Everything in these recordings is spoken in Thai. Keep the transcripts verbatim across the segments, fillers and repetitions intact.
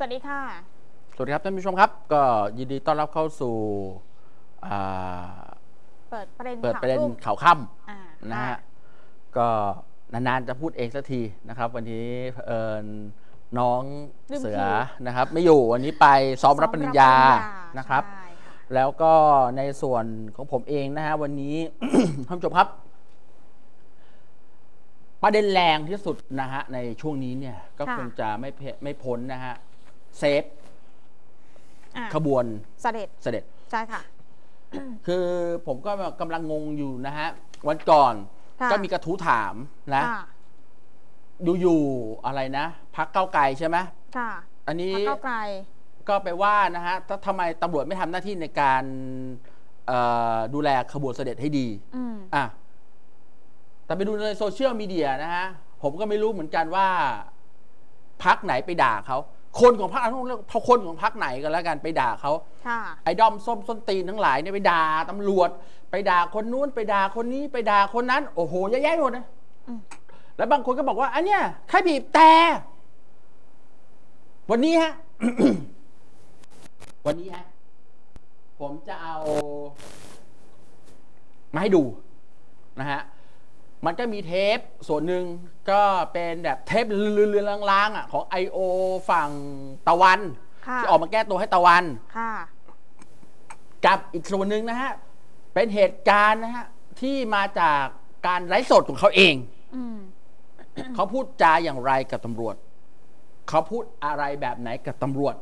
วัสดีค่ะสวัสดีครับท่านผู้ชมครับก็ยินดีต้อนรับเข้าสู่เปิดประเด็นเปิดประเด็นข่าวค่ำนะฮะก็นานๆจะพูดเองสักทีนะครับวันนี้เอิญน้องเสือนะครับไม่อยู่วันนี้ไปซ้อมรับปริญญานะครับแล้วก็ในส่วนของผมเองนะฮะวันนี้ท่านผู้ชมครับประเด็นแรงที่สุดนะฮะในช่วงนี้เนี่ยก็คงจะไม่ไม่พ้นนะฮะเซฟขบวนเสด็จเสด็จใช่ค่ะคือผมก็กำลังงงอยู่นะฮะวันก่อนก็มีกระทู้ถามนะอยู่ๆอะไรนะพรรคก้าวไกลใช่ไหมค่ะอันนี้พรรคก้าวไกลก็ไปว่านะฮะถ้าทำไมตำรวจไม่ทำหน้าที่ในการดูแลขบวนเสด็จให้ดีอ่ะแต่ไปดูในโซเชียลมีเดียนะฮะผมก็ไม่รู้เหมือนกันว่าพรรคไหนไปด่าเขาคนของพรรคต้องเรียกพอคนของพรรคไหนกันแล้วกันไปด่าเขาไอ้ดอมส้มส้นตีนทั้งหลายเนี่ยไปด่าตำรวจไปด่าคนนู้นไปด่าคนนี้ไปด่าคนนั้นโอ้โหแย่ๆหมดนะแล้วบางคนก็บอกว่าอันเนี้ยใครบีบแต่วันนี้ฮะ วันนี้ฮะผมจะเอามาให้ดูนะฮะมันก็มีเทปส่วนหนึ่งก็เป็นแบบเทปเลือนๆลางๆอ่ะของ ไอ โอ ฝั่งตะวันที่ออกมาแก้ตัวให้ตะวันกับอีกส่วนหนึ่งนะฮะเป็นเหตุการณ์นะฮะที่มาจากการไลฟ์สดของเขาเองเขาพูดจาอย่างไรกับตำรวจเขาพูดอะไรแบบไหนกับตำรวจ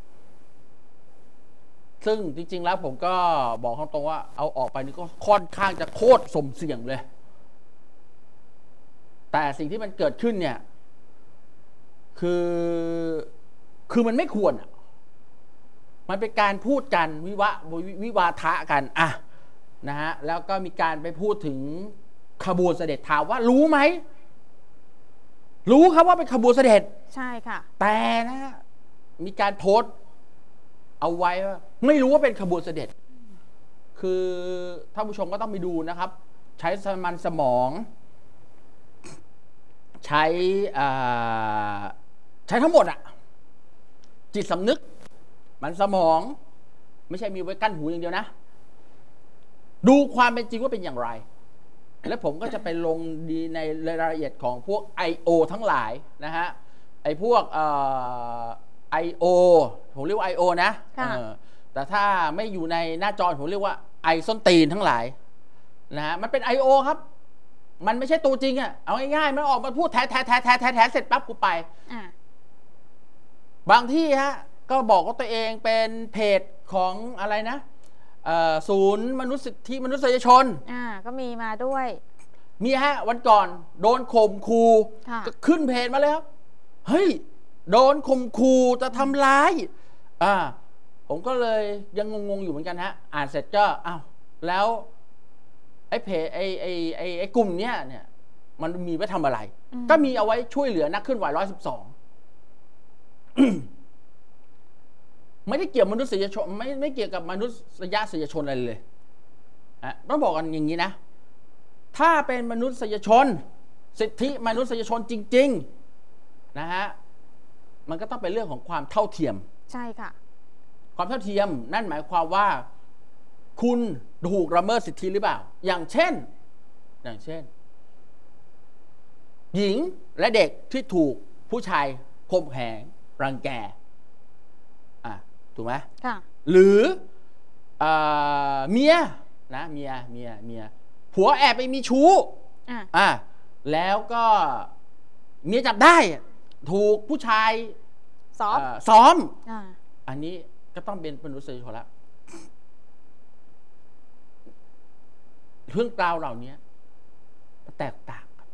ซึ่งจริงๆแล้วผมก็บอกตรงๆว่าเอาออกไปนี่ก็ค่อนข้างจะโคตรสมเสี่ยงเลยแต่สิ่งที่มันเกิดขึ้นเนี่ยคือคือมันไม่ควรอ่ะมันเป็นการพูดกันวิวะวิวาทะกันอ่ะนะฮะแล้วก็มีการไปพูดถึงขบวนเสด็จถามว่ารู้ไหมรู้ครับว่าเป็นขบวนเสด็จใช่ค่ะแต่นะมีการโพสต์เอาไว้ว่าไม่รู้ว่าเป็นขบวนเสด็จคือท่านผู้ชมก็ต้องไปดูนะครับใช้สมันสมองใช้ใช้ทั้งหมดอะจิตสำนึกมันสมองไม่ใช่มีไว้กั้นหูอย่างเดียวนะดูความเป็นจริงว่าเป็นอย่างไรและผมก็จะไปลงดีในรายละเอียดของพวก ไอ โอ ทั้งหลายนะฮะไอพวกไอ โอ ผมเรียกว่า ไอ โอ นะแต่ถ้าไม่อยู่ในหน้าจอผมเรียกว่าไอส้นตีนทั้งหลายนะฮะมันเป็น ไอ โอ ครับมันไม่ใช่ตัวจริงอ่ะเอาง่ายๆมันออกมาพูดแท้แท้แท้แท้แท้แท้เสร็จปั๊บกูไปบางที่ฮะก็บอกว่าตัวเองเป็นเพจของอะไรนะศูนย์มนุษยสิทธิมนุษยชนอ่าก็มีมาด้วยมีฮะวันก่อนโดนข่มขู่ก็ขึ้นเพจมาเลยครับเฮ้ยโดนข่มขู่จะทำร้ายอ่าผมก็เลยยังงงๆอยู่เหมือนกันฮะอ่านเสร็จก็อ้าวแล้วไอ้เพจไอ้ไอ้ไอ้ไอ้กลุ่มเนี้ยเนี่ยมันมีไว้ทำอะไรก็มีเอาไว้ช่วยเหลือนักเคลื่อนไหวร้อยสิบสองไม่ได้เกี่ยวมนุษยชนไม่ไม่เกี่ยวกับมนุษยชนอะไรเลยอ่ะต้องบอกกันอย่างนี้นะถ้าเป็นมนุษยชนสิทธิมนุษยชนจริงๆนะฮะมันก็ต้องเป็นเรื่องของความเท่าเทียมใช่ค่ะความเท่าเทียมนั่นหมายความว่าคุณถูกละเมิดสิทธิหรือเปล่าอย่างเช่นอย่างเช่นหญิงและเด็กที่ถูกผู้ชายข่มเหงรังแกอ่ะถูกไหมค่ะหรือเมียนะเมียเมียเมียผัวแอบไปมีชู้อ่ะอ่ะแล้วก็เมียจับได้ถูกผู้ชายซ้อมซ้อมอ่ะอันนี้ก็ต้องเป็นมนุษยชนแล้วเรื่องราวเหล่านี้แตกต่างกัน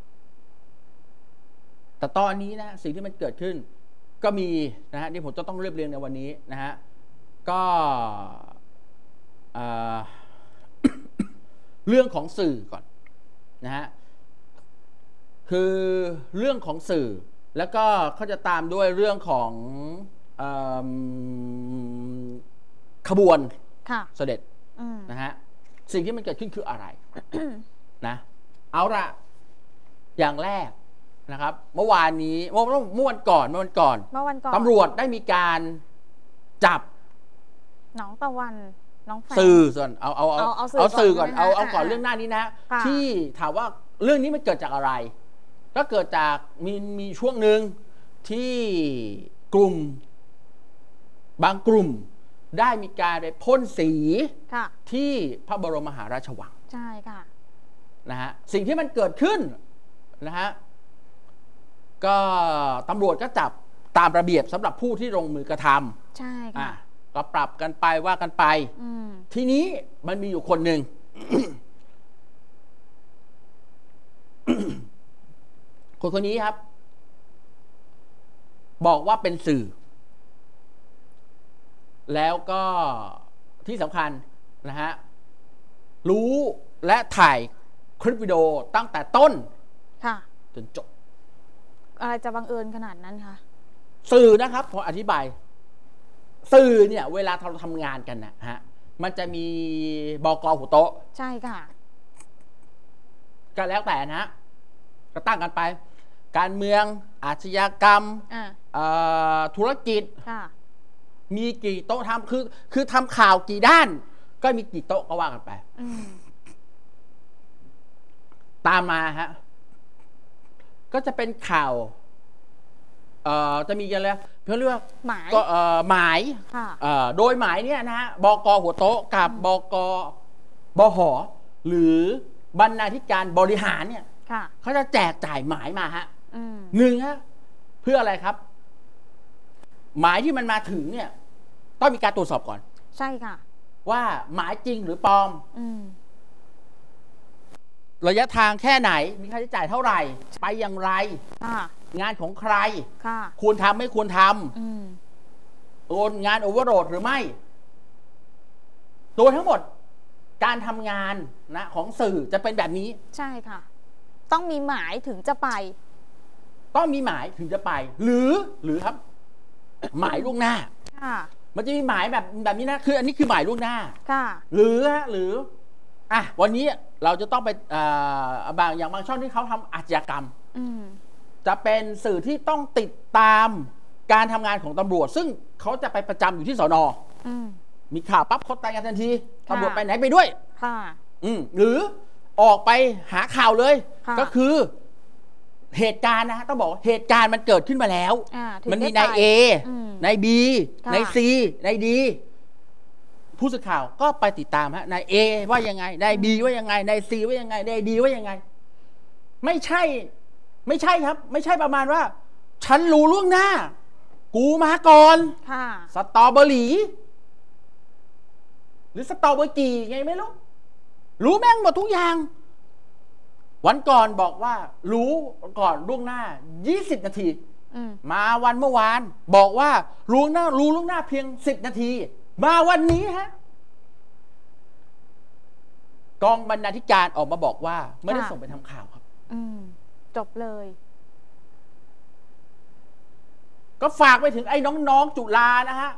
แต่ตอนนี้นะสิ่งที่มันเกิดขึ้นก็มีนะฮะที่ผมจะต้องเรียบเรียงในวันนี้นะฮะก็เรื่องของสื่อก่อนนะฮะคือเรื่องของสื่อแล้วก็เขาจะตามด้วยเรื่องของขบวนเสด็จนะฮะสิ่งที่มันเกิดขึ้นคืออะไร นะเอาละอย่างแรกนะครับ เมื่อวานนี้เมื่อเมื่อวันก่อนเมื่อวันก่อนเมื่อวันก่อนตำรวจได้มีการจับน้องตะวันน้องแฟนสื่อส่วนเอาเอาเอาเอาเอาสื่อเอาสื่อก่อนก่อนเอาเอาใช่ไหมก่อนอ่าเรื่องหน้านี้นะค่ะที่ถามว่าเรื่องนี้มันเกิดจากอะไร ก็เกิดจากมีมีช่วงหนึ่งที่กลุ่มบางกลุ่มได้มีการไปพ่นสีค่ะที่พระบรมมหาราชวังใช่ค่ะนะฮะสิ่งที่มันเกิดขึ้นนะฮะก็ตำรวจก็จับตามระเบียบสำหรับผู้ที่ลงมือกระทใช่ำอ่ะค่ะก็ปรับกันไปว่ากันไปอืมทีนี้มันมีอยู่คนหนึ่ง คนคนนี้ครับ บอกว่าเป็นสื่อ แล้วก็ที่สำคัญนะฮะรู้และถ่ายคลิปวิดีโอตั้งแต่ต้นค่ะจนจบอะไรจะบังเอิญขนาดนั้นคะสื่อนะครับผมอธิบาย สื่อเนี่ย เวลาเราทำงานกันนะฮะมันจะมีบก.หัวโต๊ะใช่ค่ะก็แล้วแต่นะฮะก็ตั้งกันไป การเมืองอาชญากรรมอ่าเอ่อธุรกิจค่ะมีกี่โต๊ะทำคือ คือทำข่าวกี่ด้าน ก็มีกี่โต๊ะก็ว่ากันไปอืมตามมาฮะก็จะเป็นข่าว เอ่อจะมีกันเลยเขาเรียกว่าหมายก็เอ่อหมายค่ะเอ่อโดยหมายเนี่ยนะฮะบก.หัวโต๊ะกับบก.บห.หรือบรรณาธิการบริหารเนี่ยค่ะเขาจะแจกจ่ายหมายมาฮะอืมหนึ่งฮะเพื่ออะไรครับ หมายที่มันมาถึงเนี่ย ต้องมีการตรวจสอบก่อนใช่ค่ะว่าหมายจริงหรือปลอมอืมระยะทางแค่ไหน มีค่าใช้จ่ายเท่าไหร่ ไปอย่างไรค่ะงานของใครค่ะควรทำไม่ควรทอืมำโอนงานโอเวอร์โหลดหรือไม่โดยทั้งหมดการทำงานนะของสื่อจะเป็นแบบนี้ใช่ค่ะ ต้องมีหมายถึงจะไปต้องมีหมายถึงจะไป หรือหรือครับ หมายล่วงหน้าค่ะมันจะมีหมายแบบแบบนี้นะคือ อันนี้คือหมายล่วงหน้าค่ะหรือฮะหรืออ่ะวันนี้เราจะต้องไปอ่าบางอย่างบางช่องที่เขาทำอาชญากรรมอืมจะเป็นสื่อที่ต้องติดตามการทำงานของตำรวจ ซึ่งเขาจะไปประจำอยู่ที่สน. อืมมีข่าวปั๊บเขารายงานทันทีค่ะตำรวจไปไหนไปด้วยค่ะอืมหรือออกไปหาข่าวเลยค่ะก็คือเหตุการณ์นะฮะต้องบอกว่าเหตุการณ์มันเกิดขึ้นมาแล้วอ่าถึงมันมีได้นายไปเออืมนายบีค่ะนายซีนายดีผู้สื่อข่าวก็ไปติดตามฮะนายเอว่ายังไงนายบีว่ายังไงนายซีว่ายังไงนายดีว่ายังไง ไม่ใช่ ไม่ใช่ครับ ไม่ใช่ประมาณว่า ฉันรู้ล่วงหน้า กูมาก่อนค่ะสตรอเบอรี่หรือสตรอเบอร์กี่ไงไม่รู้ รู้แม่งหมดทุกอย่าง วันก่อนบอกว่า รู้ก่อนล่วงหน้ายี่สิบนาทีอืมมาวันเมื่อวาน บอกว่ารู้หน้ารู้ล่วงหน้าเพียงสิบนาที มาวันนี้ฮะกองบรรณาธิการออกมาบอกว่า ไม่ได้ค่ะส่งไปทำข่าวครับอืม จบเลยก็ฝากไปถึงไอ้น้องๆจุฬานะฮะ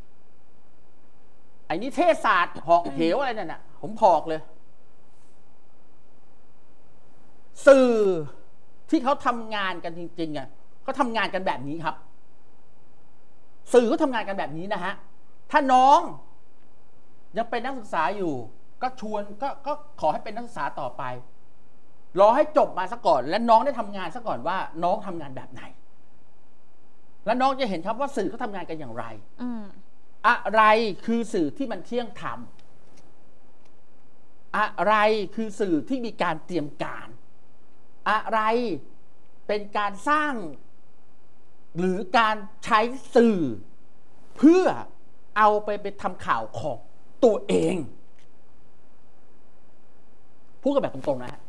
ไอ้นิเทศศาสตร์หอกเหวอะไรนั่นน่ะ ผมพอกเลย สื่อที่เขาทำงานกันจริงๆอ่ะเขาทำงานกันแบบนี้ครับ สื่อเขาทำงานกันแบบนี้นะฮะ ถ้าน้องยังเป็นนักศึกษาอยู่ ก็ชวนก็ก็ขอให้เป็นนักศึกษาต่อไป รอให้จบมาซะก่อน และน้องได้ทำงานซะก่อนว่า น้องทำงานแบบไหน แล้วน้องจะเห็นครับว่าสื่อเขาทำงานกันอย่างไรอืมอะไรคือสื่อที่มันเที่ยงธรรม อะไรคือสื่อที่มีการเตรียมการ อะไรเป็นการสร้าง หรือการใช้สื่อ เพื่อเอาไปไปทำข่าวของตัวเอง พูดกันแบบตรงๆนะฮะ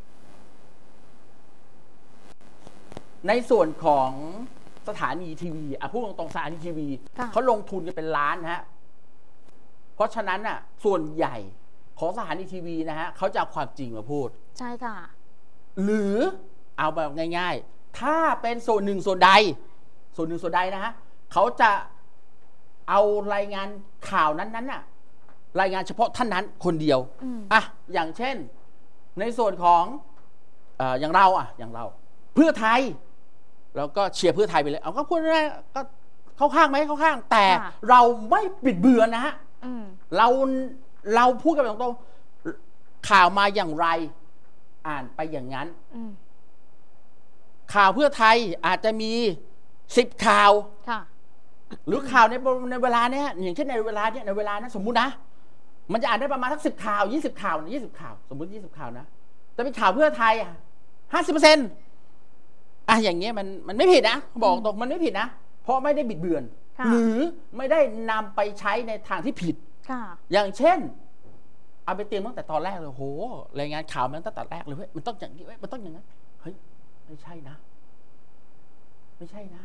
ในส่วนของสถานีทีวีอ่ะพูดตรงๆสถานีทีวีค่ะเขาลงทุนกันเป็นล้านฮะเพราะฉะนั้นน่ะส่วนใหญ่ของสถานีทีวีนะฮะเขาจะเอาความจริงมาพูดใช่ค่ะหรือเอาแบบง่ายๆ ถ้าเป็นส่วนหนึ่งส่วนใด ส่วนหนึ่งส่วนใดนะฮะเขาจะเอารายงานข่าวนั้นๆน่ะรายงานเฉพาะท่านนั้นคนเดียวอืมอ่ะอย่างเช่นในส่วนของเอ่ออย่างเราอ่ะอย่างเรา เพื่อไทยแล้วก็เชียร์เพื่อไทยไปเลยเอาก็พูดได้ก็เข้าข้างไหมเข้าข้าง แต่ค่ะเราไม่ปิดเบือนนะฮะอืมเราเราพูดกันตรงๆข่าวมาอย่างไร อ่านไปอย่างนั้นอืมข่าวเพื่อไทยอาจจะมีสิบข่าวค่ะหรือข่าวในในเวลาเนี้ยอย่างเช่นในเวลาเนี้ยในเวลานะสมมุตินะมันจะอ่านได้ประมาณสักสิบข่าวยี่สิบข่าวยี่สิบข่าวสมมุติยี่สิบข่าวนะจะเป็นข่าวเพื่อไทยอ่ะห้าสิบเปอร์เซ็นต์อ่ะอย่างเงี้ยมันมันไม่ผิดนะบอกตรงมันไม่ผิดนะเพราะไม่ได้บิดเบือนค่ะหรือไม่ได้นำไปใช้ในทางที่ผิดค่ะอย่างเช่นเอาไปเตรียมตั้งแต่ตอนแรกเลยโหรายงานข่าวมันตั้งแต่แรกเลยเว้ยมันต้องอย่างนี้เว้ยมันต้องอย่างนั้นเฮ้ยไม่ใช่นะ ไม่ใช่นะ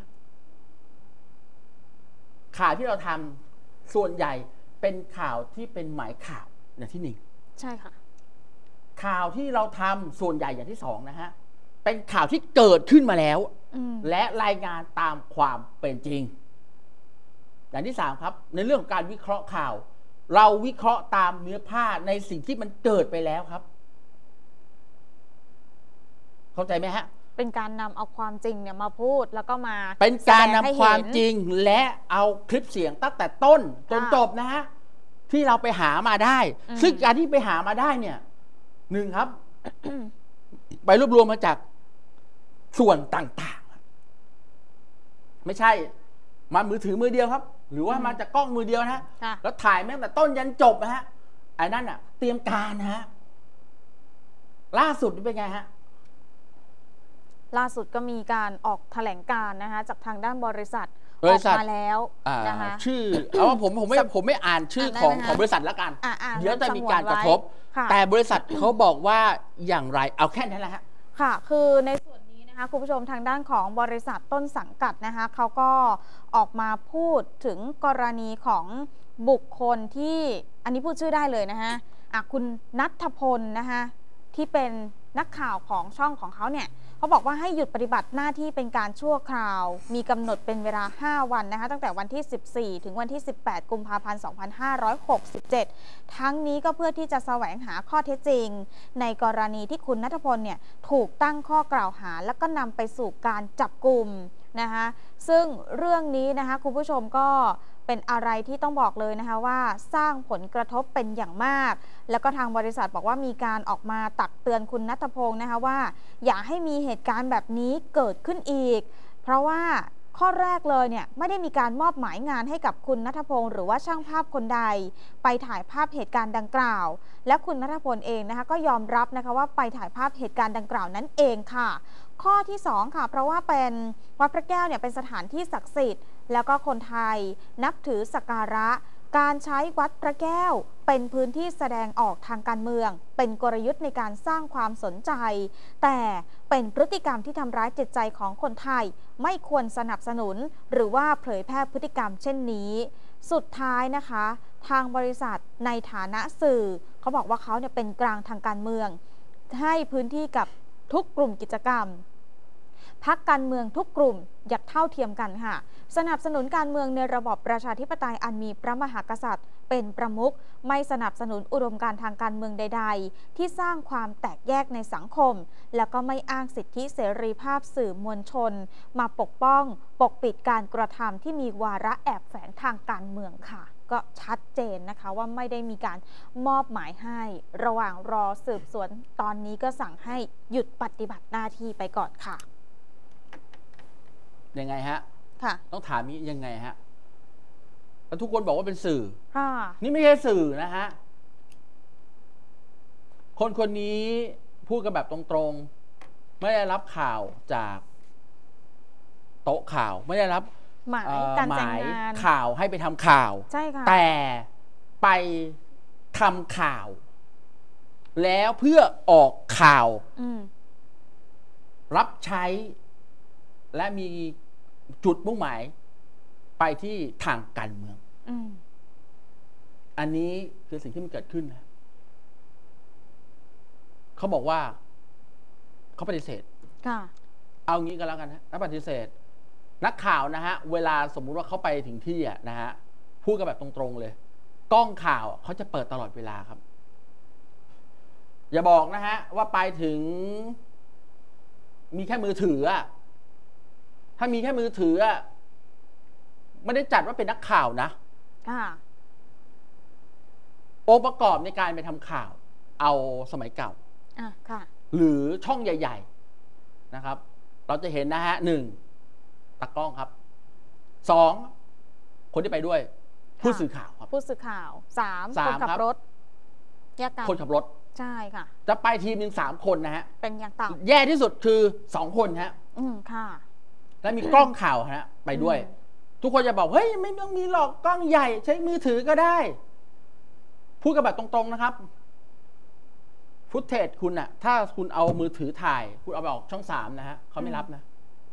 ข่าวที่เราทำส่วนใหญ่เป็นข่าวที่เป็นหมายข่าวอย่างที่หนึ่งใช่ค่ะข่าวที่เราทำส่วนใหญ่อย่างที่สองนะฮะเป็นข่าวที่เกิดขึ้นมาแล้วอืมและรายงานตามความเป็นจริง อย่างที่สามครับในเรื่องของการวิเคราะห์ข่าว เราวิเคราะห์ตามเนื้อผ้าในสิ่งที่มันเกิดไปแล้วครับ เข้าใจไหมฮะเป็นการนำเอาความจริงเนี่ยมาพูดแล้วก็มาเป็นการแสดงให้นำความเห็นจริงและเอาคลิปเสียงตั้งแต่ต้นจนค่ะจบนะฮะที่เราไปหามาได้อืมซึ่งการที่ไปหามาได้เนี่ยหนึ่งครับ ไปรวบรวมมาจากส่วนต่างๆ ไม่ใช่มามือถือมือเดียวครับ หรือว่ามาจากกล้องมือเดียวนะฮะค่ะแล้วถ่ายแม้แต่ต้นยันจบนะฮะไอ้นั่นอ่ะ เตรียมการนะฮะล่าสุดนี่เป็นไงฮะล่าสุดก็มีการออกแถลงการณ์นะคะจากทางด้านบริษัทบริษัทออกมาแล้วอ่านะคะชื่อเอาว่าผมผมไม่ผมไม่อ่านชื่ออ่านได้ของไหมคะของบริษัทแล้วกันอ่าอ่าเดี๋ยวจะมีการกระทบค่ะแต่บริษัทเขาบอกว่าอย่างไรเอาแค่นั้นแหละฮะค่ะ คือในส่วนนี้นะคะคุณผู้ชมทางด้านของบริษัทต้นสังกัดนะคะเขาก็ออกมาพูดถึงกรณีของบุคคลที่อันนี้พูดชื่อได้เลยนะคะอ่ะคุณณัฐพลนะคะที่เป็นนักข่าวของช่องของเขาเนี่ยเขาบอกว่าให้หยุดปฏิบัติหน้าที่เป็นการชั่วคราว มีกำหนดเป็นเวลาห้าวันนะคะตั้งแต่วันที่สิบสี่ถึงวันที่สิบแปดกุมภาพันธ์สองพันห้าร้อยหกสิบเจ็ดทั้งนี้ก็เพื่อที่จะแสวงหาข้อเท็จจริง ในกรณีที่คุณณัฐพลเนี่ยถูกตั้งข้อกล่าวหา แล้วก็นำไปสู่การจับกลุ่มนะคะซึ่งเรื่องนี้นะคะคุณผู้ชมก็เป็นอะไรที่ต้องบอกเลยนะคะว่าสร้างผลกระทบเป็นอย่างมาก แล้วก็ทางบริษัทบอกว่ามีการออกมาตักเตือนคุณณัฐพงศ์นะคะว่าอย่าให้มีเหตุการณ์แบบนี้เกิดขึ้นอีก เพราะว่าข้อแรกเลยเนี่ยไม่ได้มีการมอบหมายงานให้กับคุณณัฐพงศ์หรือว่าช่างภาพคนใด ไปถ่ายภาพเหตุการณ์ดังกล่าว และคุณณัฐพลเองนะคะก็ยอมรับนะคะว่าไปถ่ายภาพเหตุการณ์ดังกล่าวนั้นเองค่ะ ข้อที่สองค่ะเพราะว่าเป็นวัดพระแก้วเนี่ยเป็นสถานที่ศักดิ์สิทธิ์แล้วก็คนไทยนับถือสักการะ การใช้วัดพระแก้วเป็นพื้นที่แสดงออกทางการเมือง เป็นกลยุทธ์ในการสร้างความสนใจ แต่เป็นพฤติกรรมที่ทำร้ายจิตใจของคนไทย ไม่ควรสนับสนุน หรือว่าเผยแพร่พฤติกรรมเช่นนี้ สุดท้ายนะคะ ทางบริษัทในฐานะสื่อเขาบอกว่าเขาเนี่ยเป็นกลางทางการเมือง ให้พื้นที่กับทุกกลุ่มกิจกรรม พรรคการเมืองทุกกลุ่มอย่างเท่าเทียมกันค่ะ สนับสนุนการเมืองในระบอบประชาธิปไตยอันมีพระมหากษัตริย์ เป็นประมุขไม่สนับสนุนอุดมการณ์ทางการเมืองใดๆ ที่สร้างความแตกแยกในสังคม แล้วก็ไม่อ้างสิทธิเสรีภาพสื่อมวลชน มาปกป้อง ปกปิดการกระทำที่มีวาระแอบแฝงทางการเมืองค่ะ ก็ชัดเจนนะคะว่าไม่ได้มีการมอบหมายให้ ระหว่างรอสืบสวนตอนนี้ก็สั่งให้หยุดปฏิบัติหน้าที่ไปก่อนค่ะยังไงฮะค่ะต้องถามนี้ยังไงฮะแล้วทุกคนบอกว่าเป็นสื่อค่ะนี่ไม่ใช่สื่อนะฮะ คนคนนี้พูดกันแบบตรงๆ ไม่ได้รับข่าวจากโต๊ะข่าว ไม่ได้รับหมายเอ่อการหจ้างมายงานข่าวให้ไปทำข่าวใช่ค่ะแต่ไปทำข่าว แล้วเพื่อออกข่าวอืมรับใช้ และมีจุดมุ่งหมาย ไปที่ทางการเมืองอืมอันนี้คือสิ่งที่มันเกิดขึ้นนะเขาบอกว่าเขาปฏิเสธค่ะเอางี้กันแล้วกันนะถ้าปฏิเสธ นักข่าวนะฮะ เวลาสมมุติว่าเขาไปถึงที่อะนะฮะ พูดกันแบบตรงๆเลย กล้องข่าวเขาจะเปิดตลอดเวลาครับ อย่าบอกนะฮะ ว่าไปถึง มีแค่มือถืออะถ้ามีแค่มือถืออะไม่ได้จัดว่าเป็นนักข่าวนะค่ะองค์ประกอบในการไปทำข่าวเอาสมัยเก่าอ่ะ ค่ะหรือช่องใหญ่ๆนะครับ เราจะเห็นนะฮะหนึ่งตากล้องครับสองคนที่ไปด้วย ผู้สื่อข่าวครับผู้สื่อข่าวสามสามคนขัครับ บรถแยกกันคนขับรถใช่ค่ะจะไปทีมหนึ่งสามคนนะฮะเป็นอย่างต่แย่ที่สุดคือสองคนฮะำอืม ค่ะและมีกล้องข่าวฮะไปด้วยอืมทุกคนจะบอกเฮ้ยไม่ต้องมีหรอกกล้องใหญ่ใช้มือถือก็ได้พูดกันแบบตรงๆนะครับฟุตเทจคุณอะถ้าคุณเอามือถือถ่ายคุณเอาไปออกช่องสามนะฮะเขาไม่รับนะ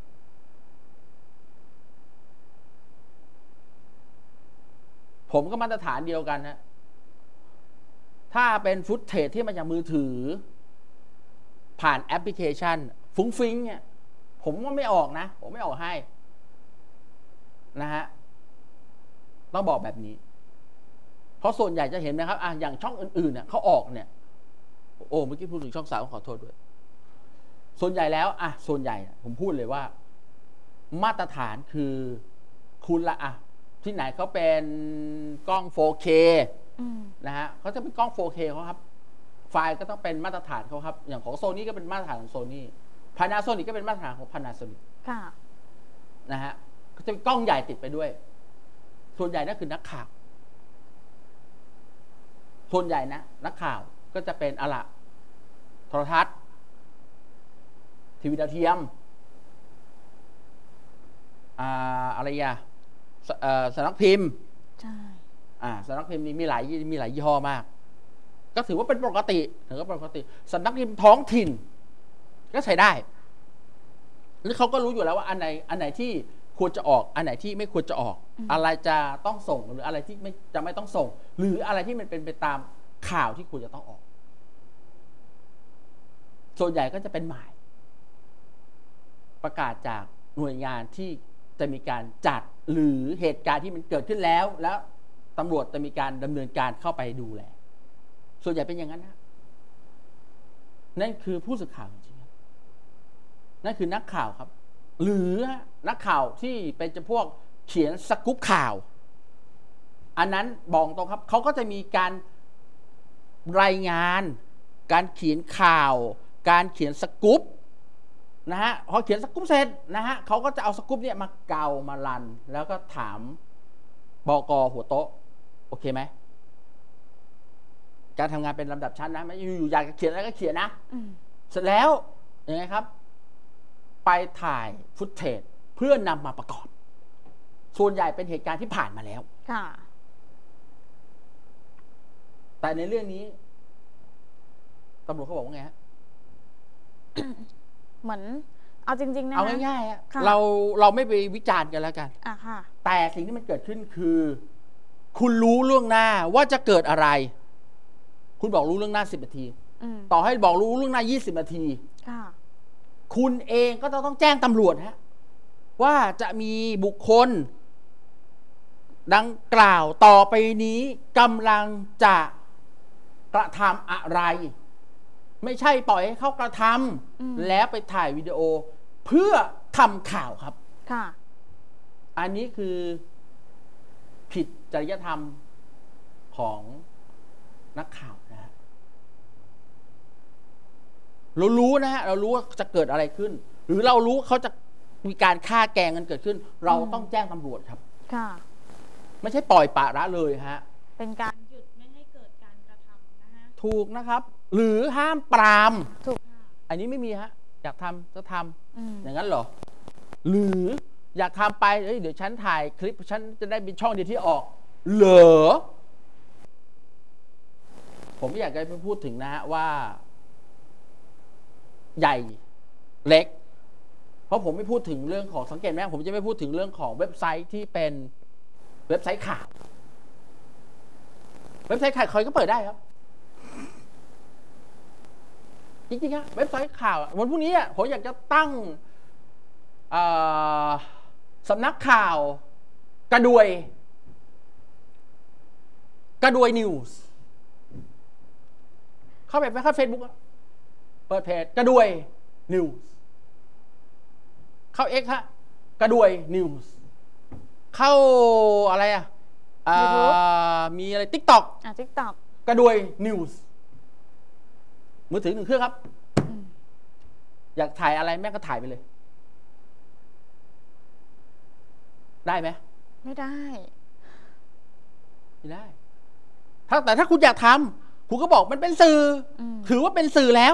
ผมก็มาตรฐานเดียวกันนะถ้าเป็นฟุตเทจที่มาจากมือถือ ผ่านแอปพลิเคชันฟุ้งฟิ้งเนี่ยผมก็ไม่ออกนะผมไม่ออกให้นะฮะต้องบอกแบบนี้เพราะส่วนใหญ่จะเห็นนะครับอ่ะอย่างช่องอื่นๆเนี่ยเขาออกเนี่ยโอ้เมื่อกี้พูดถึงช่องสามขอโทษด้วยส่วนใหญ่แล้วอ่ะส่วนใหญ่ผมพูดเลยว่า มาตรฐานคือคุณละอ่ะที่ไหนเขาเป็นกล้อง โฟร์เคอืมนะฮะเขาจะเป็นกล้อง โฟร์เค เขาครับไฟล์ก็ต้องเป็นมาตรฐานเขาครับอย่างของโซนี่ก็เป็นมาตรฐานของโซนี่พานาโซนิกก็เป็นมาตรฐานของพานาโซนิกค่ะนะฮะก็จะมีกล้องใหญ่ติดไปด้วยส่วนใหญ่นั่นคือนักข่าวส่วนใหญ่นะนักข่าวก็จะเป็นอะไรโทรทัศน์ทีวีดาวเทียมอ่าอะไรอ่ะสเอ่อสำนักพิมพ์ใช่อ่าสำนักพิมพ์นี้มีหลายมีหลายยี่ห้อมาก ก็ถือว่าเป็นปกติถือว่าปกติสำนักพิมพ์ท้องถิ่น ก็ใช้ได้หรือเขาก็รู้อยู่แล้วว่าอันไหนอันไหนที่ควรจะออกอันไหนที่ไม่ควรจะออก อะไรจะต้องส่งหรืออะไรที่ไม่จะไม่ต้องส่ง หรืออะไรที่มันเป็นไปตามข่าวที่ควรจะต้องออก ส่วนใหญ่ก็จะเป็นหมาย ประกาศจากหน่วยงานที่จะมีการจัดหรือเหตุการณ์ที่มันเกิดขึ้นแล้ว แล้วตำรวจจะมีการดำเนินการเข้าไปดูแลส่วนใหญ่เป็นอย่างนั้นนะนั่นคือผู้สื่อข่าวจริงๆนั่นคือนักข่าวครับ หรือนักข่าวที่เป็นจำพวกเขียนสกู๊ปข่าว อันนั้นบอกตรงครับเขาก็จะมีการรายงาน การเขียนข่าว การเขียนสกู๊ปนะฮะพอเขียนสกู๊ปเสร็จนะฮะเขาก็จะเอาสกู๊ปเนี่ยมาเกามารัน แล้วก็ถามบก.หัวโต๊ะโอเคไหมการทำงานเป็นลำดับชั้นนะไม่อยู่ๆอยากจะเขียนอะไรก็เขียนนะอืมเสร็จแล้วยังไงครับ ไปถ่ายฟุตเทจเพื่อนำมาประกอบ ส่วนใหญ่เป็นเหตุการณ์ที่ผ่านมาแล้วค่ะแต่ในเรื่องนี้ตำรวจเขาบอกว่าไงฮะเหมือน เอาจริงๆนะเอาง่ายๆอะค่ะเราเราไม่ไปวิจารณ์กันแล้วกันอ่ะค่ะแต่สิ่งที่มันเกิดขึ้นคือ คุณรู้ล่วงหน้าว่าจะเกิดอะไร คุณบอกรู้ล่วงหน้าสิบนาทีอืมต่อให้บอกรู้ล่วงหน้ายี่สิบนาทีค่ะคุณเองก็ต้องแจ้งตำรวจฮะว่าจะมีบุคคล ดังกล่าวต่อไปนี้กำลังจะกระทำอะไร ไม่ใช่ปล่อยให้เขากระทอืมำแล้วไปถ่ายวิดีโอ เพื่อทำข่าวครับค่ะอันนี้คือผิดจริยธรรมของนักข่าวนะฮะเรารู้นะฮะเรารู้ว่าจะเกิดอะไรขึ้น หรือเรารู้เขาจะมีการฆ่าแกล้งกันเกิดขึ้น เราต้องแจ้งตำรวจครับค่ะไม่ใช่ปล่อยปละละเลยฮะเป็นการหยุดไม่ให้เกิดการกระทำนะฮะถูกนะครับ หรือห้ามปรามถูกค่ะอันนี้ไม่มีฮะอยากทำก็ทำอืมอย่างนั้นเหรอ หรืออยากทำไปเอ้ยเดี๋ยวฉันถ่ายคลิปฉันจะได้เป็นช่องเดียวที่ออก เหรอ ผมไม่อยากจะไปพูดถึงนะฮะว่า ใหญ่เล็ก เพราะผมไม่พูดถึงเรื่องของสังเกตไหมผมจะไม่พูดถึงเรื่องของเว็บไซต์ที่เป็นเว็บไซต์ข่าวเว็บไซต์ข่าวใครก็เปิดได้ครับ จริงๆครับเว็บไซต์ข่าววันพรุ่งนี้ผมอยากจะตั้งสำนักข่าวกระดวยกระดวยนิวส์เข้าไปเข้าเฟซบุ๊กเปิดเพจกระดวยนิวส์เข้าเอ็กฮะกระดวยนิวส์เข้าอะไรอ่ะอ่า YouTube มีอะไร ติ๊กต็อกอ่ะ TikTok กระดวยนิวส์มือถือหนึ่งเครื่องครับอืมอยากถ่ายอะไรแม่ก็ถ่ายไปเลย ได้ไหมไม่ได้ไม่ได้ถ้าแต่ถ้าคุณอยากทำคุณก็บอกมันเป็นสื่ออมถือว่าเป็นสื่อแล้ว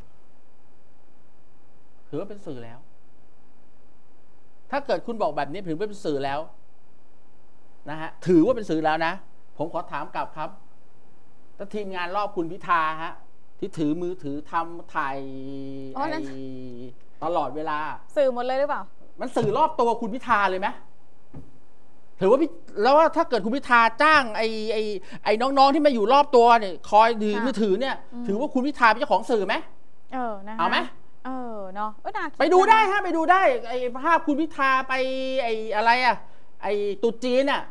ถือว่าเป็นสื่อแล้ว ถ้าเกิดคุณบอกแบบนี้ถือว่าเป็นสื่อแล้วนะฮะถือว่าเป็นสื่อแล้วนะผมขอถามกลับครับถ้าทีมงานรอบคุณพิธาฮะที่ถือมือถือทำถ่ายอ๋อนั่นไอ้ตลอดเวลาสื่อหมดเลยหรือเปล่ามันสื่อรอบตัวคุณพิธาเลยไหมถือว่าพี่แล้วว่าถ้าเกิดคุณพิธาจ้างไอ้ไอ้ไอ้น้องๆที่มาอยู่รอบตัวเนี่ยคอยถือค่ะมือถือเนี่ยอืมถือว่าคุณพิธาเป็นเจ้าของสื่อไหมเออนะคะเอาไหมเออเนาะเออน่าคิไปดูนะได้ฮะไปดูได้ไอ้ภาพคุณพิธาไปไอ้อะไรอะไอ้ตรุ๊จีนอะ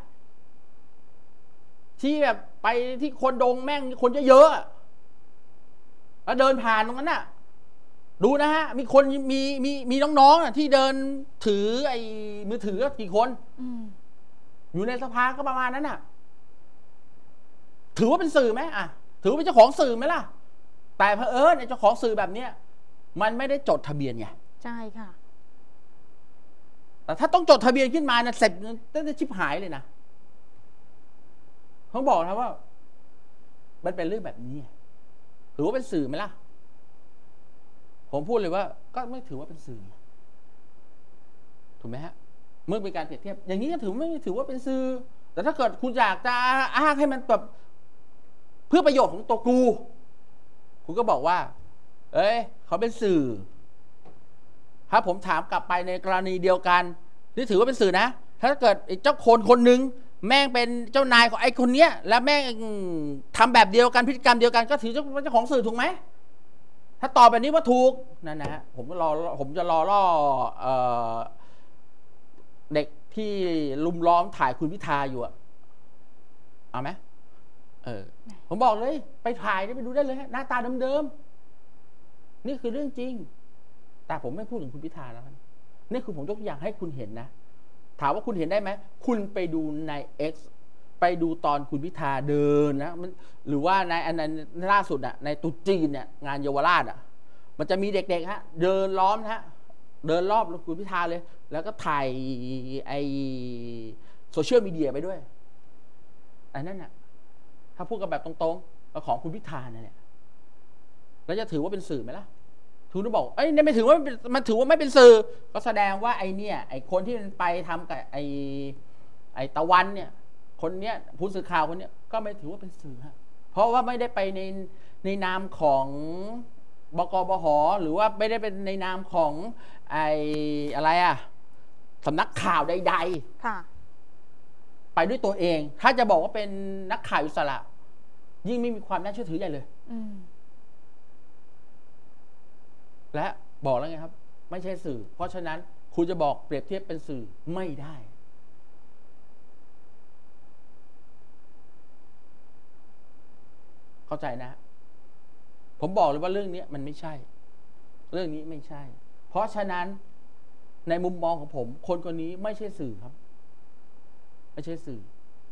ที่แบบไปที่คนดงแม่งคนเยอะๆอะแล้วเดินผ่านตรงนั้นน่ะ ดูนะฮะ มีคนมีมีมีน้องๆอะที่เดินถือไอ้มือถือกี่คนอืมอยู่ในสภาก็ประมาณนั้นน่ะ ถือว่าเป็นสื่อไหมอ่ะ ถือว่าเป็นเจ้าของสื่อไหมล่ะ แต่เผอิญไอ้เจ้าของสื่อแบบเนี้ยมันไม่ได้จดทะเบียนไงใช่ค่ะแต่ถ้าต้องจดทะเบียนขึ้นมาเนี่ยเสร็จตั้งแต่ชิบหายเลยนะเขาบอกนะว่า มันเป็นเรื่องแบบนี้ไงถือว่าเป็นสื่อไหมล่ะ ผมพูดเลยว่า ก็ไม่ถือว่าเป็นสื่อ ถูกไหมฮะ เมื่อเป็นการเปรียบเทียบ อย่างนี้ก็ถือไม่ถือว่าเป็นสื่อ แต่ถ้าเกิดคุณอยากจะอ้างให้มันแบบเพื่อประโยชน์ของตัวกู คุณก็บอกว่า เอ้ยเขาเป็นสื่อ ถ้าผมถามกลับไปในกรณีเดียวกันนี่ถือว่าเป็นสื่อนะ ถ้าเกิดเจ้าคนคนหนึ่งแม่งเป็นเจ้านายของไอ้คนเนี้ย แล้วแม่งทำแบบเดียวกันพฤติกรรมเดียวกันก็ถือว่าเจ้าของสื่อถูกไหม ถ้าตอบแบบนี้ว่าถูกนั่นนะฮะผมก็รอผมจะรอล่อเอ่อเด็กที่ลุมล้อมถ่ายคุณพิธาอยู่อะเอาไหมเออ ผมบอกเลย ไปถ่ายได้ไปดูได้เลยฮะหน้าตาเดิมๆนี่คือเรื่องจริง แต่ผมไม่พูดถึงคุณพิธาแล้วนี่คือผมยกตัวอย่างให้คุณเห็นนะ ถามว่าคุณเห็นได้ไหมคุณไปดูใน X ไปดูตอนคุณพิธาเดินนะมันหรือว่าในอันนั้นล่าสุดอะในตุ๊จีนเนี่ยงานเยาวราชอะมันจะมีเด็กๆฮะเดินล้อมนะฮะเดินรอบคุณพิธาเลย แล้วก็ถ่ายไอโซเชียลมีเดียไปด้วยอันนั้นน่ะถ้าพูดกันแบบตรงๆของคุณพิธาเนี่ยแหละแล้วจะถือว่าเป็นสื่อไหมล่ะถือจะบอกเอ้ยเนี่ยไม่ถือว่ามันถือว่าไม่เป็นสื่อก็แสดงว่าไอเนี่ยไอคนที่มันไปทำกับไอไอตะวันเนี่ยคนเนี้ยผู้สื่อข่าวคนเนี้ยก็ไม่ถือว่าเป็นสื่อฮะเพราะว่าไม่ได้ไปในในนามของบกบหหรือว่าไม่ได้เป็นในนามของไออะไรอะสำนักข่าวใดๆค่ะไปด้วยตัวเอง ถ้าจะบอกว่าเป็นนักข่าวอิสระยิ่งไม่มีความน่าเชื่อถือใหญ่เลยอืมและบอกแล้วไงครับ ไม่ใช่สื่อ เพราะฉะนั้นคุณจะบอกเปรียบเทียบเป็นสื่อไม่ได้ เข้าใจนะ ผมบอกเลยว่าเรื่องนี้มันไม่ใช่ เรื่องนี้ไม่ใช่ เพราะฉะนั้นในมุมมองของผม คนคนนี้ไม่ใช่สื่อครับ ไม่ใช่สื่อ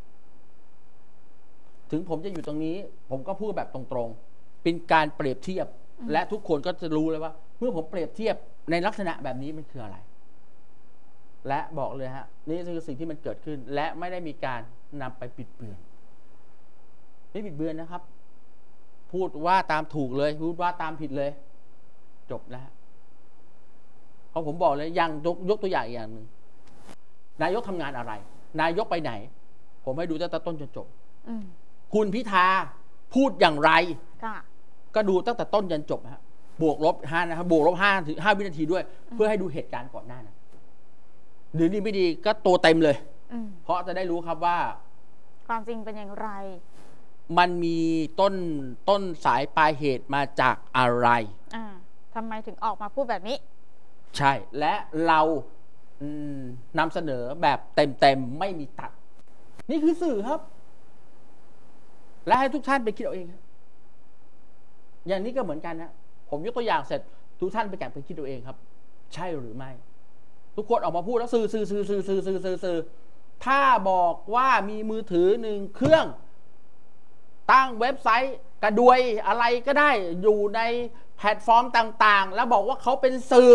ถึงผมจะอยู่ตรงนี้ ผมก็พูดแบบตรงๆเป็นการเปรียบเทียบ และทุกคนก็จะรู้เลยว่า เมื่อผมเปรียบเทียบในลักษณะแบบนี้มันคืออะไร และบอกเลยฮะนี่คือสิ่งที่มันเกิดขึ้น และไม่ได้มีการนำไปปิดเบือนไม่ปิดเบือนนะครับ พูดว่าตามถูกเลยพูดว่าตามผิดเลย จบแล้วเพราะผมบอกเลยยังยกยกตัวอย่างอย่างหนึ่งนายกทำงานอะไร นายกไปไหน ผมให้ดูตั้งแต่ต้นจนจบอืมคุณพิธาพูดอย่างไรค่ะก็ดูตั้งแต่ต้นจนจบฮะบวกลบห้านะครับบวกลบห้าถึงห้าวินาทีด้วย เพื่อให้ดูเหตุการณ์ก่อนหน้านะหรือดีไม่ดีก็ตัวเต็มเลยอืมเพราะจะได้รู้ครับว่าความจริงเป็นอย่างไร มันมีต้นต้นสายปลายเหตุมาจากอะไรอ่าทำไมถึงออกมาพูดแบบนี้ใช่ และเราอืมนำเสนอแบบเต็มๆไม่มีตัด นี่คือสื่อครับ และให้ทุกท่านไปคิดเอาเองครับอย่างนี้ก็เหมือนกันนะผมยกตัวอย่างเสร็จทุกท่านไปแกะไปคิดเอาเองครับ ใช่หรือไม่ทุกคนออกมาพูดแล้วสื่อสื่อสื่อสื่อสื่อสื่อสื่อสื่อถ้าบอกว่ามีมือถือหนึ่งเครื่องตั้งเว็บไซต์กระดวยอะไรก็ได้อยู่ในแพลตฟอร์มต่างๆแล้วบอกว่าเขาเป็นสื่อ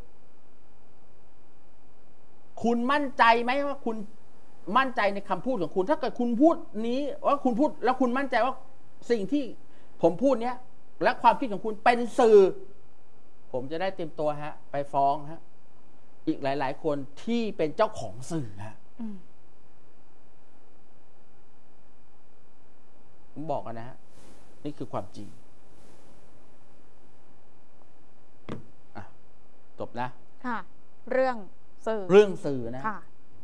คุณมั่นใจไหมว่าคุณมั่นใจในคำพูดของคุณถ้าเกิดคุณพูดนี้ว่าคุณพูดแล้วคุณมั่นใจว่าสิ่งที่ผมพูดเนี้ยและความคิดของคุณเป็นสื่อผมจะได้เตรียมตัวฮะไปฟ้องฮะอีกหลายๆคนที่เป็นเจ้าของสื่อฮะผมบอกกันนะฮะนี่คือความจริงอ่ะจบนะค่ะเรื่องสื่อเรื่องสื่อนะค่ะ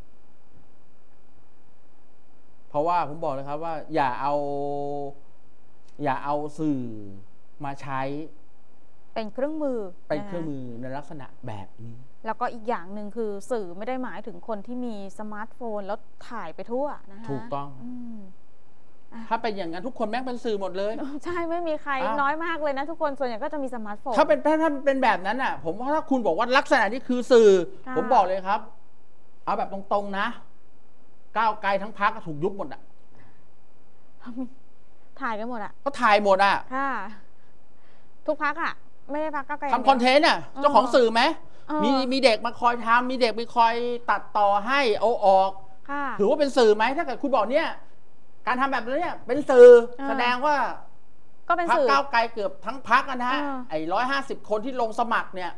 เพราะว่าผมบอกเลยครับว่าอย่าเอาอย่าเอาสื่อมาใช้เป็นเครื่องมือเป็นเครื่องมือในลักษณะแบบนี้แล้วก็อีกอย่างหนึ่งคือสื่อไม่ได้หมายถึงคนที่มีสมาร์ทโฟนแล้วถ่ายไปทั่วนะคะถูกต้องถ้าเป็นอย่างนั้นทุกคนแม่งเป็นสื่อหมดเลยใช่ไม่มีใครน้อยมากเลยนะทุกคนส่วนใหญ่ก็จะมีสมาร์ทโฟนถ้าเป็นถ้าเป็นแบบนั้นอ่ะผมว่าถ้าคุณบอกว่าลักษณะนี้คือสื่อผมบอกเลยครับเอาแบบตรงๆนะก้าวไกลทั้งพรรคถูกยุบหมดอ่ะถ่ายกันหมดอ่ะก็ถ่ายหมดอ่ะค่ะทุกพรรคอ่ะไม่ได้พรรคก้าวไกลทำคอนเทนต์อ่ะเจ้าของสื่อไหมมีมีเด็กมาคอยทำมีเด็กไปคอยตัดต่อให้เอาออกถือว่าเป็นสื่อไหมถ้าเกิดคุณบอกเนี่ยการทำแบบนี้เนี่ยเป็นสื่อแสดงว่าก็เป็นพรรคสื่อก้าวไกลเกือบทั้งพรรคนะฮะไอ้ร้อยห้าสิบคนที่ลงสมัครเนี่ย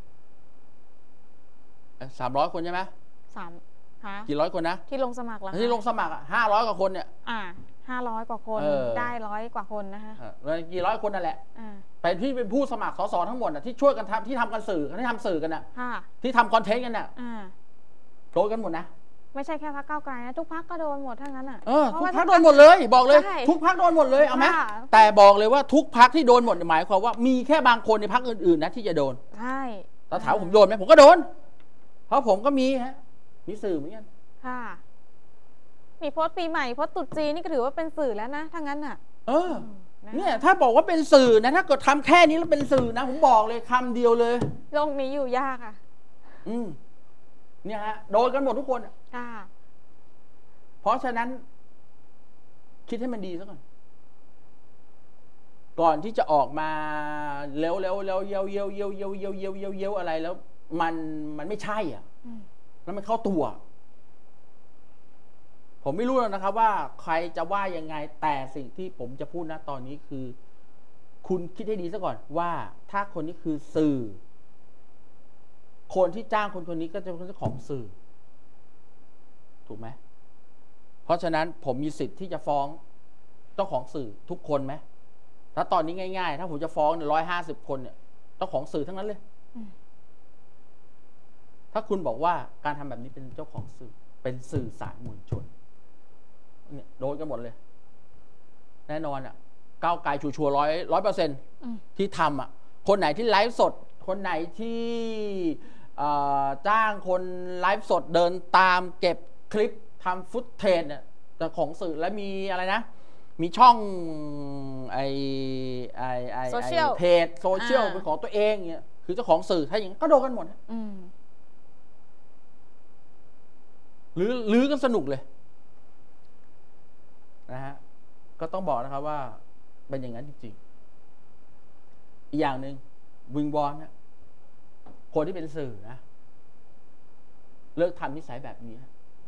สามร้อยคนใช่ไหมสามกี่ร้อยคนนะที่ลงสมัครแล้วที่ลงสมัครอ่ะห้าร้อยกว่าคนเนี่ยอ่าห้าร้อยกว่าคนได้ร้อยกว่าคนนะคะกี่ร้อยคนนั่นแหละไปที่เป็นผู้สมัครสสทั้งหมดอ่ะที่ช่วยกันทำที่ทำกันสื่อที่ทำสื่อกันอ่ะที่ทำคอนเทนต์กันอ่ะโดนกันหมดนะไม่ใช่แค่พรรคก้าวไกลนะทุกพรรคก็โดนหมดทั้งนั้นอ่ะเออทุกพรรคโดนหมดเลยบอกเลยทุกพรรคโดนหมดเลยเอาไหมแต่บอกเลยว่าทุกพรรคที่โดนหมดหมายความว่ามีแค่บางคนในพรรคอื่นๆนะที่จะโดนใช่แต่ถามผมโดนไหมผมก็โดนเพราะผมก็มีฮะมีสื่อเหมือนกันค่ะมีโพสต์ปีใหม่โพสต์ตรุษจีนนี่ก็ถือว่าเป็นสื่อแล้วนะทั้งนั้นอ่ะเออเนี่ยถ้าบอกว่าเป็นสื่อนะถ้าเกิดทำแค่นี้แล้วเป็นสื่อนะผมบอกเลยคำเดียวเลยโลกนี้อยู่ยากอ่ะอืมเนี่ยฮะโดนกันหมดทุกคนค่ะเพราะฉะนั้นคิดให้มันดีซะก่อนก่อนที่จะออกมาเร็วเร็วเร็วเยียวเยียวเยียวเยียวเยียวเยียวเยียวเยียวอะไรแล้วมันมันไม่ใช่อ่ะแล้วมันเข้าตัวผมไม่รู้แล้วนะครับว่าใครจะว่ายังไงแต่สิ่งที่ผมจะพูดนะตอนนี้คือ คุณคิดให้ดีซะก่อนว่าถ้าคนนี้คือสื่อคนที่จ้างคนคนนี้ก็จะเป็นเจ้าของสื่อถูกไหมเพราะฉะนั้นผมมีสิทธิ์ที่จะฟ้องเจ้าของสื่อทุกคนไหมถ้าตอนนี้ง่ายๆถ้าผมจะฟ้องร้อยห้าสิบคนเนี่ยเจ้าของสื่อทั้งนั้นเลยถ้าคุณบอกว่าการทำแบบนี้เป็นเจ้าของสื่อเป็นสื่อสารมวลชนเนี่ยโดนกันหมดเลยแน่นอนอ่ะก้าวไกลชัวร์ร้อยร้อยเปอร์เซ็นต์ที่ทำอ่ะคนไหนที่ไลฟ์สดคนไหนที่จ้างคนไลฟ์สดเดินตามเก็บคลิปทำฟุตเทจเนี่ยแต่ของสื่อและมีอะไรนะมีช่องไอไอไอเพจโซเชียลเป็นของตัวเองเนี่ยคือเจ้าของสื่อถ้าอย่างนั้นก็โดนกันหมดหรือลื้อกันสนุกเลยนะฮะก็ต้องบอกนะครับว่าเป็นอย่างนั้นจริงๆอีกอย่างหนึ่งวิงวอนนะคนที่เป็นสื่อนะเลิกทำนิสัยแบบนี้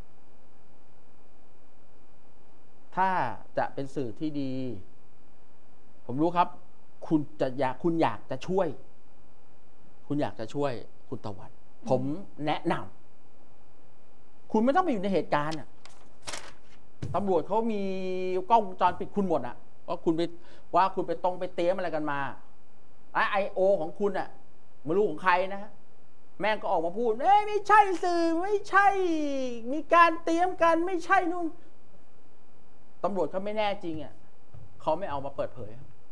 ถ้าจะเป็นสื่อที่ดีผมรู้ครับคุณจะอยากคุณอยากจะช่วยคุณอยากจะช่วยคุณตะวันผมแนะนำคุณไม่ต้องไปอยู่ในเหตุการณ์อ่ะตำรวจเขามีกล้องวงจรปิดคุณหมดอ่ะว่าคุณไปว่าคุณไปตรงไปเตรียมอะไรกันมาไอโอของคุณอ่ะไม่รู้ของใครนะฮะแม่งก็ออกมาพูดเอ้ยไม่ใช่สื่อไม่ใช่มีการเตรียมกันไม่ใช่นู่นตำรวจเขาไม่แน่จริงอ่ะเขาไม่เอามาเปิดเผย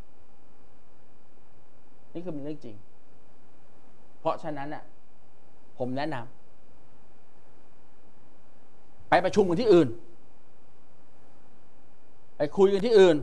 นี่คือเป็นเรื่องจริงเพราะฉะนั้นอ่ะผมแนะนำไปประชุมกันที่อื่นไปคุยกันที่อื่น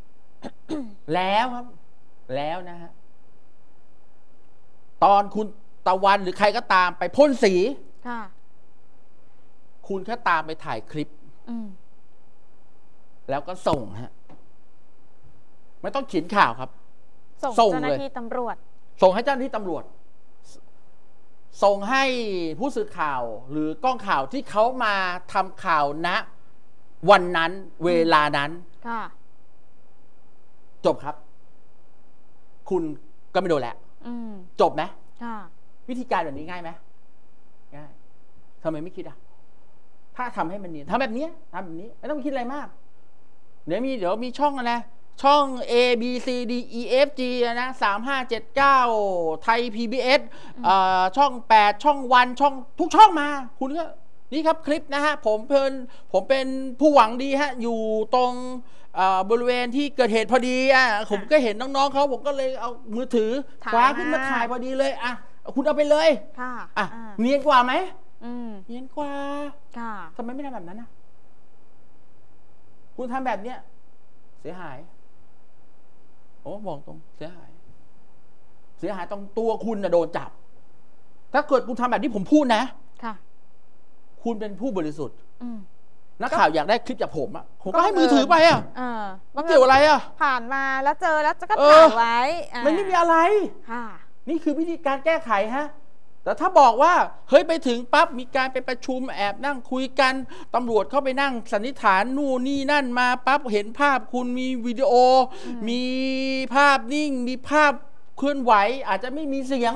แล้วครับแล้วนะฮะตอนคุณตะวันหรือใครก็ตามไปพ่นสีค่ะคุณแค่ตามไปถ่ายคลิปอืมแล้วก็ส่งฮะไม่ต้องเขียนข่าวครับส่งส่งเจ้าหเลยน้าที่ตำรวจส่งให้เจ้าหน้าที่ตำรวจ ส่งให้ผู้สื่อข่าว หรือกล้องข่าวที่เขามาทำข่าวณวันนั้นเวลานั้นค่ะจบครับ คุณก็ไม่โดนแล้วอืมจบไหมค่ะวิธีการแบบนี้ง่ายไหมง่ายทำไมไม่คิดอ่ะ ถ้าทำให้มันเนียนทำแบบนี้ทำแบบนี้ไม่ต้องคิดอะไรมาก เดี๋ยวมีเดี๋ยวมีช่องอะไรช่อง A B C D E F G นะสามห้าเจ็ดเก้าไทย พี บี เอส เอ่อช่องแปดช่องวันช่องทุกช่องมา คุณก็นี่ครับคลิปนะฮะผมเป็นผมเป็นผู้หวังดีฮะอยู่ตรงบริเวณที่เกิดเหตุพอดีอ่ะผมก็เห็นน้องๆเขาผมก็เลยเอามือถือคว้าขึ้นมาถ่ายพอดีเลยอ่ะคุณเอาไปเลยค่ะอ่ะเนียนกว่าไหมอืมเนียนกว่าค่ะทำไมไม่ทำแบบนั้นนะคุณทำแบบเนี้ยเสียหายโอ้บอกตรงเสียหาย เสียหายตรงตัวคุณนะโดนจับ ถ้าเกิดคุณทำแบบที่ผมพูดนะค่ะคุณเป็นผู้บริสุทธิ์อืมนักข่าวอยากได้คลิปจากผมอ่ะผมก็ให้มือถือไปอ่ะเออมันเกี่ยวอะไรอ่ะผ่านมาแล้วเจอแล้วจะก็เอถ่าอยไว้อ่ามันไม่มีอะไรค่ะนี่คือวิธีการแก้ไขฮะ แต่ถ้าบอกว่าเฮ้ยไปถึงปั๊บมีการไปประชุมแอบนั่งคุยกันตำรวจเข้าไปนั่งสันนิษฐานนู่นนี่นั่นมาปั๊บเห็นภาพคุณมีวิดีโอ มีภาพนิ่ง มีภาพเคลื่อนไหว อาจจะไม่มีเสียง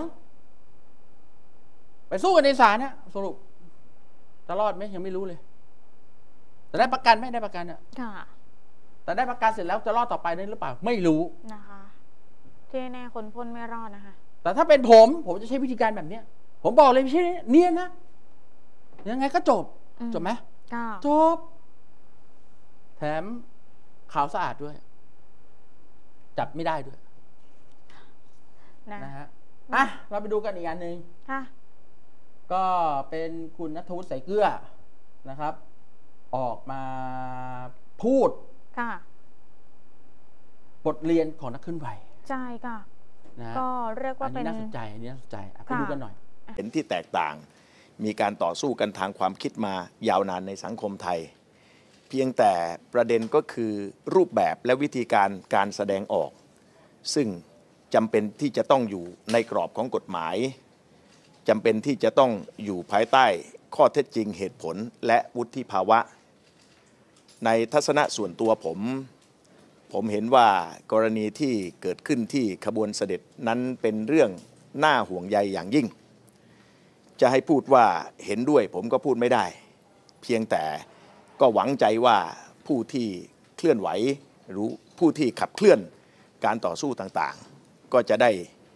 ไปสู้กันในศาลฮะสรุปจะรอดไหมยังไม่รู้เลย แต่ได้ประกันไหมได้ประกันอะค่ะแต่ได้ประกันเสร็จแล้วจะรอดต่อไปได้หรือเปล่าไม่รู้นะคะที่แน่คนพ่นไม่รอดนะคะแต่ถ้าเป็นผมผมจะใช้วิธีการแบบเนี้ยผมบอกเลยไม่ใช่เนียนนะยังไงก็จบอืมจบไหมค่ะจบ แถมขาวสะอาดด้วย จับไม่ได้ด้วยนะนะฮะอ่ะเราไปดูกันอีกอันหนึ่งค่ะก็เป็นคุณณัฐวุฒิสายเกลือนะครับ ออกมาพูดค่ะบทเรียนของนักเคลื่อนไหวใช่ค่ะนะฮะก็เรียกอัว่าน เป็นี้นน่าสนใจอันนี้น่าสนใจอ่ะไปค่ะดูกันหน่อยเห็นที่แตกต่าง มีการต่อสู้กันทางความคิดมายาวนานในสังคมไทย เพียงแต่ประเด็นก็คือรูปแบบและวิธีการการแสดงออก ซึ่งจำเป็นที่จะต้องอยู่ในกรอบของกฎหมายจำเป็นที่จะต้องอยู่ภายใต้ข้อเท็จจริงเหตุผลและวุฒิภาวะ ในทัศนะส่วนตัวผม ผมเห็นว่ากรณีที่เกิดขึ้นที่ขบวนเสด็จนั้นเป็นเรื่องน่าห่วงใยอย่างยิ่ง จะให้พูดว่าเห็นด้วยผมก็พูดไม่ได้ เพียงแต่ก็หวังใจว่าผู้ที่เคลื่อนไหวหรือผู้ที่ขับเคลื่อนการต่อสู้ต่างๆ ก็จะได้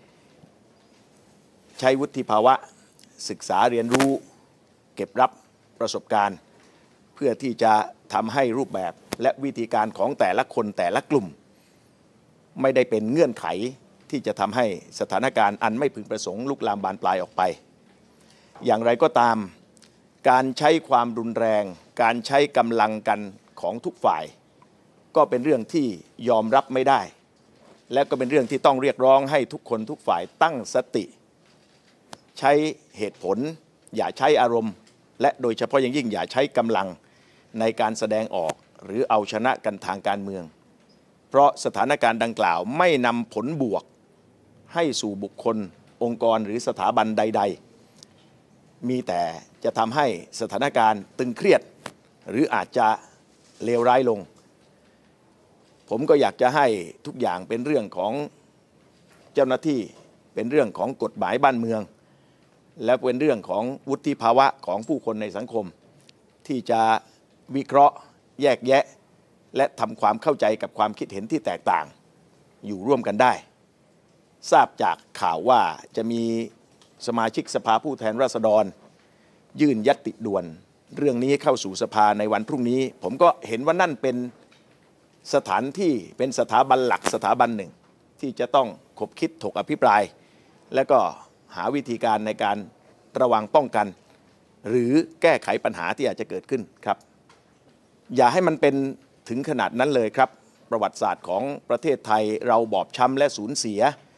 ใช้วุฒิภาวะศึกษาเรียนรู้เก็บรับประสบการณ์ เพื่อที่จะทำให้รูปแบบและวิธีการของแต่ละคนแต่ละกลุ่ม ไม่ได้เป็นเงื่อนไขที่จะทำให้สถานการณ์อันไม่พึงประสงค์ลุกลามบานปลายออกไป อย่างไรก็ตามการใช้ความรุนแรง การใช้กำลังกันของทุกฝ่าย ก็เป็นเรื่องที่ยอมรับไม่ได้ และก็เป็นเรื่องที่ต้องเรียกร้องให้ทุกคนทุกฝ่ายตั้งสติ ใช้เหตุผลอย่าใช้อารมณ์ และโดยเฉพาะอย่างยิ่งอย่าใช้กำลังในการแสดงออกหรือเอาชนะกันทางการเมือง เพราะสถานการณ์ดังกล่าวไม่นำผลบวกให้สู่บุคคลองค์กรหรือสถาบันใดๆมีแต่จะทำให้สถานการณ์ตึงเครียดหรืออาจจะเลวร้ายลง ผมก็อยากจะให้ทุกอย่างเป็นเรื่องของเจ้าหน้าที่เป็นเรื่องของกฎหมายบ้านเมือง และเป็นเรื่องของวุฒิภาวะของผู้คนในสังคม ที่จะวิเคราะห์แยกแยะและทำความเข้าใจกับความคิดเห็นที่แตกต่างอยู่ร่วมกันได้ ทราบจากข่าวว่าจะมีสมาชิกสภาผู้แทนราษฎรยื่นญัตติด่วนเรื่องนี้เข้าสู่สภาในวันพรุ่งนี้ผมก็เห็นว่านั่นเป็นสถานที่เป็นสถาบันหลักสถาบันหนึ่งที่จะต้องคบคิดถกอภิปรายและก็หาวิธีการในการระวังป้องกันหรือแก้ไขปัญหาที่อาจจะเกิดขึ้นครับอย่าให้มันเป็นถึงขนาดนั้นเลยครับประวัติศาสตร์ของประเทศไทยเราบอบช้ำและสูญเสีย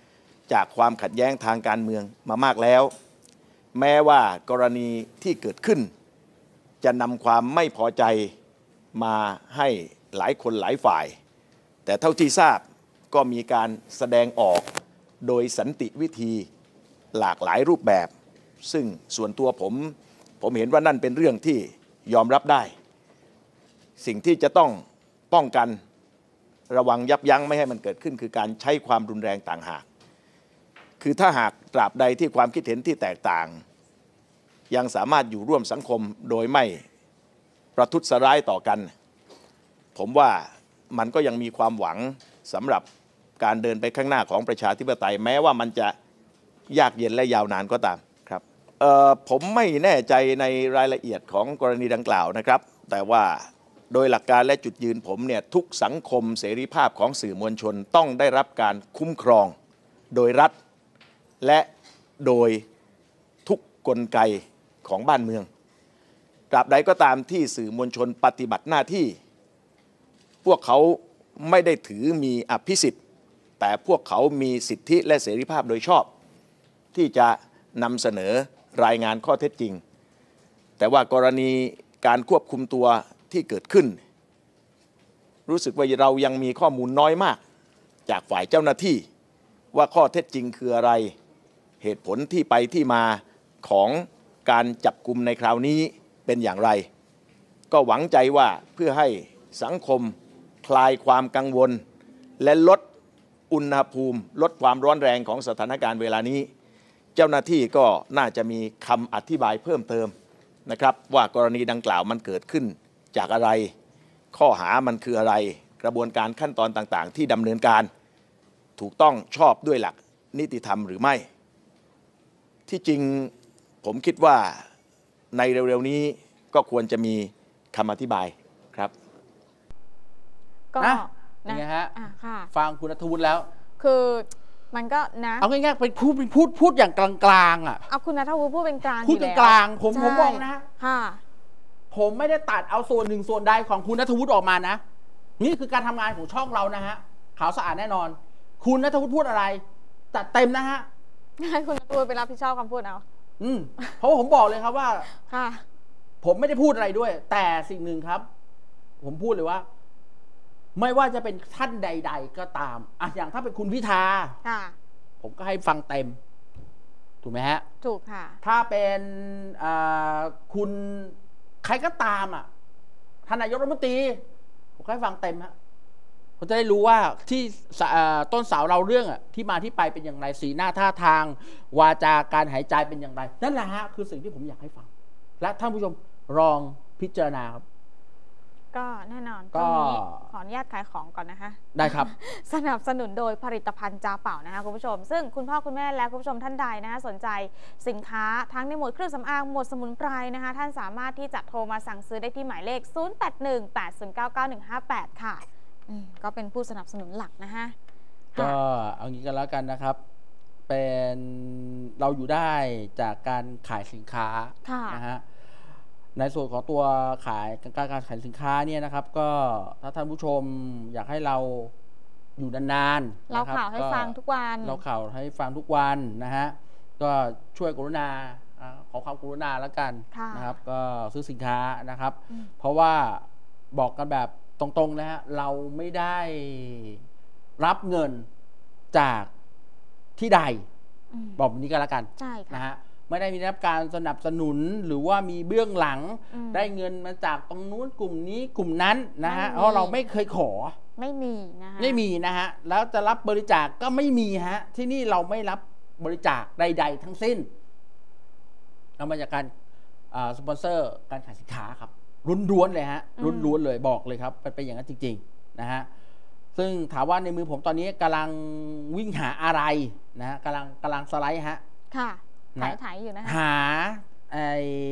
จากความขัดแย้งทางการเมืองมามากแล้ว แม้ว่ากรณีที่เกิดขึ้นจะนำความไม่พอใจมาให้หลายคนหลายฝ่ายแต่เท่าที่ทราบก็มีการแสดงออกโดยสันติวิธีหลากหลายรูปแบบ ซึ่งส่วนตัวผมผมเห็นว่านั่นเป็นเรื่องที่ยอมรับได้ สิ่งที่จะต้องป้องกันระวังยับยั้งไม่ให้มันเกิดขึ้นคือการใช้ความรุนแรงต่างหากคือถ้าหากตราบใดที่ความคิดเห็นที่แตกต่างยังสามารถอยู่ร่วมสังคมโดยไม่ประทุษร้ายต่อกันผมว่ามันก็ยังมีความหวังสำหรับการเดินไปข้างหน้าของประชาธิปไตยแม้ว่ามันจะยากเย็นและยาวนานก็ตามครับเอ่อผมไม่แน่ใจในรายละเอียดของกรณีดังกล่าวนะครับแต่ว่าโดยหลักการและจุดยืนผมเนี่ยทุกสังคมเสรีภาพของสื่อมวลชนต้องได้รับการคุ้มครองโดยรัฐและโดยทุกกลไกของบ้านเมืองตราบใดก็ตามที่สื่อมวลชนปฏิบัติหน้าที่พวกเขาไม่ได้ถือมีอภิสิทธิ์แต่พวกเขามีสิทธิและเสรีภาพโดยชอบที่จะนำเสนอรายงานข้อเท็จจริงแต่ว่ากรณีการควบคุมตัวที่เกิดขึ้นรู้สึกว่าเรายังมีข้อมูลน้อยมากจากฝ่ายเจ้าหน้าที่ว่าข้อเท็จจริงคืออะไรเหตุผลที่ไปที่มาของการจับกุมในคราวนี้เป็นอย่างไรก็หวังใจว่าเพื่อให้สังคมคลายความกังวลและลดอุณหภูมิลดความร้อนแรงของสถานการณ์เวลานี้เจ้าหน้าที่ก็น่าจะมีคำอธิบายเพิ่มเติมนะครับว่ากรณีดังกล่าวมันเกิดขึ้นจากอะไรข้อหามันคืออะไรกระบวนการขั้นตอนต่างๆที่ดำเนินการถูกต้องชอบด้วยหลักนิติธรรมหรือไม่ที่จริงผมคิดว่าในเร็วๆนี้ก็ควรจะมีคำอธิบายครับก็นะนะไงฮะอ่ะค่ะฟังคุณณัฐวุฒิแล้วคือมันก็นะเอาง่ายๆไปพูดไปพูดพูดอย่างกลางๆอ่ะเอาคุณณัฐวุฒิพูดเป็นกลางพูดอยู่แล้วกลางๆผมใช่ผมบอกนะค่ะผมไม่ได้ตัดเอาส่วนหนึ่งส่วนใดของคุณณัฐวุฒิออกมานะนี่คือการทำงานของช่องเรานะฮะขาวสะอาดแน่นอน คุณณัฐวุฒิพูดอะไรจัดเต็มนะฮะให้คุณณัฐวุฒิไปรับผิดชอบคำพูดเอาอืมเพราะว่าผมบอกเลยครับว่าค่ะผมไม่ได้พูดอะไรด้วย แต่สิ่งหนึ่งครับ ผมพูดเลยว่า ไม่ว่าจะเป็นท่านใด ๆ ก็ตามอ่ะอย่างถ้าเป็นคุณพิธาค่ะผมก็ให้ฟังเต็ม ถูกไหมฮะถูกค่ะถ้าเป็นคุณใครก็ตามอ่ะท่านนายกรัฐมนตรีผมก็ให้ฟังเต็มฮะผมจะได้รู้ว่าที่ต้นเสาเราเรื่องอ่ะที่มาที่ไปเป็นอย่างไรสีหน้าท่าทางวาจาการหายใจเป็นอย่างไรนั่นแหละฮะคือสิ่งที่ผมอยากให้ฟังและท่านผู้ชมลองพิจารณาครับก็แน่นอนก็ตรงนี้ขออนุญาตขายของก่อนนะคะได้ครับสนับสนุนโดยผลิตภัณฑ์จาเป่านะคะคุณผู้ชมซึ่งคุณพ่อคุณแม่และคุณผู้ชมท่านใดนะคะสนใจสินค้าทั้งในหมวดเครื่องสำอางหมวดสมุนไพรนะคะท่านสามารถที่จะโทรมาสั่งซื้อได้ที่หมายเลข ศูนย์ แปด หนึ่ง แปด ศูนย์ เก้า เก้า หนึ่ง ห้า แปด ค่ะอืมก็เป็นผู้สนับสนุนหลักนะคะก็เอางี้กันแล้วกันนะครับ เป็นเราอยู่ได้จากการขายสินค้าค่ะนะฮะในส่วนของตัวขายการการขายสินค้าเนี่ยนะครับ ก็ถ้าท่านผู้ชมอยากให้เราอยู่นานๆเรานะครับข่าวให้ฟังทุกวันเราข่าวให้ฟังทุกวันนะฮะก็ช่วยกรุณาอ่าขอความกรุณาแล้วกันค่ะนะครับ ก็ซื้อสินค้านะครับอืมเพราะว่าบอกกันแบบตรงๆนะฮะเราไม่ได้รับเงินจากที่ใดอืมบอกแบบนี้ก็แล้วกันใช่ค่ะนะฮะไม่ได้มีรับการสนับสนุนหรือว่ามีเบื้องหลังอืมได้เงินมาจากตรงนู้นกลุ่มนี้กลุ่มนั้นนะฮะไม่มีเพราะเราไม่เคยขอไม่มีนะคะไม่มีนะฮะแล้วจะรับบริจาค กก็ไม่มีฮะที่นี่เราไม่รับบริจาคใด ๆ ทั้งสิ้นเอามาจากการสปอนเซอร์การขายสินค้าครับล้วนๆเลยฮะล้วนๆเลยบอกเลยครับเป็นอย่างนั้นจริงๆนะฮะซึ่งถามว่าในมือผมตอนนี้กำลังวิ่งหาอะไรนะฮะกำลังกำลังสไลด์ฮะค่ะนะถ่ายถ่ายอยู่นะคะหาไอ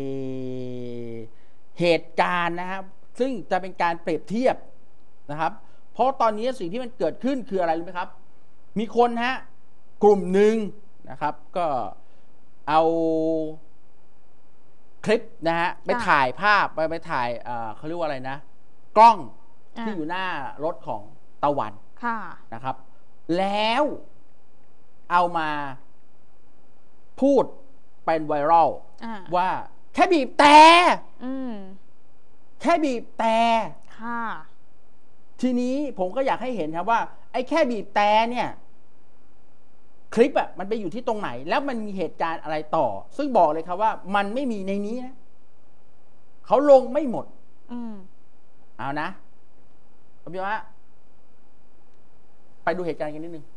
เหตุการณ์นะครับซึ่งจะเป็นการเปรียบเทียบนะครับ เพราะตอนนี้สิ่งที่มันเกิดขึ้นคืออะไรรู้ไหมครับ มีคนฮะกลุ่มหนึ่งนะครับ ก็เอาคลิปนะฮะไปถ่ายภาพไปไปถ่ายเอ่อเขาเรียกว่าอะไรนะ กล้องที่อยู่หน้ารถของตะวันค่ะนะครับ แล้วเอามาพูดเป็นไวรัลอ่าว่าแค่บีบแต่อืมแค่บีบแต่ค่ะทีนี้ผมก็อยากให้เห็นครับว่าไอ้แค่บีบแต่เนี่ยคลิปอะมันไปอยู่ที่ตรงไหน แล้วมันมีเหตุการณ์อะไรต่อ ซึ่งบอกเลยครับว่ามันไม่มีในนี้นะเขาลงไม่หมดอืมเอานะผมจะว่าไปดูเหตุการณ์กันนิดนึง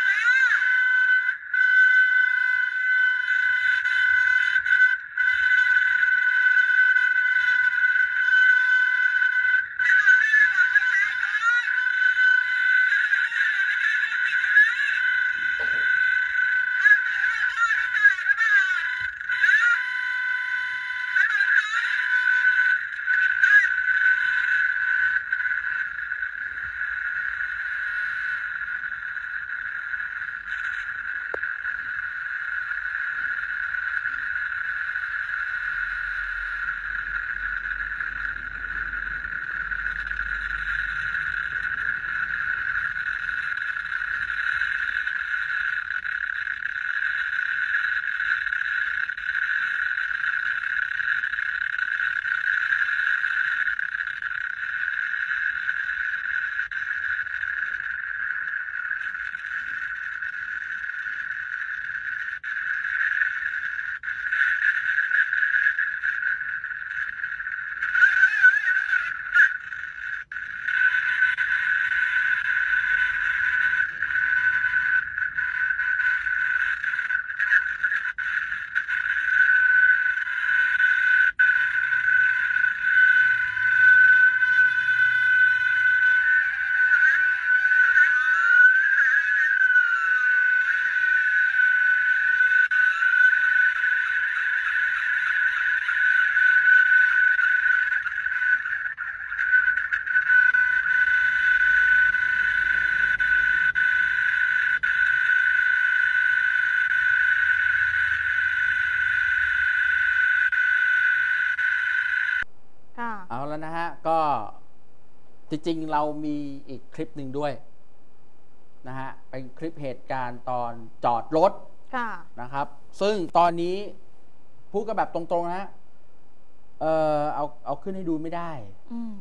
ค่ะเอาแล้วนะฮะก็จริงๆเรามีอีกคลิปหนึ่งด้วยนะฮะเป็นคลิปเหตุการณ์ตอนจอดรถค่ะนะครับ ซึ่งตอนนี้พูดกันแบบตรงๆนะฮะเออเอาเอาขึ้นให้ดูไม่ได้อืม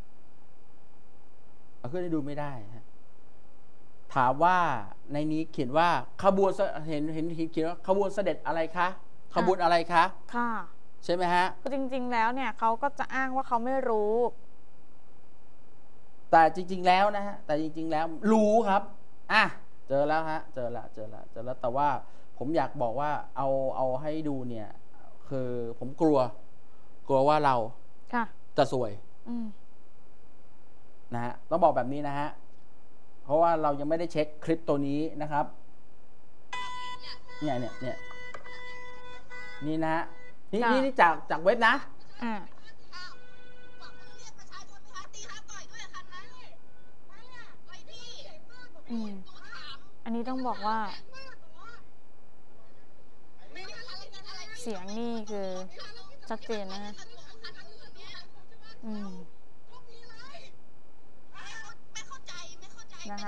เอาขึ้นให้ดูไม่ได้ฮะถามว่าในนี้เขียนว่าขบวนเสเห็นเห็นเขียนว่าขบวนเสด็จอะไรคะขบวนอะไรคะค่ะใช่ไหมฮะคือจริง ๆ แล้วเนี่ยเขาก็จะอ้างว่าเขาไม่รู้แต่จริง ๆ แล้วนะฮะแต่จริง ๆ แล้วรู้ครับอ่ะเจอแล้วฮะเจอละเจอละเจอแล้วแต่ว่าผมอยากบอกว่าเอาเอาให้ดูเนี่ยคือผมกลัว กลัวว่าเราค่ะจะซวยอืมนะฮะต้องบอกแบบนี้นะฮะเพราะว่าเรายังไม่ได้เช็คคลิปตัวนี้นะครับเนี่ยเนี่ยเนี่ยนี่นะฮะนี่ค่ะนี่นี่จากจากเว็บนะอ่า อืม อันนี้ต้องบอกว่า เสียงนี่คือชัดเจนนะฮะ อืม นะคะ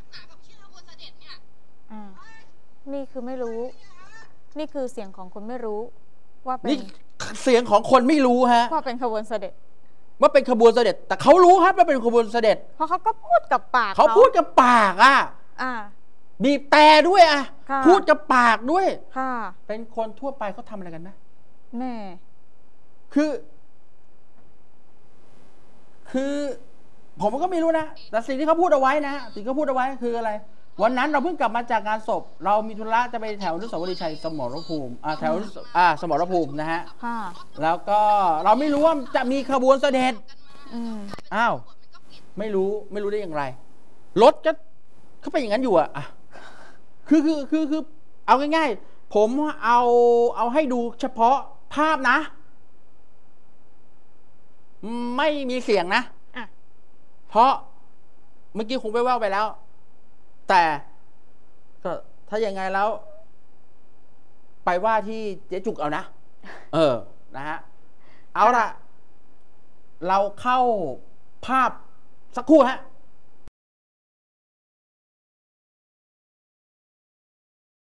อ่า นี่คือไม่รู้ นี่คือเสียงของคนไม่รู้ ว่าเป็นนี่เสียงของคนไม่รู้ฮะว่าเป็นขบวนเสด็จว่าเป็นขบวนเสด็จ แต่เขารู้ครับว่าเป็นขบวนเสด็จเพราะเขาก็พูดกับปากเขาพูดกับปากอ่ะอ่าบีบแต่ด้วยอ่ะค่ะพูดกับปากด้วยค่ะเป็นคนทั่วไปเขาทำอะไรกันนะแม่คือ คือ ผมก็ไม่รู้นะ แต่สิ่งที่เขาพูดเอาไว้นะสิ่งที่เขาพูดเอาไว้คืออะไร วันนั้นเราเพิ่งกลับมาจากงานศพ เรามีธุระจะไปแถวอนุสาวรีย์ชัยสมรภูมิอ่าแถวอ่าสมรภูมินะฮะค่ะแล้วก็เราไม่รู้ว่าจะมีขบวนเสด็จอืมอ้าว ไม่รู้ไม่รู้ได้อย่างไร รถก็ก็เป็นอย่างนั้นอยู่อะอ่ะคือคือคือคือเอาง่ายๆ ผมเอาเอาให้ดูเฉพาะภาพนะ ไม่มีเสียงนะอ่ะเพราะเมื่อกี้คงไปว่าไปแล้ว แต่ก็ถ้าอย่างไงแล้ว ไปว่าที่เจ๊จุกเอานะ เออ นะฮะ เอาล่ะ เราเข้าภาพสักครู่ฮะ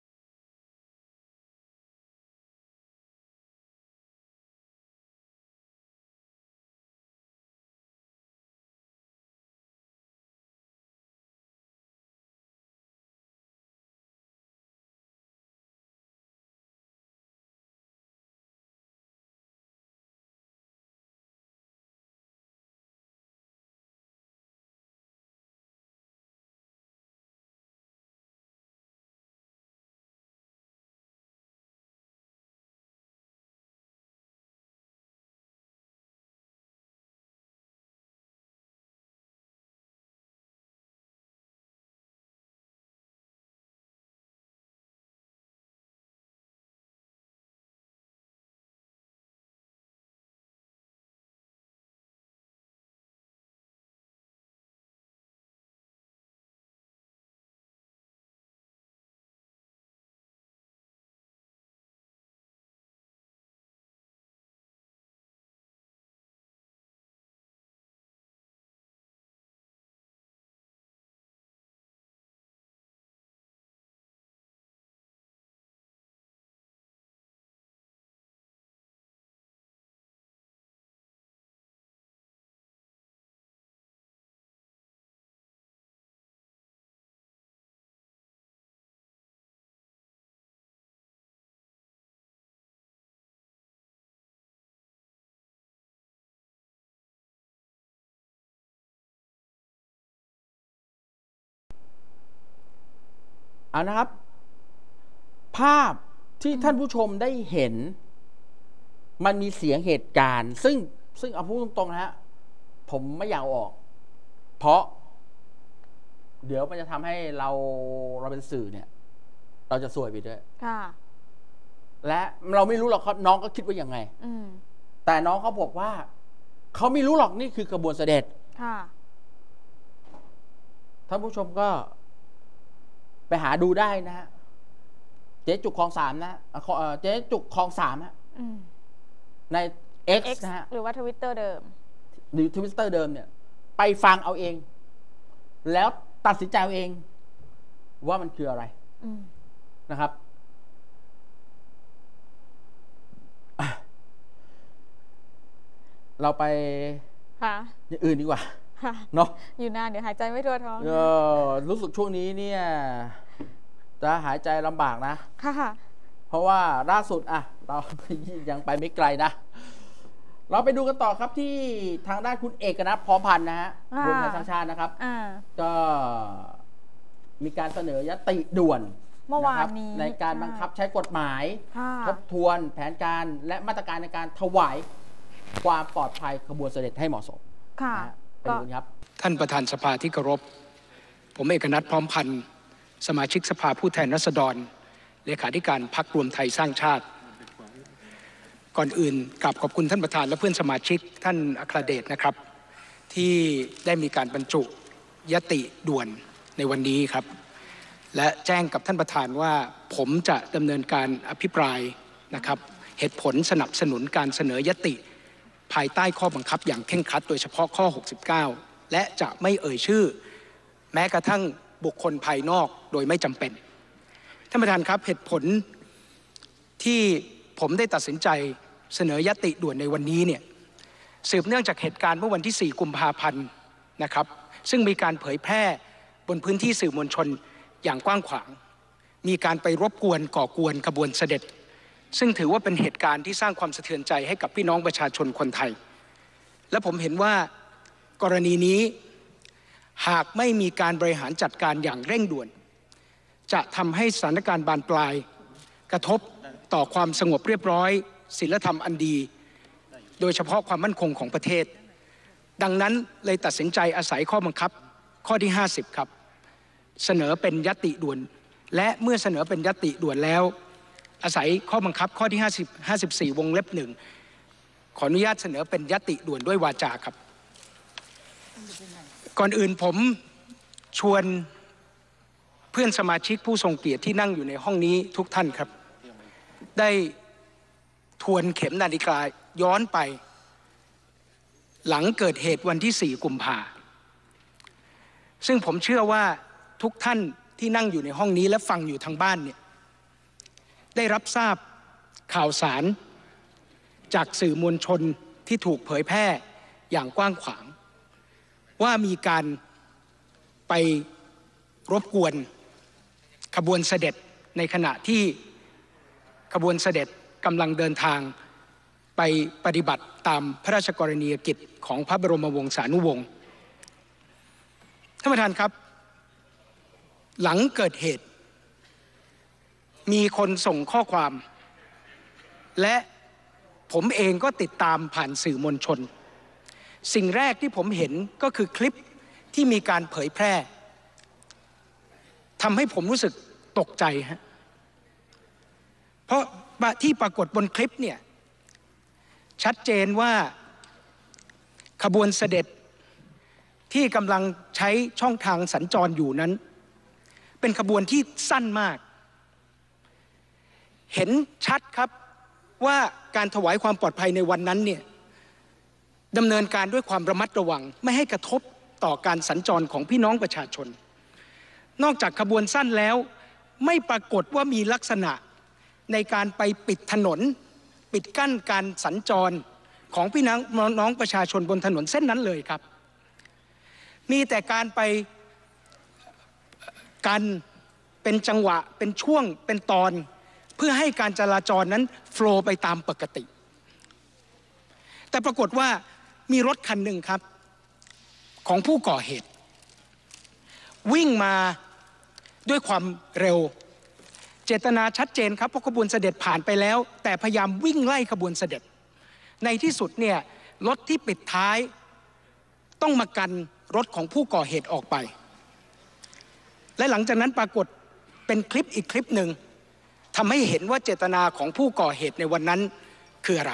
เอานะครับ ภาพที่ท่านผู้ชมได้เห็น มันมีเสียงเหตุการณ์ ซึ่งซึ่งเอาพูดตรงๆนะฮะผมไม่อยากออก เพราะ เดี๋ยวมันจะทำให้เราเราเป็นสื่อเนี่ย เราจะซวยไปด้วยค่ะ และเราไม่รู้หรอกครับน้องก็คิดว่ายังไงแต่น้องเขาบอกว่าเขาไม่รู้หรอกนี่คือกระบวนเสด็จค่ะท่านผู้ชมก็ ไปหาดูได้นะฮะเจ๊จุกคลองสามนะเจ๊จุกคลองสามฮะใน X นะฮะหรือว่าทวิตเตอร์เดิมหรือทวิตเตอร์เดิมเนี่ยไปฟังเอาเอง แล้วตัดสินใจเอาเอง ว่ามันคืออะไรนะครับเราไปอย่างอื่นดีกว่าเนาะอยู่นานเดี๋ยวหายใจไม่ทั่วท้องรู้สึกช่วงนี้เนี่ยจะหายใจลำบากนะค่ะเพราะว่าล่าสุดอ่ะเรายังไปไม่ไกลนะเราไปดูกันต่อครับที่ทางด้านคุณเอกนัท พร้อมพันธ์นะฮะรวมไทยสร้างชาตินะครับก็มีการเสนอยติด่วนเมื่อวานนี้ในการบังคับใช้กฎหมายทบทวนแผนการและมาตรการในการถวายความปลอดภัยขบวนเสด็จให้เหมาะสมค่ะไปดูครับท่านประธานสภาที่เคารพผมเอกนัท พร้อมพันธ์สมาชิกสภาผู้แทนราษฎรเลขาธิการพรรครวมไทยสร้างชาติก่อนอื่นกราบขอบคุณท่านประธานและเพื่อนสมาชิกท่านอัครเดชนะครับที่ได้มีการบรรจุยติด่วนในวันนี้ครับและแจ้งกับท่านประธานว่าผมจะดำเนินการอภิปรายนะครับเหตุผลสนับสนุนการเสนอยติภายใต้ข้อบังคับอย่างเคร่งครัดโดยเฉพาะข้อหกสิบเก้าและจะไม่เอ่ยชื่อแม้กระทั่งบุคคลภายนอกโดยไม่จำเป็นท่านประธานครับเหตุผลที่ผมได้ตัดสินใจเสนอยติด่วนในวันนี้เนี่ยสืบเนื่องจากเหตุการณ์เมื่อวันที่สี่กุมภาพันธ์นะครับซึ่งมีการเผยแพร่บนพื้นที่สื่อมวลชนอย่างกว้างขวางมีการไปรบกวนก่อกวนขบวนเสด็จซึ่งถือว่าเป็นเหตุการณ์ที่สร้างความสะเทือนใจให้กับพี่น้องประชาชนคนไทยและผมเห็นว่ากรณีนี้หากไม่มีการบริหารจัดการอย่างเร่งด่วนจะทำให้สถานการณ์บานปลายกระทบต่อความสงบเรียบร้อยศีลธรรมอันดีโดยเฉพาะความมั่นคงของประเทศดังนั้นเลยตัดสินใจอาศัยข้อบังคับข้อที่ห้าสิบครับเสนอเป็นยติด่วนและเมื่อเสนอเป็นยติด่วนแล้วอาศัยข้อบังคับข้อที่ห้าสิบ ห้าสิบสี่วงเล็บหนึ่งขออนุญาตเสนอเป็นยติด่วนด้วยวาจาครับก่อนอื่นผมชวนเพื่อนสมาชิกผู้ทรงเกียรติที่นั่งอยู่ในห้องนี้ทุกท่านครับได้ทวนเข็มนาฬิกาย้อนไปหลังเกิดเหตุวันที่สี่กุมภาซึ่งผมเชื่อว่าทุกท่านที่นั่งอยู่ในห้องนี้และฟังอยู่ทางบ้านเนี่ยได้รับทราบข่าวสารจากสื่อมวลชนที่ถูกเผยแพร่อย่างกว้างขวางว่ามีการไปรบกวนขบวนเสด็จในขณะที่ขบวนเสด็จกำลังเดินทางไปปฏิบัติตามพระราชกรณียกิจของพระบรมวงศานุวงศ์ท่านประธานครับหลังเกิดเหตุมีคนส่งข้อความและผมเองก็ติดตามผ่านสื่อมวลชนสิ่งแรกที่ผมเห็นก็คือคลิปที่มีการเผยแพร่ทำให้ผมรู้สึกตกใจฮะเพราะที่ปรากฏบนคลิปเนี่ยชัดเจนว่าขบวนเสด็จที่กำลังใช้ช่องทางสัญจรอยู่นั้นเป็นขบวนที่สั้นมากเห็นชัดครับว่าการถวายความปลอดภัยในวันนั้นเนี่ยดำเนินการด้วยความระมัดระวังไม่ให้กระทบต่อการสัญจรของพี่น้องประชาชนนอกจากขบวนสั้นแล้วไม่ปรากฏว่ามีลักษณะในการไปปิดถนนปิดกั้นการสัญจรของพี่น้องประชาชนบนถนนเส้นนั้นเลยครับมีแต่การไปกันเป็นจังหวะเป็นช่วงเป็นตอนเพื่อให้การจราจรนั้นโฟลว์ไปตามปกติแต่ปรากฏว่ามีรถคันหนึ่งครับของผู้ก่อเหตุวิ่งมาด้วยความเร็วเจตนาชัดเจนครับเพราะขบวนเสด็จผ่านไปแล้วแต่พยายามวิ่งไล่ขบวนเสด็จในที่สุดเนี่ยรถที่ปิดท้ายต้องมากันรถของผู้ก่อเหตุออกไปและหลังจากนั้นปรากฏเป็นคลิปอีกคลิปหนึ่งทำให้เห็นว่าเจตนาของผู้ก่อเหตุในวันนั้นคืออะไร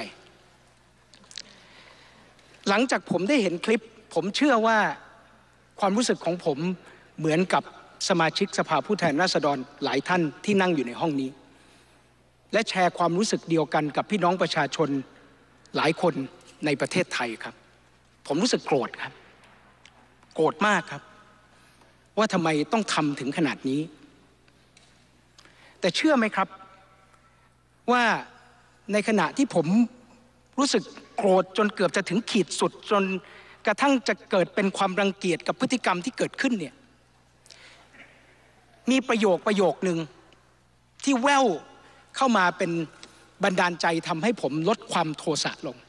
หลังจากผมได้เห็นคลิปผมเชื่อว่าความรู้สึกของผมเหมือนกับสมาชิกสภาผู้แทนราษฎรหลายท่านที่นั่งอยู่ในห้องนี้และแชร์ความรู้สึกเดียวกันกับพี่น้องประชาชนหลายคนในประเทศไทยครับผมรู้สึกโกรธครับโกรธมากครับว่าทำไมต้องทำถึงขนาดนี้แต่เชื่อไหมครับว่าในขณะที่ผมรู้สึกโกรธจนเกือบจะถึงขีดสุดจนกระทั่งจะเกิดเป็นความรังเกียจกับพฤติกรรมที่เกิดขึ้นเนี่ยมีประโยคประโยคนึงที่แว่วเข้ามาเป็นบันดาลใจทำให้ผมลดความโทสะลง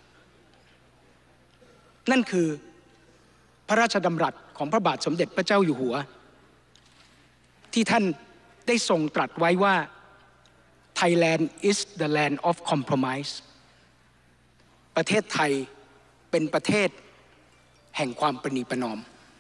นั่นคือพระราชดำรัสของพระบาทสมเด็จพระเจ้าอยู่หัวที่ท่านได้ทรงตรัสไว้ว่า Thailand is the land of compromise ประเทศไทยเป็นประเทศแห่งความประนีประนอม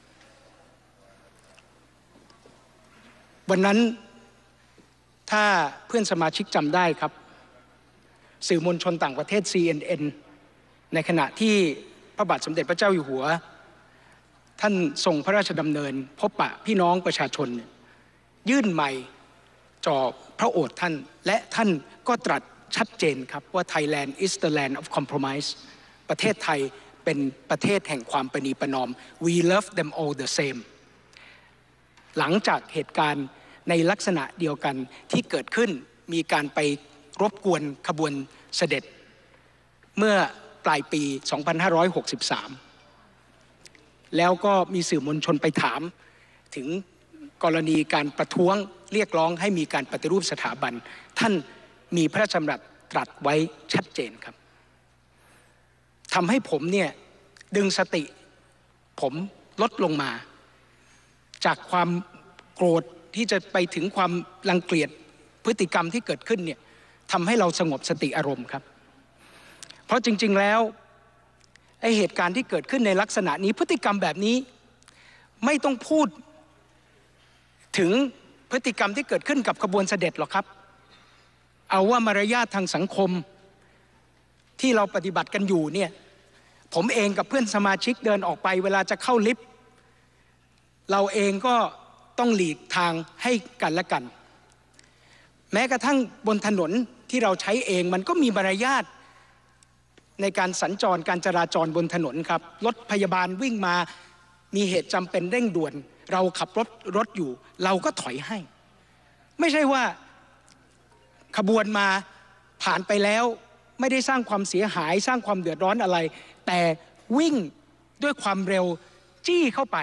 วันนั้นถ้าเพื่อนสมาชิกจำได้ครับสื่อมวลชนต่างประเทศ ซี เอ็น เอ็น ในขณะที่พระบาทสมเด็จพระเจ้าอยู่หัวท่านทรงพระราชดำเนินพบปะพี่น้องประชาชนยื่นไมค์จ่อพระโอษฐ์ท่านและท่านก็ตรัสชัดเจนครับว่า Thailand is the land of compromise ประเทศไทยเป็นประเทศแห่งความประนีประนอม we love them all the same หลังจากเหตุการณ์ในลักษณะเดียวกันที่เกิดขึ้นมีการไปรบกวนขบวนเสด็จเมื่อปลายปี สองพันห้าร้อยหกสิบสาม แล้วก็มีสื่อมวลชนไปถามถึงกรณีการประท้วงเรียกร้องให้มีการปฏิรูปสถาบันท่านมีพระราชดำรัสตรัสไว้ชัดเจนครับทำให้ผมเนี่ยดึงสติผมลดลงมาจากความโกรธที่จะไปถึงความรังเกียจพฤติกรรมที่เกิดขึ้นเนี่ยทำให้เราสงบสติอารมณ์ครับเพราะจริงๆแล้วไอ้เหตุการณ์ที่เกิดขึ้นในลักษณะนี้พฤติกรรมแบบนี้ไม่ต้องพูดถึงพฤติกรรมที่เกิดขึ้นกับขบวนเสด็จหรอกครับเอาว่ามารยาททางสังคมที่เราปฏิบัติกันอยู่เนี่ยผมเองกับเพื่อนสมาชิกเดินออกไปเวลาจะเข้าลิฟต์เราเองก็ต้องหลีกทางให้กันและกันแม้กระทั่งบนถนนที่เราใช้เองมันก็มีมารยาทในการสัญจรการจราจรบนถนนครับรถพยาบาลวิ่งมามีเหตุจำเป็นเร่งด่วนเราขับรถรถอยู่เราก็ถอยให้ไม่ใช่ว่าขบวนมาผ่านไปแล้วไม่ได้สร้างความเสียหายสร้างความเดือดร้อนอะไรแต่วิ่งด้วยความเร็วจี้เข้าไป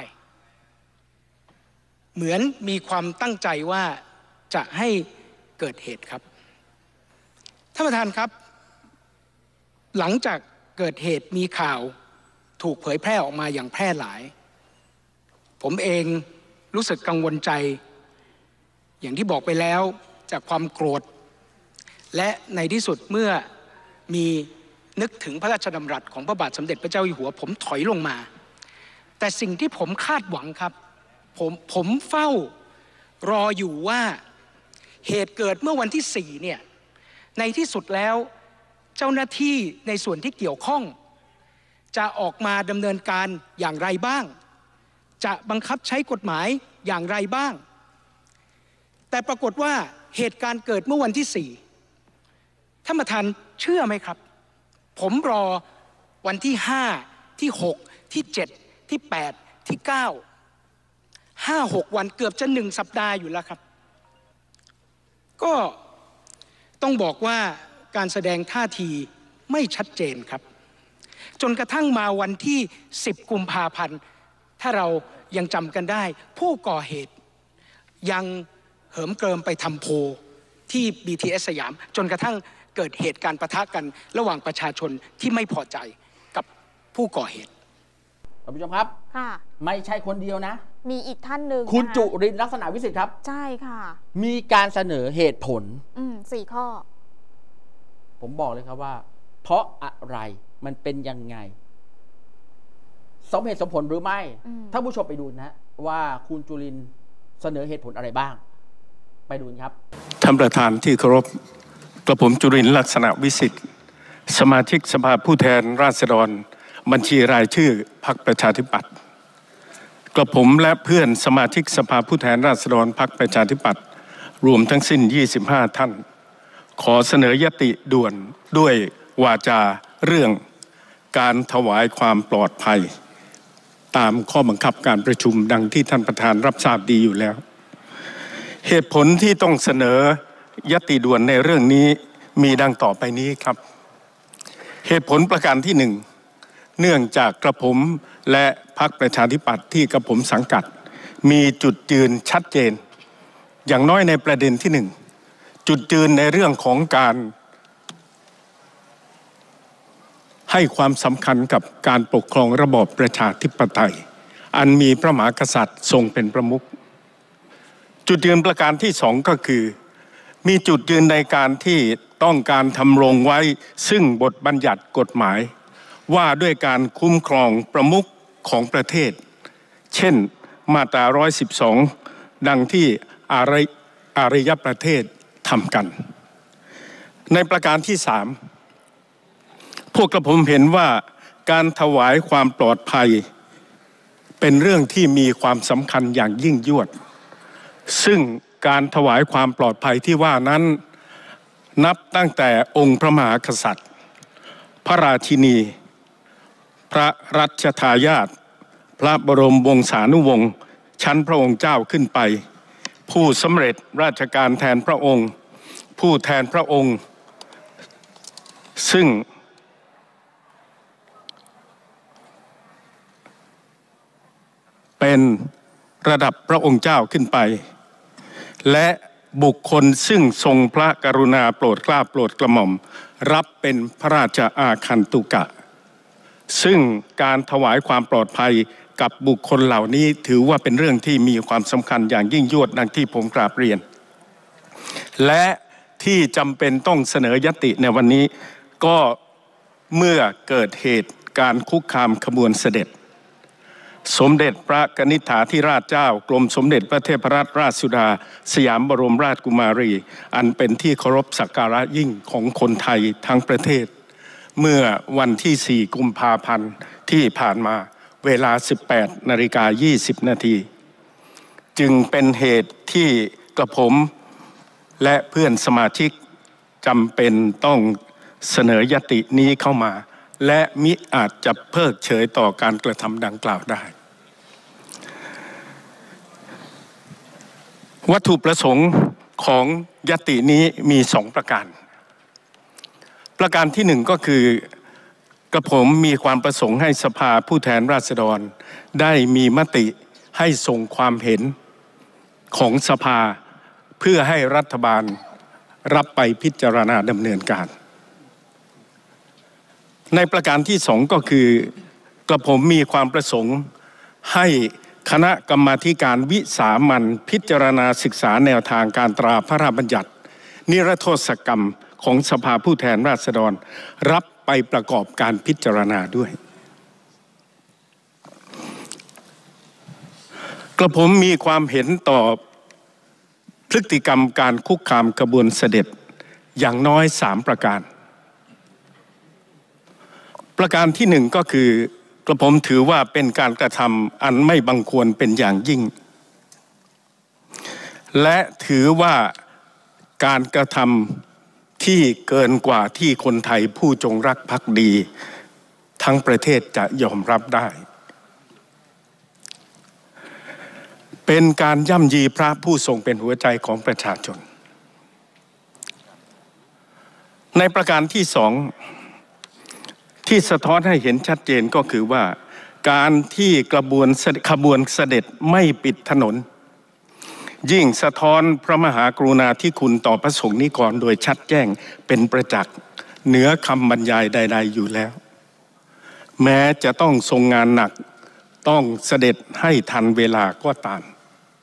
เหมือนมีความตั้งใจว่าจะให้เกิดเหตุครับท่านประธานครับหลังจากเกิดเหตุมีข่าวถูกเผยแพร่ออกมาอย่างแพร่หลายผมเองรู้สึกกังวลใจอย่างที่บอกไปแล้วจากความโกรธและในที่สุดเมื่อมีนึกถึงพระราชดำรัสของพระบาทสมเด็จพระเจ้าอยู่หัวผมถอยลงมาแต่สิ่งที่ผมคาดหวังครับผมผมเฝ้ารออยู่ว่าเหตุเกิดเมื่อวันที่สี่เนี่ยในที่สุดแล้วเจ้าหน้าที่ในส่วนที่เกี่ยวข้องจะออกมาดำเนินการอย่างไรบ้างจะบังคับใช้กฎหมายอย่างไรบ้างแต่ปรากฏว่าเหตุการณ์เกิดเมื่อวันที่สี่ท่านประธานเชื่อไหมครับผมรอวันที่ห้าที่หกที่เจ็ดที่แปดที่เก้าห้าหกวันเกือบจะหนึ่งสัปดาห์อยู่แล้วครับก็ต้องบอกว่าการแสดงท่าทีไม่ชัดเจนครับจนกระทั่งมาวันที่สิบกุมภาพันธ์ถ้าเรายังจำกันได้ผู้ก่อเหตุยังเหิมเกริมไปทำโพลที่ บี ที เอส สยามจนกระทั่งเกิดเหตุการณ์ปะทะกันระหว่างประชาชนที่ไม่พอใจกับผู้ก่อเหตุานผู้ชมครับค่ะไม่ใช่คนเดียวนะมีอีกท่านหนึ่งคุณจุรินทร์ลักษณะวิสิทธิ์ครับใช่ค่ะมีการเสนอเหตุผลอืมสี่ข้อผมบอกเลยครับว่าเพราะอะไรมันเป็นยังไงสมเหตุสมผลหรือไม่ท่านผู้ชมไปดูนะว่าคุณจุรินทร์เสนอเหตุผลอะไรบ้างไปดูครับท่านประธานที่เคารพกระผมจุรินทร์ลักษณะวิสิทธิ์สมาชิกสภาผู้แทนราษฎรบัญชีรายชื่อพรรคประชาธิปัตย์กระผมและเพื่อนสมาชิกสภาผู้แทนราษฎรพรรคประชาธิปัตย์รวมทั้งสิ้นยี่สิบห้าท่านขอเสนอยติด่วนด้วยวาจาเรื่องการถวายความปลอดภัยตามข้อบังคับการประชุมดังที่ท่านประธานรับทราบดีอยู่แล้วเหตุผลที่ต้องเสนอยติด่วนในเรื่องนี้มีดังต่อไปนี้ครับเหตุผลประการที่หนึ่งเนื่องจากกระผมและพรรคประชาธิปัตย์ที่กระผมสังกัดมีจุดยืนชัดเจนอย่างน้อยในประเด็นที่หนึ่งจุดยืนในเรื่องของการให้ความสำคัญกับการปกครองระบอบประชาธิปไตยอันมีพระมหากษัตริย์ทรงเป็นประมุขจุดยืนประการที่สองก็คือมีจุดยืนในการที่ต้องการทำรงไว้ซึ่งบทบัญญัติกฎหมายว่าด้วยการคุ้มครองประมุขของประเทศเช่นมาตราหนึ่งร้อยสิบสองดังที่อารยอารยประเทศทำกันในประการที่สามพวกกระผมเห็นว่าการถวายความปลอดภัยเป็นเรื่องที่มีความสำคัญอย่างยิ่งยวดซึ่งการถวายความปลอดภัยที่ว่านั้นนับตั้งแต่องค์พระมหากษัตริย์พระราชินีพระรัชทายาทพระบรมวงศานุวงศ์ชั้นพระองค์เจ้าขึ้นไปผู้สำเร็จราชการแทนพระองค์ผู้แทนพระองค์ซึ่งเป็นระดับพระองค์เจ้าขึ้นไปและบุคคลซึ่งทรงพระกรุณาโปรดเกล้าโปรดกระหม่อมรับเป็นพระราชอาคันตุกะซึ่งการถวายความปลอดภัยกับบุคคลเหล่านี้ถือว่าเป็นเรื่องที่มีความสำคัญอย่างยิ่งยวดดังที่ผมกราบเรียนและที่จำเป็นต้องเสนอยติในวันนี้ก็เมื่อเกิดเหตุการคุกคามขบวนเสด็จสมเด็จพระกนิษฐาธิราชเจ้ากรมสมเด็จพระเทพรัตนราชสุดาสยามบรมราชกุมารีอันเป็นที่เคารพสักการะยิ่งของคนไทยทั้งประเทศเมื่อวันที่สี่กุมภาพันธ์ที่ผ่านมาเวลา สิบแปดนาฬิกายี่สิบนาทีจึงเป็นเหตุที่กระผมและเพื่อนสมาชิกจำเป็นต้องเสนอยตินี้เข้ามาและมิอาจจะเพิกเฉยต่อการกระทำดังกล่าวได้วัตถุประสงค์ของยตินี้มีสองประการประการที่หนึ่งก็คือกระผมมีความประสงค์ให้สภาผู้แทนราษฎรได้มีมติให้ส่งความเห็นของสภาเพื่อให้รัฐบาลรับไปพิจารณาดำเนินการในประการที่สองก็คือกระผมมีความประสงค์ให้คณะกรรมาธิการวิสามัญพิจารณาศึกษาแนวทางการตราพระราชบัญญัตินิรโทษกรรมของสภาผู้แทนราษฎรรับไปประกอบการพิจารณาด้วยกระผมมีความเห็นต่อพฤติกรรมการคุกคามขบวนเสด็จอย่างน้อยสามประการประการที่หนึ่งก็คือกระผมถือว่าเป็นการกระทำอันไม่บังควรเป็นอย่างยิ่งและถือว่าการกระทำที่เกินกว่าที่คนไทยผู้จงรักภักดีทั้งประเทศจะยอมรับได้เป็นการย่ำยีพระผู้ทรงเป็นหัวใจของประชาชนในประการที่สองที่สะท้อนให้เห็นชัดเจนก็คือว่าการที่กระบวนขบวนเสด็จไม่ปิดถนนยิ่งสะท้อนพระมหากรุณาธิคุณต่อพระสงฆ์นิกรโดยชัดแจ้งเป็นประจักษ์เหนือคำบรรยายใดๆอยู่แล้วแม้จะต้องทรงงานหนักต้องเสด็จให้ทันเวลาก็ตาม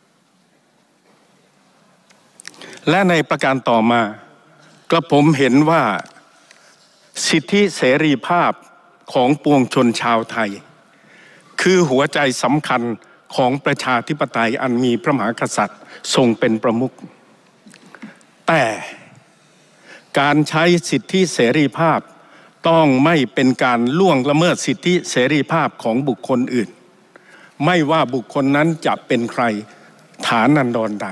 และในประการต่อมากระผมเห็นว่าสิทธิเสรีภาพของปวงชนชาวไทยคือหัวใจสำคัญของประชาธิปไตยอันมีพระมหากษัตริย์ทรงเป็นประมุขแต่การใช้สิทธิเสรีภาพต้องไม่เป็นการล่วงละเมิดสิทธิเสรีภาพของบุคคลอื่นไม่ว่าบุคคลนั้นจะเป็นใครฐานันดรใด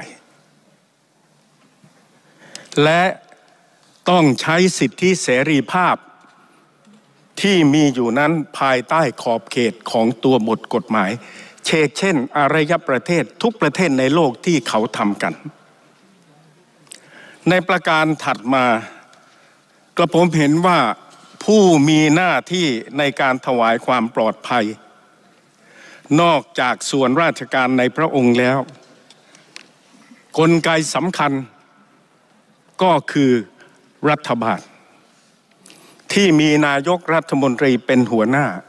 และต้องใช้สิทธิเสรีภาพที่มีอยู่นั้นภายใต้ขอบเขตของตัวบทกฎหมายเชกเช่นอารยประเทศทุกประเทศในโลกที่เขาทำกันในประการถัดมากระผมเห็นว่าผู้มีหน้าที่ในการถวายความปลอดภัยนอกจากส่วนราชการในพระองค์แล้วกลไกสำคัญก็คือรัฐบาลที่มีนายกรัฐมนตรีเป็นหัวหน้า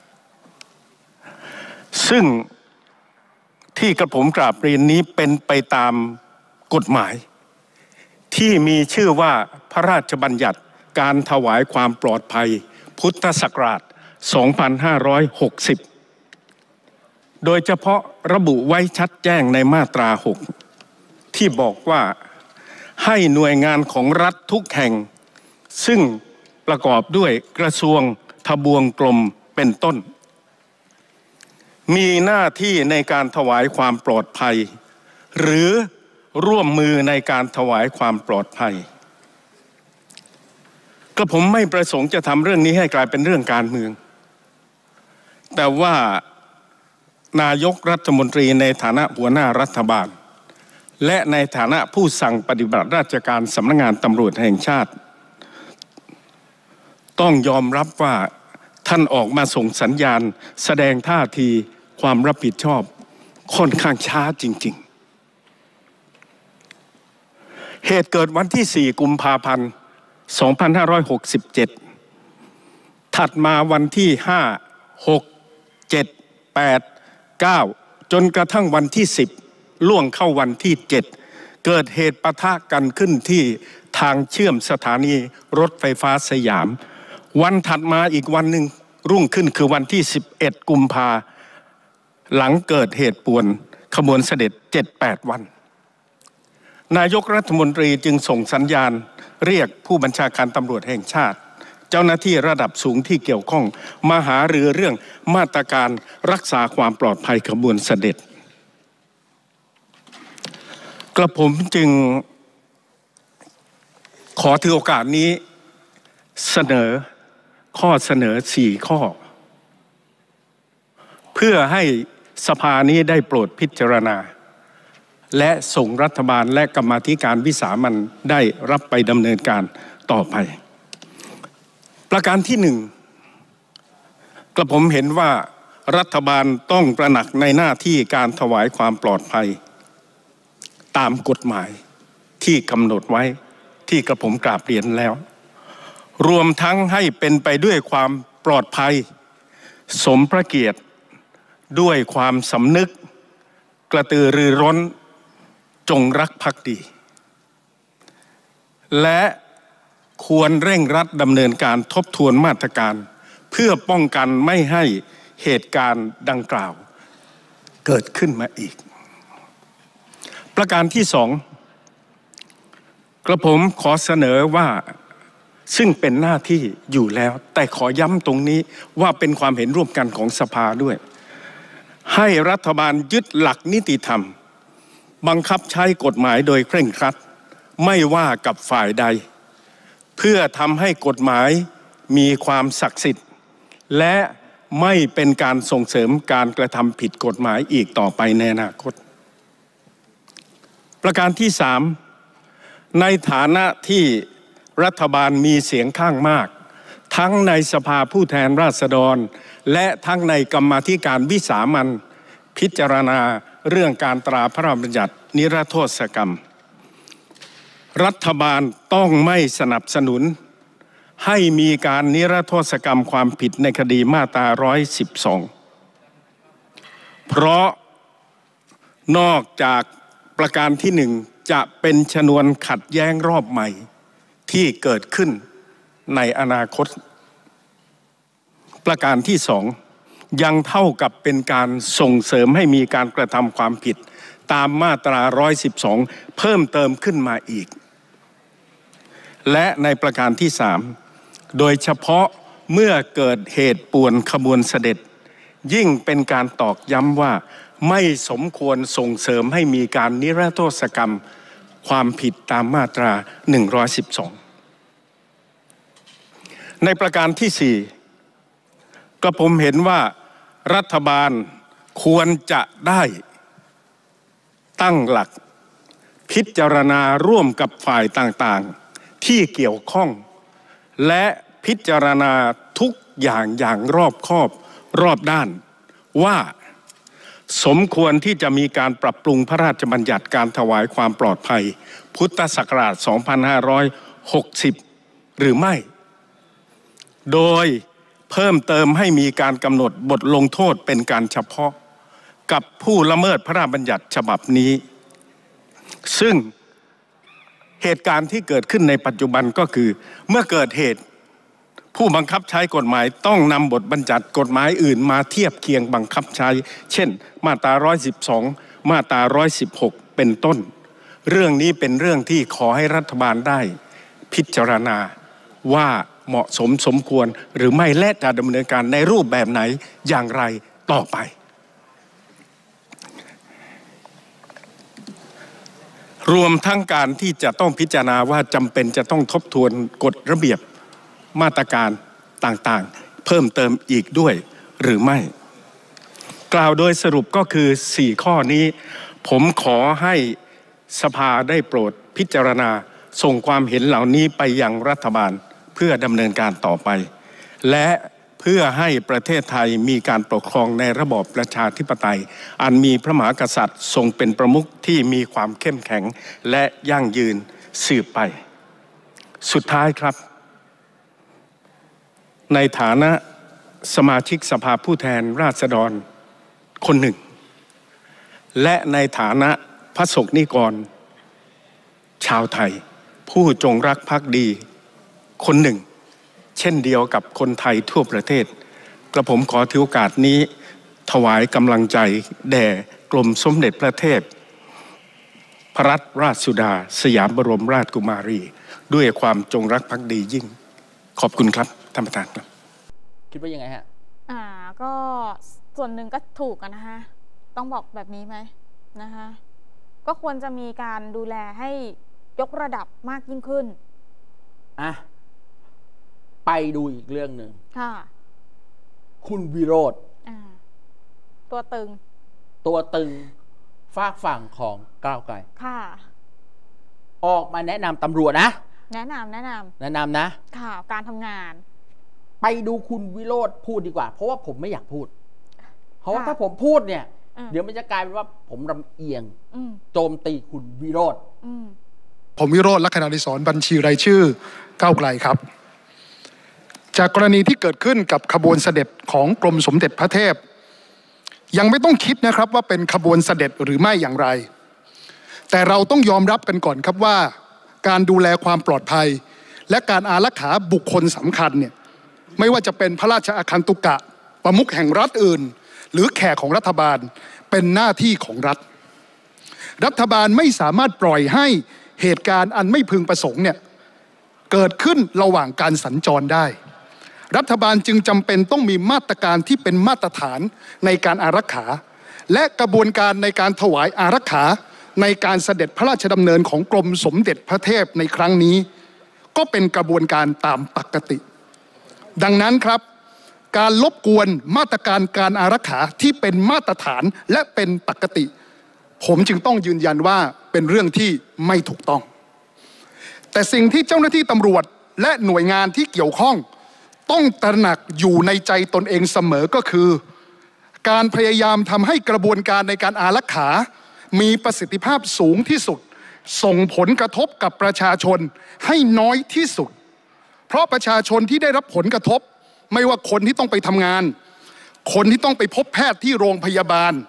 ซึ่งที่กระผมกราบเรียนนี้เป็นไปตามกฎหมายที่มีชื่อว่าพระราชบัญญัติการถวายความปลอดภัยพุทธศักราช สองพันห้าร้อยหกสิบ โดยเฉพาะระบุไว้ชัดแจ้งในมาตรา หก ที่บอกว่าให้หน่วยงานของรัฐทุกแห่งซึ่งประกอบด้วยกระทรวงทบวงกรมเป็นต้นมีหน้าที่ในการถวายความปลอดภัยหรือร่วมมือในการถวายความปลอดภัยกระผมไม่ประสงค์จะทำเรื่องนี้ให้กลายเป็นเรื่องการเมืองแต่ว่านายกรัฐมนตรีในฐานะหัวหน้ารัฐบาลและในฐานะผู้สั่งปฏิบัติราชการสำนักงานตำรวจแห่งชาติต้องยอมรับว่าท่านออกมาส่งสัญญาณแสดงท่าทีความรับผิดชอบค่อนข้างช้าจริงๆเหตุเกิดวันที่สี่กุมภาพันธ์สองพันห้าร้อยหกสิบเจ็ดถัดมาวันที่ห้า หก เจ็ด แปด เก้าจนกระทั่งวันที่สิบล่วงเข้าวันที่เจ็ดเกิดเหตุปะทะกันขึ้นที่ทางเชื่อมสถานีรถไฟฟ้าสยามวันถัดมาอีกวันหนึ่งรุ่งขึ้นคือวันที่สิบเอ็ดกุมภาหลังเกิดเหตุป่วนขบวนเสด็จ เจ็ดแปด วันนายกรัฐมนตรีจึงส่งสัญญาณเรียกผู้บัญชาการตำรวจแห่งชาติเจ้าหน้าที่ระดับสูงที่เกี่ยวข้องมาหารือเรื่องมาตรการรักษาความปลอดภัยขบวนเสด็จกระผมจึงขอถือโอกาสนี้เสนอข้อเสนอสี่ข้อเพื่อให้สภานี้ได้โปรดพิจารณาและส่งรัฐบาลและกรรมาธิการวิสามัญได้รับไปดำเนินการต่อไปประการที่หนึ่งกระผมเห็นว่ารัฐบาลต้องตระหนักในหน้าที่การถวายความปลอดภัยตามกฎหมายที่กำหนดไว้ที่กระผมกราบเรียนแล้วรวมทั้งให้เป็นไปด้วยความปลอดภัยสมพระเกียรติด้วยความสำนึกกระตือรือร้นจงรักภักดีและควรเร่งรัดดำเนินการทบทวนมาตรการเพื่อป้องกันไม่ให้เหตุการณ์ดังกล่าวเกิดขึ้นมาอีกประการที่สองกระผมขอเสนอว่าซึ่งเป็นหน้าที่อยู่แล้วแต่ขอย้ำตรงนี้ว่าเป็นความเห็นร่วมกันของสภาด้วยให้รัฐบาลยึดหลักนิติธรรมบังคับใช้กฎหมายโดยเคร่งครัดไม่ว่ากับฝ่ายใดเพื่อทำให้กฎหมายมีความศักดิ์สิทธิ์และไม่เป็นการส่งเสริมการกระทำผิดกฎหมายอีกต่อไปในอนาคตประการที่สามในฐานะที่รัฐบาลมีเสียงข้างมากทั้งในสภาผู้แทนราษฎรและทั้งในกรรมาธิการวิสามัญพิจารณาเรื่องการตราพระราชบัญญัตินิรโทษกรรมรัฐบาลต้องไม่สนับสนุนให้มีการนิรโทษกรรมความผิดในคดีมาตราหนึ่งร้อยสิบสองเพราะนอกจากประการที่หนึ่งจะเป็นชนวนขัดแย้งรอบใหม่ที่เกิดขึ้นในอนาคตประการที่สองยังเท่ากับเป็นการส่งเสริมให้มีการกระทำความผิดตามมาตราหนึ่งร้อยสิบสองเพิ่มเติมขึ้นมาอีกและในประการที่สามโดยเฉพาะเมื่อเกิดเหตุป่วนขบวนเสด็จยิ่งเป็นการตอกย้ำว่าไม่สมควรส่งเสริมให้มีการนิรโทษกรรมความผิดตามมาตราหนึ่งร้อยสิบสองในประการที่สี่ก็ผมเห็นว่ารัฐบาลควรจะได้ตั้งหลักพิจารณาร่วมกับฝ่ายต่างๆที่เกี่ยวข้องและพิจารณาทุกอย่างอย่างรอบคอบรอบด้านว่าสมควรที่จะมีการปรับปรุงพระราชบัญญัติการถวายความปลอดภัยพุทธศักราช สองพันห้าร้อยหกสิบ หรือไม่โดยเพิ่มเติมให้มีการกำหนดบทลงโทษเป็นการเฉพาะกับผู้ละเมิดพระราชบัญญัติฉบับนี้ซึ่งเหตุการณ์ที่เกิดขึ้นในปัจจุบันก็คือเมื่อเกิดเหตุผู้บังคับใช้กฎหมายต้องนำบทบัญญัติกฎหมายอื่นมาเทียบเคียงบังคับใช้เช่นมาตราหนึ่งร้อยสิบสองมาตราหนึ่งร้อยสิบหกเป็นต้นเรื่องนี้เป็นเรื่องที่ขอให้รัฐบาลได้พิจารณาว่าเหมาะสมสมควรหรือไม่และจะดำเนินการในรูปแบบไหนอย่างไรต่อไปรวมทั้งการที่จะต้องพิจารณาว่าจำเป็นจะต้องทบทวนกฎระเบียบมาตรการต่างๆเพิ่มเติมอีกด้วยหรือไม่กล่าวโดยสรุปก็คือสี่ข้อนี้ผมขอให้สภาได้โปรดพิจารณาส่งความเห็นเหล่านี้ไปยังรัฐบาลเพื่อดำเนินการต่อไปและเพื่อให้ประเทศไทยมีการปกครองในระบอบประชาธิปไตยอันมีพระมหากษัตริย์ทรงเป็นประมุขที่มีความเข้มแข็งและยั่งยืนสืบไปสุดท้ายครับในฐานะสมาชิกสภาผู้แทนราษฎรคนหนึ่งและในฐานะพระสงฆ์นิกรชาวไทยผู้จงรักภักดีคนหนึ่งเช่นเดียวกับคนไทยทั่วประเทศกระผมขอถือโอกาสนี้ถวายกำลังใจแด่กรมสมเด็จพระเทพพระรัตนราชสุดาสยามบรมราชกุมารีด้วยความจงรักภักดียิ่งขอบคุณครับท่านประธานครับคิดว่ายังไงฮะอ่าก็ส่วนหนึ่งก็ถูกกันนะคะต้องบอกแบบนี้ไหมนะคะก็ควรจะมีการดูแลให้ยกระดับมากยิ่งขึ้นอ่ะไปดูอีกเรื่องหนึ่งค่ะคุณวิโรจน์ตัวตึงตัวตึงฝากฝั่งของก้าวไกลค่ะออกมาแนะนำตำรวจนะแนะนำแนะนำแนะนำนะค่ะการทำงานไปดูคุณวิโรจน์พูดดีกว่าเพราะว่าผมไม่อยากพูดเพราะว่าถ้าผมพูดเนี่ยเดี๋ยวมันจะกลายเป็นว่าผมลำเอียงโจมตีคุณวิโรจน์ผมวิโรจน์ ลักษณะดิศรบัญชีรายชื่อก้าวไกลครับจากกรณีที่เกิดขึ้นกับขบวนเสด็จของกรมสมเด็จพระเทพยังไม่ต้องคิดนะครับว่าเป็นขบวนเสด็จหรือไม่อย่างไรแต่เราต้องยอมรับกันก่อนครับว่าการดูแลความปลอดภัยและการอารักขาบุคคลสำคัญเนี่ยไม่ว่าจะเป็นพระราชอาคันตุกะประมุขแห่งรัฐอื่นหรือแขกของรัฐบาลเป็นหน้าที่ของรัฐรัฐบาลไม่สามารถปล่อยให้เหตุการณ์อันไม่พึงประสงค์เนี่ยเกิดขึ้นระหว่างการสัญจรได้รัฐบาลจึงจำเป็นต้องมีมาตรการที่เป็นมาตรฐานในการอารักขาและกระบวนการในการถวายอารักขาในการเสด็จพระราชดำเนินของกรมสมเด็จพระเทพในครั้งนี้ก็เป็นกระบวนการตามปกติดังนั้นครับการรบกวนมาตรการการอารักขาที่เป็นมาตรฐานและเป็นปกติผมจึงต้องยืนยันว่าเป็นเรื่องที่ไม่ถูกต้องแต่สิ่งที่เจ้าหน้าที่ตำรวจและหน่วยงานที่เกี่ยวข้องต้องตระหนักอยู่ในใจตนเองเสมอก็คือการพยายามทำให้กระบวนการในการอารักขามีประสิทธิภาพสูงที่สุดส่งผลกระทบกับประชาชนให้น้อยที่สุดเพราะประชาชนที่ได้รับผลกระทบไม่ว่าคนที่ต้องไปทำงานคนที่ต้องไปพบแพทย์ที่โรงพยาบาล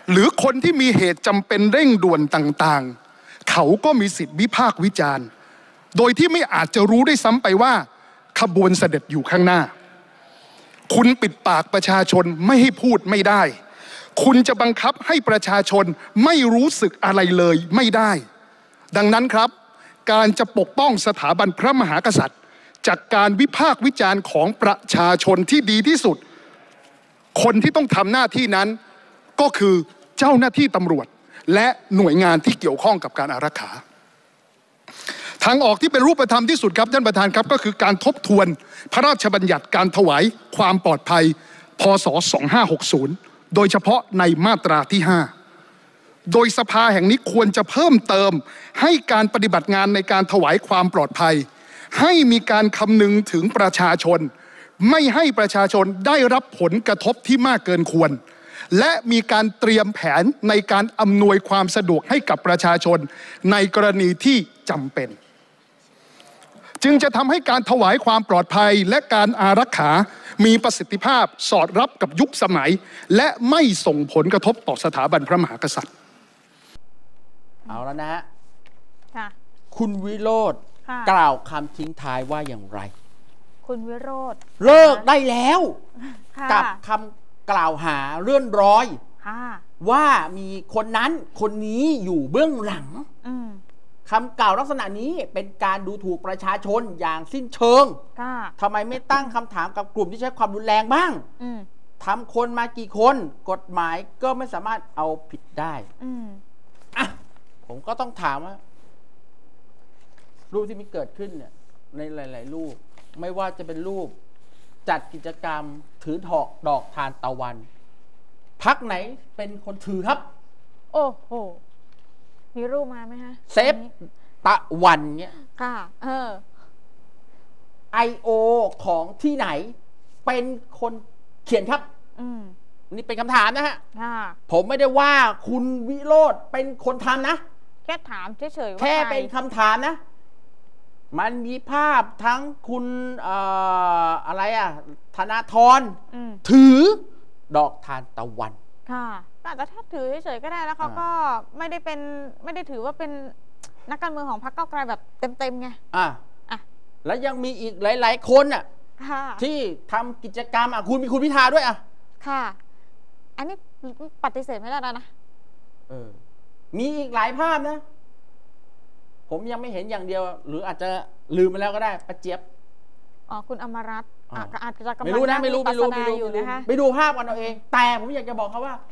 หรือคนที่มีเหตุจำเป็นเร่งด่วนต่างๆเขาก็มีสิทธิวิพากษ์วิจารณ์โดยที่ไม่อาจจะรู้ได้ซ้ำไปว่าขบวนเสด็จอยู่ข้างหน้าคุณปิดปากประชาชนไม่ให้พูดไม่ได้คุณจะบังคับให้ประชาชนไม่รู้สึกอะไรเลยไม่ได้ดังนั้นครับการจะปกป้องสถาบันพระมหากษัตริย์จากการวิพากษ์วิจารณ์ของประชาชนที่ดีที่สุดคนที่ต้องทำหน้าที่นั้นก็คือเจ้าหน้าที่ตำรวจและหน่วยงานที่เกี่ยวข้องกับการอารักขาทางออกที่เป็นรูปธรรมที่สุดครับท่านประธานครับก็คือการทบทวนพระราชบัญญัติการถวายความปลอดภัยพ.ศ. สองห้าหกศูนย์โดยเฉพาะในมาตราที่ห้าโดยสภาแห่งนี้ควรจะเพิ่มเติมให้การปฏิบัติงานในการถวายความปลอดภัยให้มีการคำนึงถึงประชาชนไม่ให้ประชาชนได้รับผลกระทบที่มากเกินควรและมีการเตรียมแผนในการอำนวยความสะดวกให้กับประชาชนในกรณีที่จำเป็นจึงจะทำให้การถวายความปลอดภัยและการอารักขามีประสิทธิภาพสอดรับกับยุคสมัยและไม่ส่งผลกระทบต่อสถาบันพระมหากษัตริย์เอาแล้วนะฮะค่ะคุณวิโรจน์ค่ะกล่าวคำทิ้งท้ายว่าอย่างไรคุณวิโรจน์เลิกได้แล้วค่ะกับคำกล่าวหาเลื่อนรอยค่ะว่ามีคนนั้นคนนี้อยู่เบื้องหลังอืมคำกล่าวลักษณะนี้เป็นการดูถูกประชาชนอย่างสิ้นเชิงค่ะทำไมไม่ตั้งคำถามกับกลุ่มที่ใช้ความรุนแรงบ้างอืมทำคนมากี่คนกฎหมายก็ไม่สามารถเอาผิดได้อืมอ่ะผมก็ต้องถามว่ารูปที่มีเกิดขึ้นเนี่ยในหลาย ๆ รูปไม่ว่าจะเป็นรูปจัดกิจกรรมถือดอกดอกทานตะวันพักไหนเป็นคนถือครับโอ้โหมีรูปมาไหมฮะเซฟตะวันเนี่ยค่ะ เออไอโอของที่ไหนเป็นคนเขียนครับอืมนี่เป็นคำถามนะฮะค่ะผมไม่ได้ว่าคุณวิโรจน์เป็นคนทำนะแค่ถามเฉยๆว่าแค่ใครเป็นคำถามนะ มันมีภาพทั้งคุณเอ่ออะไรอ่ะธนาธรอืมถือดอกทานตะวันค่ะแต่ถ้าถือเฉยๆก็ได้แล้วเขาก็ไม่ได้เป็นไม่ได้ถือว่าเป็นนักการเมืองของพรรคก้าวไกลแบบเต็มๆไงอ่ะอ่ะแล้วยังมีอีกหลาย ๆ คนอ่ะค่ะที่ทำกิจกรรมอ่ะคุณมีคุณพิธาด้วยอ่ะค่ะ อันนี้ปฏิเสธไม่ได้แล้วนะเออ มีอีกหลายภาพนะ ผมยังไม่เห็นอย่างเดียว หรืออาจจะลืมไปแล้วก็ได้ป้าเจี๊ยบอ๋อคุณอมรัตน์อ่ะก็อาจจะกำลังไม่รู้นะไม่รู้ไม่รู้วิปัสสไม่นารู้อยู่ไม่รู้นะคะไปดูภาพกันเอาเอง แต่ผมอยากจะบอกเขาว่า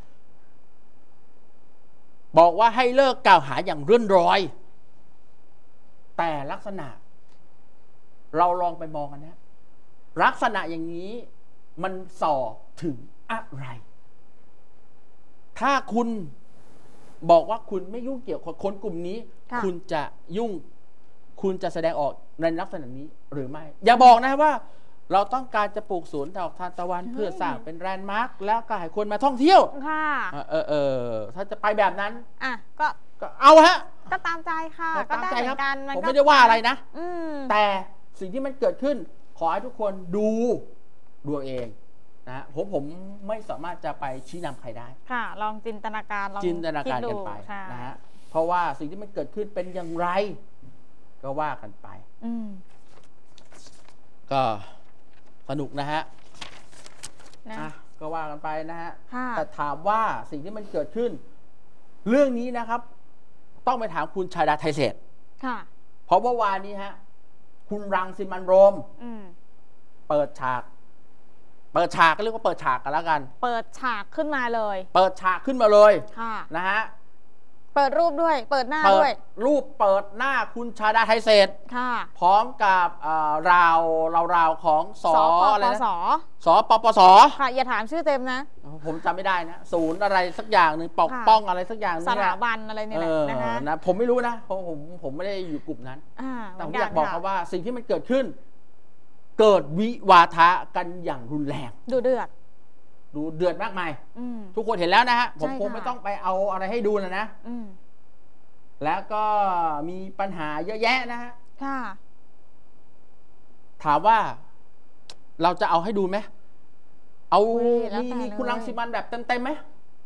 บอกว่าให้เลิกกล่าวหาอย่างเรื่อนรอย แต่ลักษณะ เราลองไปมองกันนะ ลักษณะอย่างนี้มันส่อถึงอะไร ถ้าคุณบอกว่าคุณไม่ยุ่งเกี่ยวกับคนกลุ่มนี้ค่ะคุณจะยุ่ง คุณจะแสดงออกในลักษณะนี้หรือไม่ อย่าบอกนะว่า เราต้องการจะปลูกสวนดอกทานตะวันเพื่อสร้างเป็นแลนด์มาร์คแล้วก็ให้คนมาท่องเที่ยวค่ะเออเออเออถ้าจะไปแบบนั้นอ่ะก็ก็เอาฮะก็ตามใจค่ะ ก็ตามได้ใจเหคมืรับอนกันนผมก็ไม่ได้ว่าอะไรนะอืมแต่สิ่งที่มันเกิดขึ้น ขอให้ทุกคนดูดูเองนะผมผมไม่สามารถจะไปชี้นำใครได้ค่ะ ลองจินตนาการลองจินตนาการคิดดูกันไปใช่นะฮะเพราะว่าสิ่งที่มันเกิดขึ้นเป็นอย่างไร ก็ว่ากันไปอืมก็สนุกนะฮะนะอ่ะก็ว่ากันไปนะฮะค่ะแต่ถามว่าสิ่งที่มันเกิดขึ้น เรื่องนี้นะครับ ต้องไปถามคุณชาดาไทยเศรษฐ์ค่ะเพราะว่าวานนี้ฮะ คุณรังสิมันต์โรมอืมเปิดฉาก เปิดฉากก็เรียกว่าเปิดฉากกันแล้วกันเปิดฉากขึ้นมาเลยเปิดฉากขึ้นมาเลยค่ะนะฮะเปิดรูปด้วย เปิดหน้าเปิด้ดวยรูปเปิดหน้าคุณชาดาไทยเศรษฐ์ค่ะพร้อมกับเอ่อราวราวราวของสสปอะไรปนะสสปปสค่ะ อย่าถามชื่อเต็มนะผมจำไม่ได้นะ ศูนย์อะไรสักอย่างหนึ่งปกค่ะป้องอะไรสักอย่างหนึสงแหถาละบันอะไรเนี่ยแหเอละอนะคะนะผมไม่รู้นะเพราะผมผมไม่ได้อยู่กลุ่มนั้นอ่าแต่ผมเหมือยากบอกนครับว่าสิ่งที่มันเกิดขึ้น เกิดวิวาทะกันอย่างรุนแรงดูเดือดดูเดือดมากมายอืมทุกคนเห็นแล้วนะฮะผมใช่คงค่ะไม่ต้องไปเอาอะไรให้ดูนะนะอืมแล้วก็มีปัญหาเยอะแยะนะฮะค่ะถามว่าเราจะเอาให้ดูไหมเอาอุ๊ยแล้วมีแต่มีคุณเลยรังสิมันต์แบบเต็มๆไหม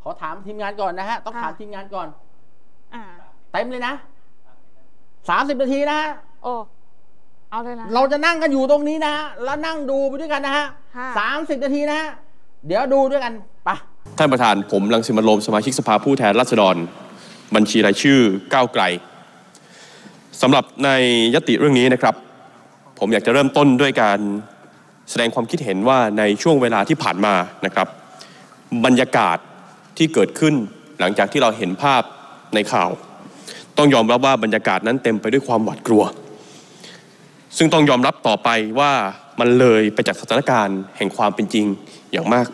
ขอถามทีมงานก่อนนะฮะต้องถามทีมงานก่อนอ่าเต็มเลยนะสามสิบนาทีนะฮะโอ้เอาเลยนะเราจะนั่งกันอยู่ตรงนี้นะฮะแล้วนั่งดูไปด้วยกันนะฮะค่ะสามสิบนาทีนะฮะเดี๋ยวดูด้วยกันไปท่านประธานผมรังสิมันต์โรมสมาชิกสภาผู้แทนราษฎรบัญชีรายชื่อก้าวไกลสำหรับในยติเรื่องนี้นะครับผมอยากจะเริ่มต้นด้วยการแสดงความคิดเห็นว่าในช่วงเวลาที่ผ่านมานะครับบรรยากาศที่เกิดขึ้นหลังจากที่เราเห็นภาพในข่าวต้องยอมรับว่าบรรยากาศนั้นเต็มไปด้วยความหวาดกลัวซึ่งต้องยอมรับต่อไปว่ามันเลยไปจากสถานการณ์แห่งความเป็นจริงอย่างมาก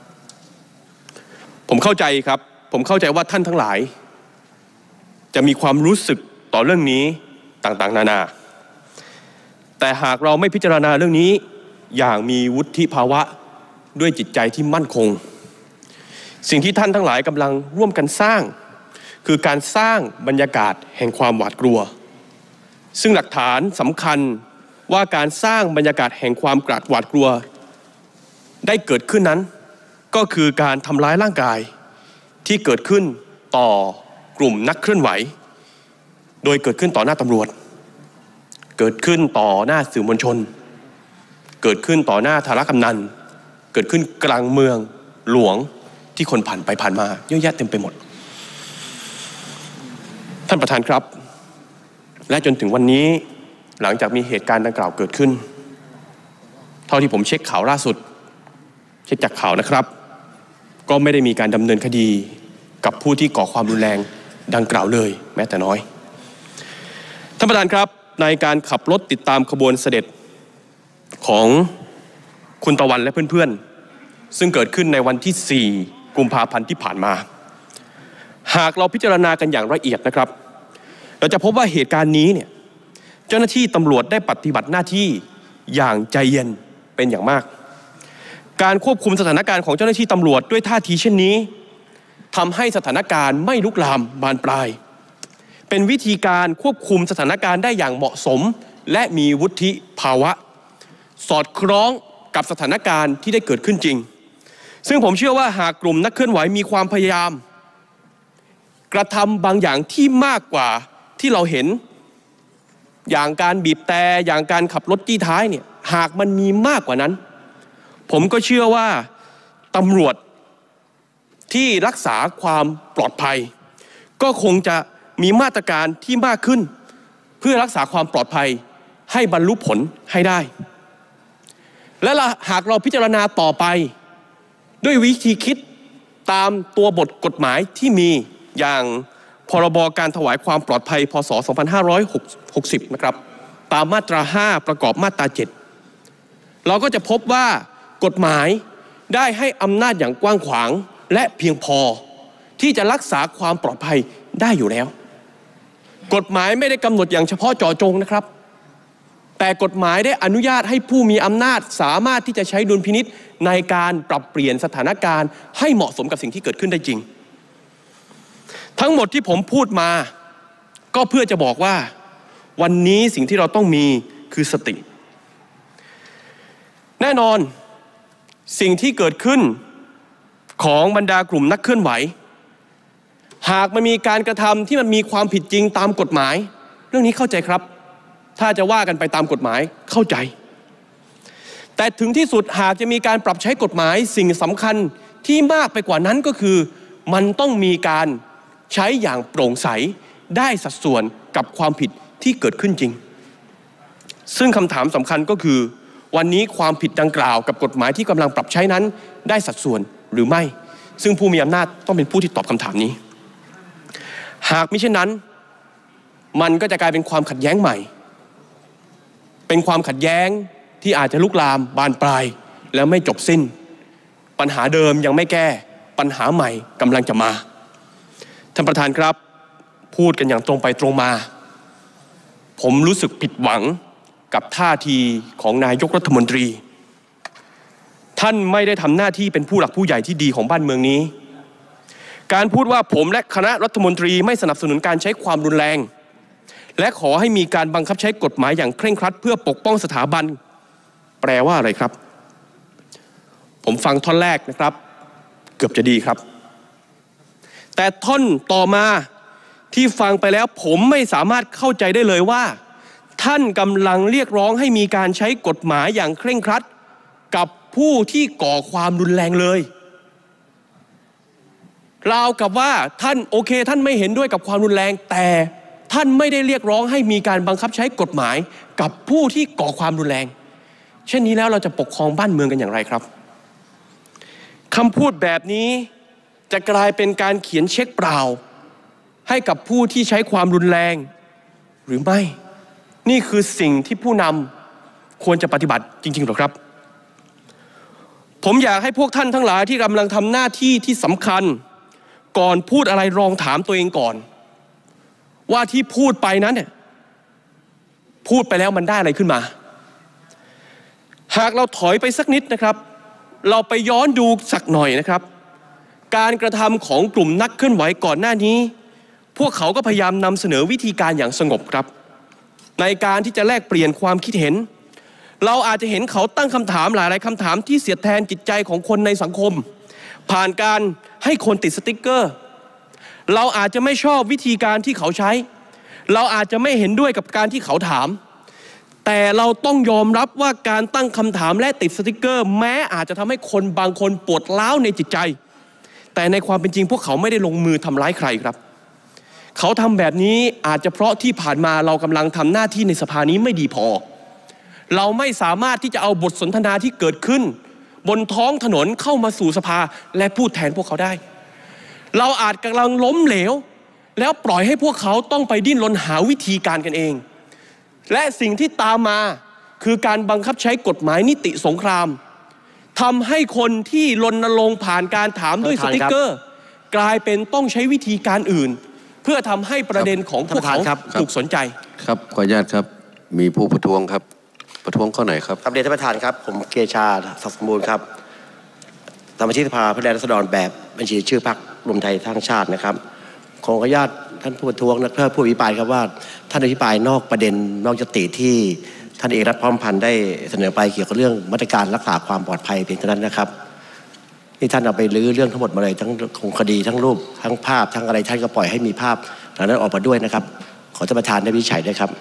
ผมเข้าใจครับผมเข้าใจว่าท่านทั้งหลายจะมีความรู้สึกต่อเรื่องนี้ต่างๆนานาแต่หากเราไม่พิจารณาเรื่องนี้อย่างมีวุฒิภาวะด้วยจิตใจที่มั่นคงสิ่งที่ท่านทั้งหลายกำลังร่วมกันสร้างคือการสร้างบรรยากาศแห่งความหวาดกลัวซึ่งหลักฐานสำคัญว่าการสร้างบรรยากาศแห่งความกราดหวาดกลัวได้เกิดขึ้นนั้นก็คือการทำร้ายร่างกายที่เกิดขึ้นต่อกลุ่มนักเคลื่อนไหวโดยเกิดขึ้นต่อหน้าตำรวจเกิดขึ้นต่อหน้าสื่อมวลชนเกิดขึ้นต่อหน้าธารกำนันเกิดขึ้นกลางเมืองหลวงที่คนผ่านไปผ่านมาเยอะแยะเต็มไปหมดท่านประธานครับและจนถึงวันนี้หลังจากมีเหตุการณ์ดังกล่าวเกิดขึ้นเท่าที่ผมเช็คข่าวล่าสุดเช็คจากข่าวนะครับก็ไม่ได้มีการดำเนินคดีกับผู้ที่ก่อความรุนแรงดังกล่าวเลยแม้แต่น้อยท่านประธานครับในการขับรถติดตามขบวนเสด็จของคุณตะวันและเพื่อนๆซึ่งเกิดขึ้นในวันที่สี่กุมภาพันธ์ที่ผ่านมาหากเราพิจารณากันอย่างละเอียดนะครับเราจะพบว่าเหตุการณ์นี้เนี่ยเจ้าหน้าที่ตำรวจได้ปฏิบัติหน้าที่อย่างใจเย็นเป็นอย่างมากการควบคุมสถานการณ์ของเจ้าหน้าที่ตำรวจด้วยท่าทีเช่นนี้ทำให้สถานการณ์ไม่ลุกลามบานปลายเป็นวิธีการควบคุมสถานการณ์ได้อย่างเหมาะสมและมีวุฒิภาวะสอดคล้องกับสถานการณ์ที่ได้เกิดขึ้นจริงซึ่งผมเชื่อว่าหากกลุ่มนักเคลื่อนไหวมีความพยายามกระทำบางอย่างที่มากกว่าที่เราเห็นอย่างการบีบแตรอย่างการขับรถจี้ท้ายเนี่ยหากมันมีมากกว่านั้นผมก็เชื่อว่าตำรวจที่รักษาความปลอดภัยก็คงจะมีมาตรการที่มากขึ้นเพื่อรักษาความปลอดภัยให้บรรลุผลให้ได้และหากเราพิจารณาต่อไปด้วยวิธีคิดตามตัวบทกฎหมายที่มีอย่างพรบการถวายความปลอดภัยพ.ศ. สองพันห้าร้อยหกสิบนะครับตามมาตราห้าประกอบมาตราเจ็ดเราก็จะพบว่ากฎหมายได้ให้อำนาจอย่างกว้างขวางและเพียงพอที่จะรักษาความปลอดภัยได้อยู่แล้วกฎหมายไม่ได้กำหนดอย่างเฉพาะเจาะจงนะครับแต่กฎหมายได้อนุญาตให้ผู้มีอำนาจสามารถที่จะใช้ดุลพินิจในการปรับเปลี่ยนสถานการณ์ให้เหมาะสมกับสิ่งที่เกิดขึ้นได้จริงทั้งหมดที่ผมพูดมาก็เพื่อจะบอกว่าวันนี้สิ่งที่เราต้องมีคือสติแน่นอนสิ่งที่เกิดขึ้นของบรรดากลุ่มนักเคลื่อนไหวหากมันมีการกระทำที่มันมีความผิดจริงตามกฎหมายเรื่องนี้เข้าใจครับถ้าจะว่ากันไปตามกฎหมายเข้าใจแต่ถึงที่สุดหากจะมีการปรับใช้กฎหมายสิ่งสำคัญที่มากไปกว่านั้นก็คือมันต้องมีการใช้อย่างโปร่งใสได้สัดส่วนกับความผิดที่เกิดขึ้นจริงซึ่งคำถามสำคัญก็คือวันนี้ความผิดดังกล่าวกับกฎหมายที่กำลังปรับใช้นั้นได้สัดส่วนหรือไม่ซึ่งผู้มีอำนาจต้องเป็นผู้ที่ตอบคำถามนี้หากมิเช่นนั้นมันก็จะกลายเป็นความขัดแย้งใหม่เป็นความขัดแย้งที่อาจจะลุกลามบานปลายแล้วไม่จบสิ้นปัญหาเดิมยังไม่แก้ปัญหาใหม่กำลังจะมาท่านประธานครับพูดกันอย่างตรงไปตรงมาผมรู้สึกผิดหวังกับท่าทีของนายกรัฐมนตรีท่านไม่ได้ทำหน้าที่เป็นผู้หลักผู้ใหญ่ที่ดีของบ้านเมืองนี้การพูดว่าผมและคณะรัฐมนตรีไม่สนับสนุนการใช้ความรุนแรงและขอให้มีการบังคับใช้กฎหมายอย่างเคร่งครัดเพื่อปกป้องสถาบันแปลว่าอะไรครับผมฟังท่อนแรกนะครับเกือบจะดีครับแต่ท่อนต่อมาที่ฟังไปแล้วผมไม่สามารถเข้าใจได้เลยว่าท่านกำลังเรียกร้องให้มีการใช้กฎหมายอย่างเคร่งครัดกับผู้ที่ก่อความรุนแรงเลยราวกับว่าท่านโอเคท่านไม่เห็นด้วยกับความรุนแรงแต่ท่านไม่ได้เรียกร้องให้มีการบังคับใช้กฎหมายกับผู้ที่ก่อความรุนแรงเช่นนี้แล้วเราจะปกครองบ้านเมืองกันอย่างไรครับคำพูดแบบนี้จะกลายเป็นการเขียนเช็คเปล่าให้กับผู้ที่ใช้ความรุนแรงหรือไม่นี่คือสิ่งที่ผู้นำควรจะปฏิบัติจริงๆหรอครับผมอยากให้พวกท่านทั้งหลายที่กำลังทำหน้าที่ที่สำคัญก่อนพูดอะไรลองถามตัวเองก่อนว่าที่พูดไปนั้นเนี่ยพูดไปแล้วมันได้อะไรขึ้นมาหากเราถอยไปสักนิดนะครับเราไปย้อนดูสักหน่อยนะครับการกระทำของกลุ่มนักเคลื่อนไหวก่อนหน้านี้พวกเขาก็พยายามนำเสนอวิธีการอย่างสงบครับในการที่จะแลกเปลี่ยนความคิดเห็นเราอาจจะเห็นเขาตั้งคำถามหลายๆคำถามที่เสียดแทนจิตใจของคนในสังคมผ่านการให้คนติดสติ๊กเกอร์เราอาจจะไม่ชอบวิธีการที่เขาใช้เราอาจจะไม่เห็นด้วยกับการที่เขาถามแต่เราต้องยอมรับว่าการตั้งคำถามและติดสติ๊กเกอร์แม้อาจจะทำให้คนบางคนปวดร้าวในจิตใจแต่ในความเป็นจริงพวกเขาไม่ได้ลงมือทำร้ายใครครับเขาทำแบบนี้อาจจะเพราะที่ผ่านมาเรากำลังทำหน้าที่ในสภานี้ไม่ดีพอเราไม่สามารถที่จะเอาบทสนทนาที่เกิดขึ้นบนท้องถนนเข้ามาสู่สภาและพูดแทนพวกเขาได้เราอาจกำลังล้มเหลวแล้วปล่อยให้พวกเขาต้องไปดิ้นรนหาวิธีการกันเองและสิ่งที่ตามมาคือการบังคับใช้กฎหมายนิติสงครามทำให้คนที่รณรงค์ผ่านการถามด้วยสติ๊กเกอร์กลายเป็นต้องใช้วิธีการอื่นเพื่อทำให้ประเด็นของพวกเขาถูกสนใจครับขออนุญาตครับมีผู้ประท้วงครับประท้วงข้อไหนครับครับเรียนท่านประธานครับผมเกชาศักดิ์สมบูรณ์ครับสมาชิกสภาผู้แทนราษฎรแบบบัญชีชื่อพรรครวมไทยสร้างชาตินะครับขออนุญาตท่านผู้ประท้วงและเพื่อผู้อภิปรายครับว่าท่านอภิปรายนอกประเด็นนอกยติที่ท่านเอกรัฐพร้อมพันธ์ได้เสนอไปเกี่ยวกับเรื่องมาตรการรักษาความปลอดภัยเพียงเท่านั้นนะครับนี่ท่านเอาไปลื้อเรื่องทั้งหมดมาเลยทั้งของคดีทั้งรูปทั้งภาพทั้งอะไรท่านก็ปล่อยให้มีภาพเหล่านั้นออกมาด้วยนะครับขอท่านประธานได้วินิจฉัยด้วยครับ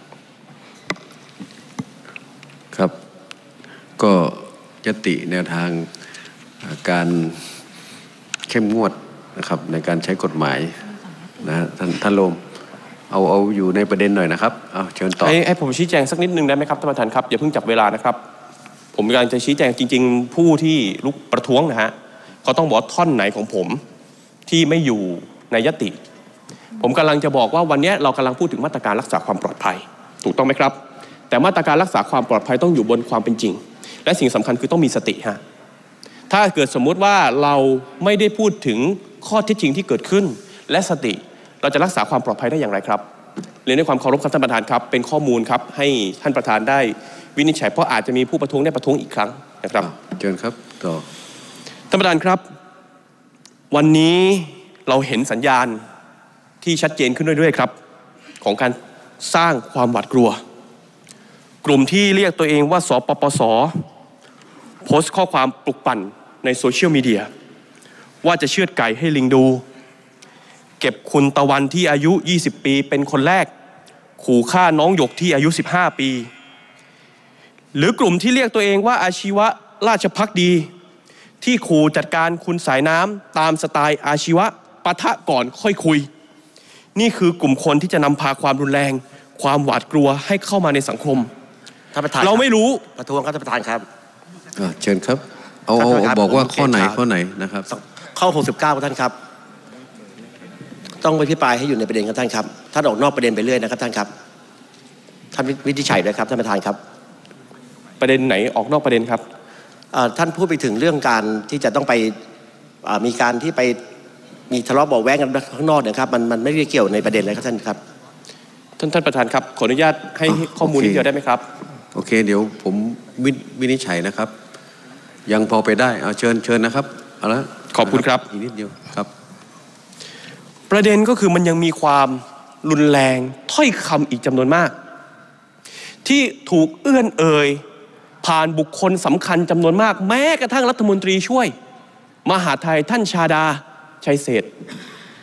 ครับก็ยติแนวทางการเข้มงวดนะครับในการใช้กฎหมายนะท่านท่านโลมเอาเอาอยู่ในประเด็นหน่อยนะครับเอาเชิญต่อให้ให้ผมชี้แจงสักนิดนึงได้ไหมครับท่านประธานครับอย่าเพิ่งจับเวลานะครับผมกำลังจะชี้แจงจริงๆผู้ที่ลุกประท้วงนะฮะเขาต้องบอกท่อนไหนของผมที่ไม่อยู่ในยติผมกำลังจะบอกว่าวันนี้เรากำลังพูดถึงมาตรการรักษาความปลอดภัยถูกต้องไหมครับแต่มาตรการรักษาความปลอดภัยต้องอยู่บนความเป็นจริงและสิ่งสำคัญคือต้องมีสติฮะถ้าเกิดสมมุติว่าเราไม่ได้พูดถึงข้อเท็จจริงที่เกิดขึ้นและสติเราจะรักษาความปลอดภัยได้อย่างไรครับเรียนด้วยความเคารพครับท่านประธานครับเป็นข้อมูลครับให้ท่านประธานได้วินิจฉัยเพราะอาจจะมีผู้ประท้วงได้ประท้วงอีกครั้งนะครับเชิญครับต่อท่านประธานครับวันนี้เราเห็นสัญญาณที่ชัดเจนขึ้นเรื่อยๆครับของการสร้างความหวาดกลัวกลุ่มที่เรียกตัวเองว่าสปปส.โพสต์ข้อความปลุกปั่นในโซเชียลมีเดียว่าจะเชือดไก่ให้ลิงดูเก็บคุณตะวันที่อายุยี่สิบปีเป็นคนแรกขู่ฆ่าน้องหยกที่อายุสิบห้าปีหรือกลุ่มที่เรียกตัวเองว่าอาชีวะราชภักดีที่ขู่จัดการคุณสายน้ำตามสไตล์อาชีวะปะทะก่อนค่อยคุยนี่คือกลุ่มคนที่จะนำพาความรุนแรงความหวาดกลัวให้เข้ามาในสังคมท่านประธานเราไม่รู้ประท้วงครับท่านประธานครับเชิญครับเอาบอกว่าข้อไหนข้อไหนนะครับข้อหกสิบเก้าท่านครับต้องอภิปรายให้อยู่ในประเด็นครับท่านครับท่านออกนอกประเด็นไปเรื่อยนะครับท่านครับท่านวินิจฉัยด้วยครับท่านประธานครับประเด็นไหนออกนอกประเด็นครับท่านพูดไปถึงเรื่องการที่จะต้องไปมีการที่ไปมีทะเลาะเบาะแว้งกันข้างนอกนะครับมันมันไม่ได้เกี่ยวในประเด็นเลยครับท่านครับท่านท่านประธานครับขออนุญาตให้ข้อมูลนิดเดียวได้ไหมครับโอเคเดี๋ยวผมวินิจฉัยนะครับยังพอไปได้เอาเชิญเชิญนะครับเอาละขอบคุณครับอีกนิดเดียวครับประเด็นก็คือมันยังมีความรุนแรงถ้อยคำอีกจำนวนมากที่ถูกเอื้อนเอ่ยผ่านบุคคลสำคัญจำนวนมากแม้กระทั่งรัฐมนตรีช่วยมหาดไทยท่านชาดาชัยเศรษฐ์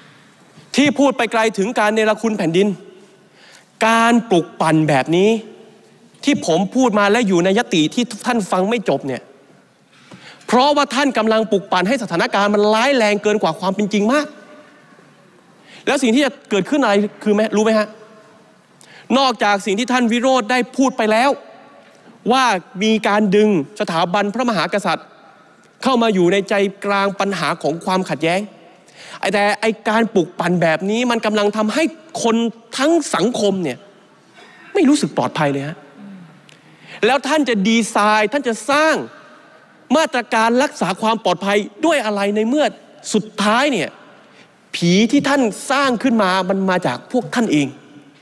ที่พูดไปไกลถึงการเนรคุณแผ่นดินการปลุกปั่นแบบนี้ที่ผมพูดมาและอยู่ในยติที่ท่านฟังไม่จบเนี่ยเพราะว่าท่านกำลังปลุกปั่นให้สถานการณ์มันร้ายแรงเกินกว่าความเป็นจริงมากแล้วสิ่งที่จะเกิดขึ้นอะไรคือไหมรู้ไหมฮะนอกจากสิ่งที่ท่านวิโรจน์ได้พูดไปแล้วว่ามีการดึงสถาบันพระมหากษัตริย์เข้ามาอยู่ในใจกลางปัญหาของความขัดแย้งแต่ไอการปลุกปั่นแบบนี้มันกำลังทำให้คนทั้งสังคมเนี่ยไม่รู้สึกปลอดภัยเลยฮะแล้วท่านจะดีไซน์ท่านจะสร้างมาตรการรักษาความปลอดภัยด้วยอะไรในเมื่อสุดท้ายเนี่ยผีที่ท่านสร้างขึ้นมามันมาจากพวกท่านเอง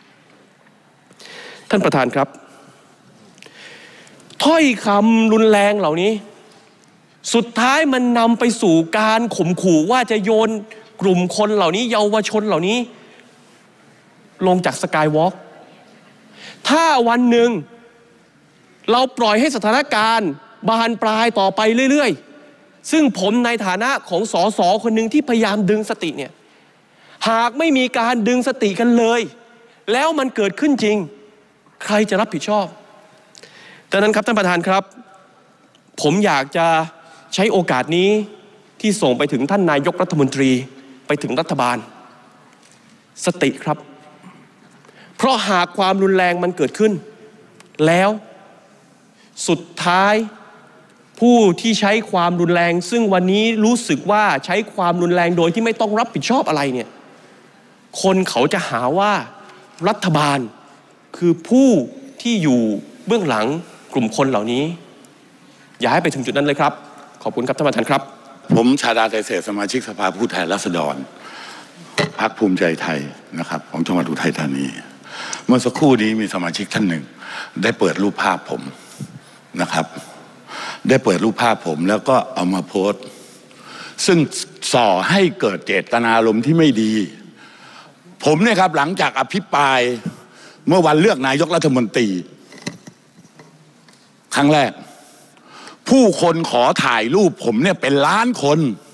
ท่านประธานครับถ้อยคำรุนแรงเหล่านี้สุดท้ายมันนำไปสู่การข่มขู่ว่าจะโยนกลุ่มคนเหล่านี้เยาวชนเหล่านี้ลงจากสกายวอล์กถ้าวันหนึ่งเราปล่อยให้สถานการณ์บานปลายต่อไปเรื่อยๆซึ่งผมในฐานะของสสคนหนึ่งที่พยายามดึงสติเนี่ยหากไม่มีการดึงสติกันเลยแล้วมันเกิดขึ้นจริงใครจะรับผิดชอบดังนั้นครับท่านประธานครับผมอยากจะใช้โอกาสนี้ที่ส่งไปถึงท่านนายกรัฐมนตรีไปถึงรัฐบาลสติครับเพราะหากความรุนแรงมันเกิดขึ้นแล้วสุดท้ายผู้ที่ใช้ความรุนแรงซึ่งวันนี้รู้สึกว่าใช้ความรุนแรงโดยที่ไม่ต้องรับผิดชอบอะไรเนี่ยคนเขาจะหาว่ารัฐบาลคือผู้ที่อยู่เบื้องหลังกลุ่มคนเหล่านี้อย่าให้ไปถึงจุดนั้นเลยครับขอบคุณครับท่านประธานครับผมชาดาไทยเศรษฐ์สมาชิกสภาผู้แทนราษฎรพรรคภูมิใจไทยนะครับของจังหวัดอุทัยธานีเมื่อสักครู่นี้มีสมาชิกท่านหนึ่งได้เปิดรูปภาพผมนะครับได้เปิดรูปภาพผมแล้วก็เอามาโพสต์ซึ่งส่อให้เกิดเจตนารมณ์ที่ไม่ดีผมเนี่ยครับหลังจากอภิปรายเมื่อวันเลือกนายกรัฐมนตรีครั้งแรกผู้คนขอถ่ายรูปผมเนี่ยเป็นล้านคน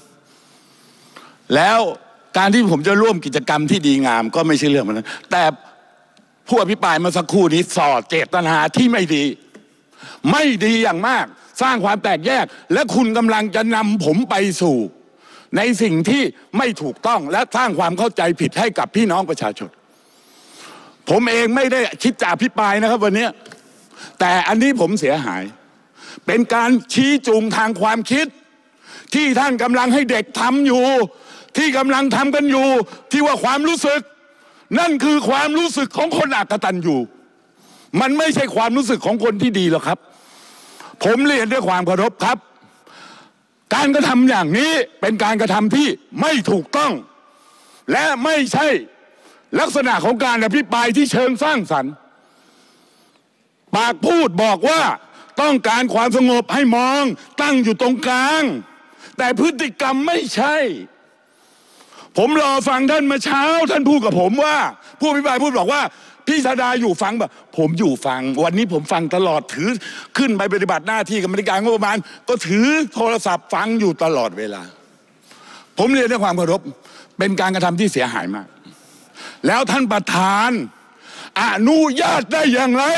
แล้วการที่ผมจะร่วมกิจกรรมที่ดีงามก็ไม่ใช่เรื่องมันแต่ผู้อภิปรายเมื่อสักครู่นี้ส่อเจตนาที่ไม่ดีไม่ดีอย่างมากสร้างความแตกแยกและคุณกำลังจะนำผมไปสู่ในสิ่งที่ไม่ถูกต้องและสร้างความเข้าใจผิดให้กับพี่น้องประชาชนผมเองไม่ได้คิดจะอภิปรายนะครับวันนี้แต่อันนี้ผมเสียหายเป็นการชี้จูงทางความคิดที่ท่านกำลังให้เด็กทำอยู่ที่กำลังทำกันอยู่ที่ว่าความรู้สึกนั่นคือความรู้สึกของคนอกตัญญูมันไม่ใช่ความรู้สึกของคนที่ดีหรอกครับผมเรียนด้วยความเคารพครับการกระทำอย่างนี้เป็นการกระทำที่ไม่ถูกต้องและไม่ใช่ลักษณะของการอภิปรายที่เชิงสร้างสรรค์ปากพูดบอกว่าต้องการความสงบให้มองตั้งอยู่ตรงกลางแต่พฤติกรรมไม่ใช่ผมรอฟังท่านเมื่อเช้าท่านพูดกับผมว่าผู้อภิปรายพูดบอกว่าพี่ชาดาอยู่ฟังแบบผมอยู่ฟังวันนี้ผมฟังตลอดถือขึ้นไปปฏิบัติหน้าที่กรรมการงบประมาณก็ถือโทรศัพท์ฟังอยู่ตลอดเวลาผมเรียนด้วยความเคารพเป็นการกระทำที่เสียหายมากแล้วท่านประธานอนุญาตได้อย่างไร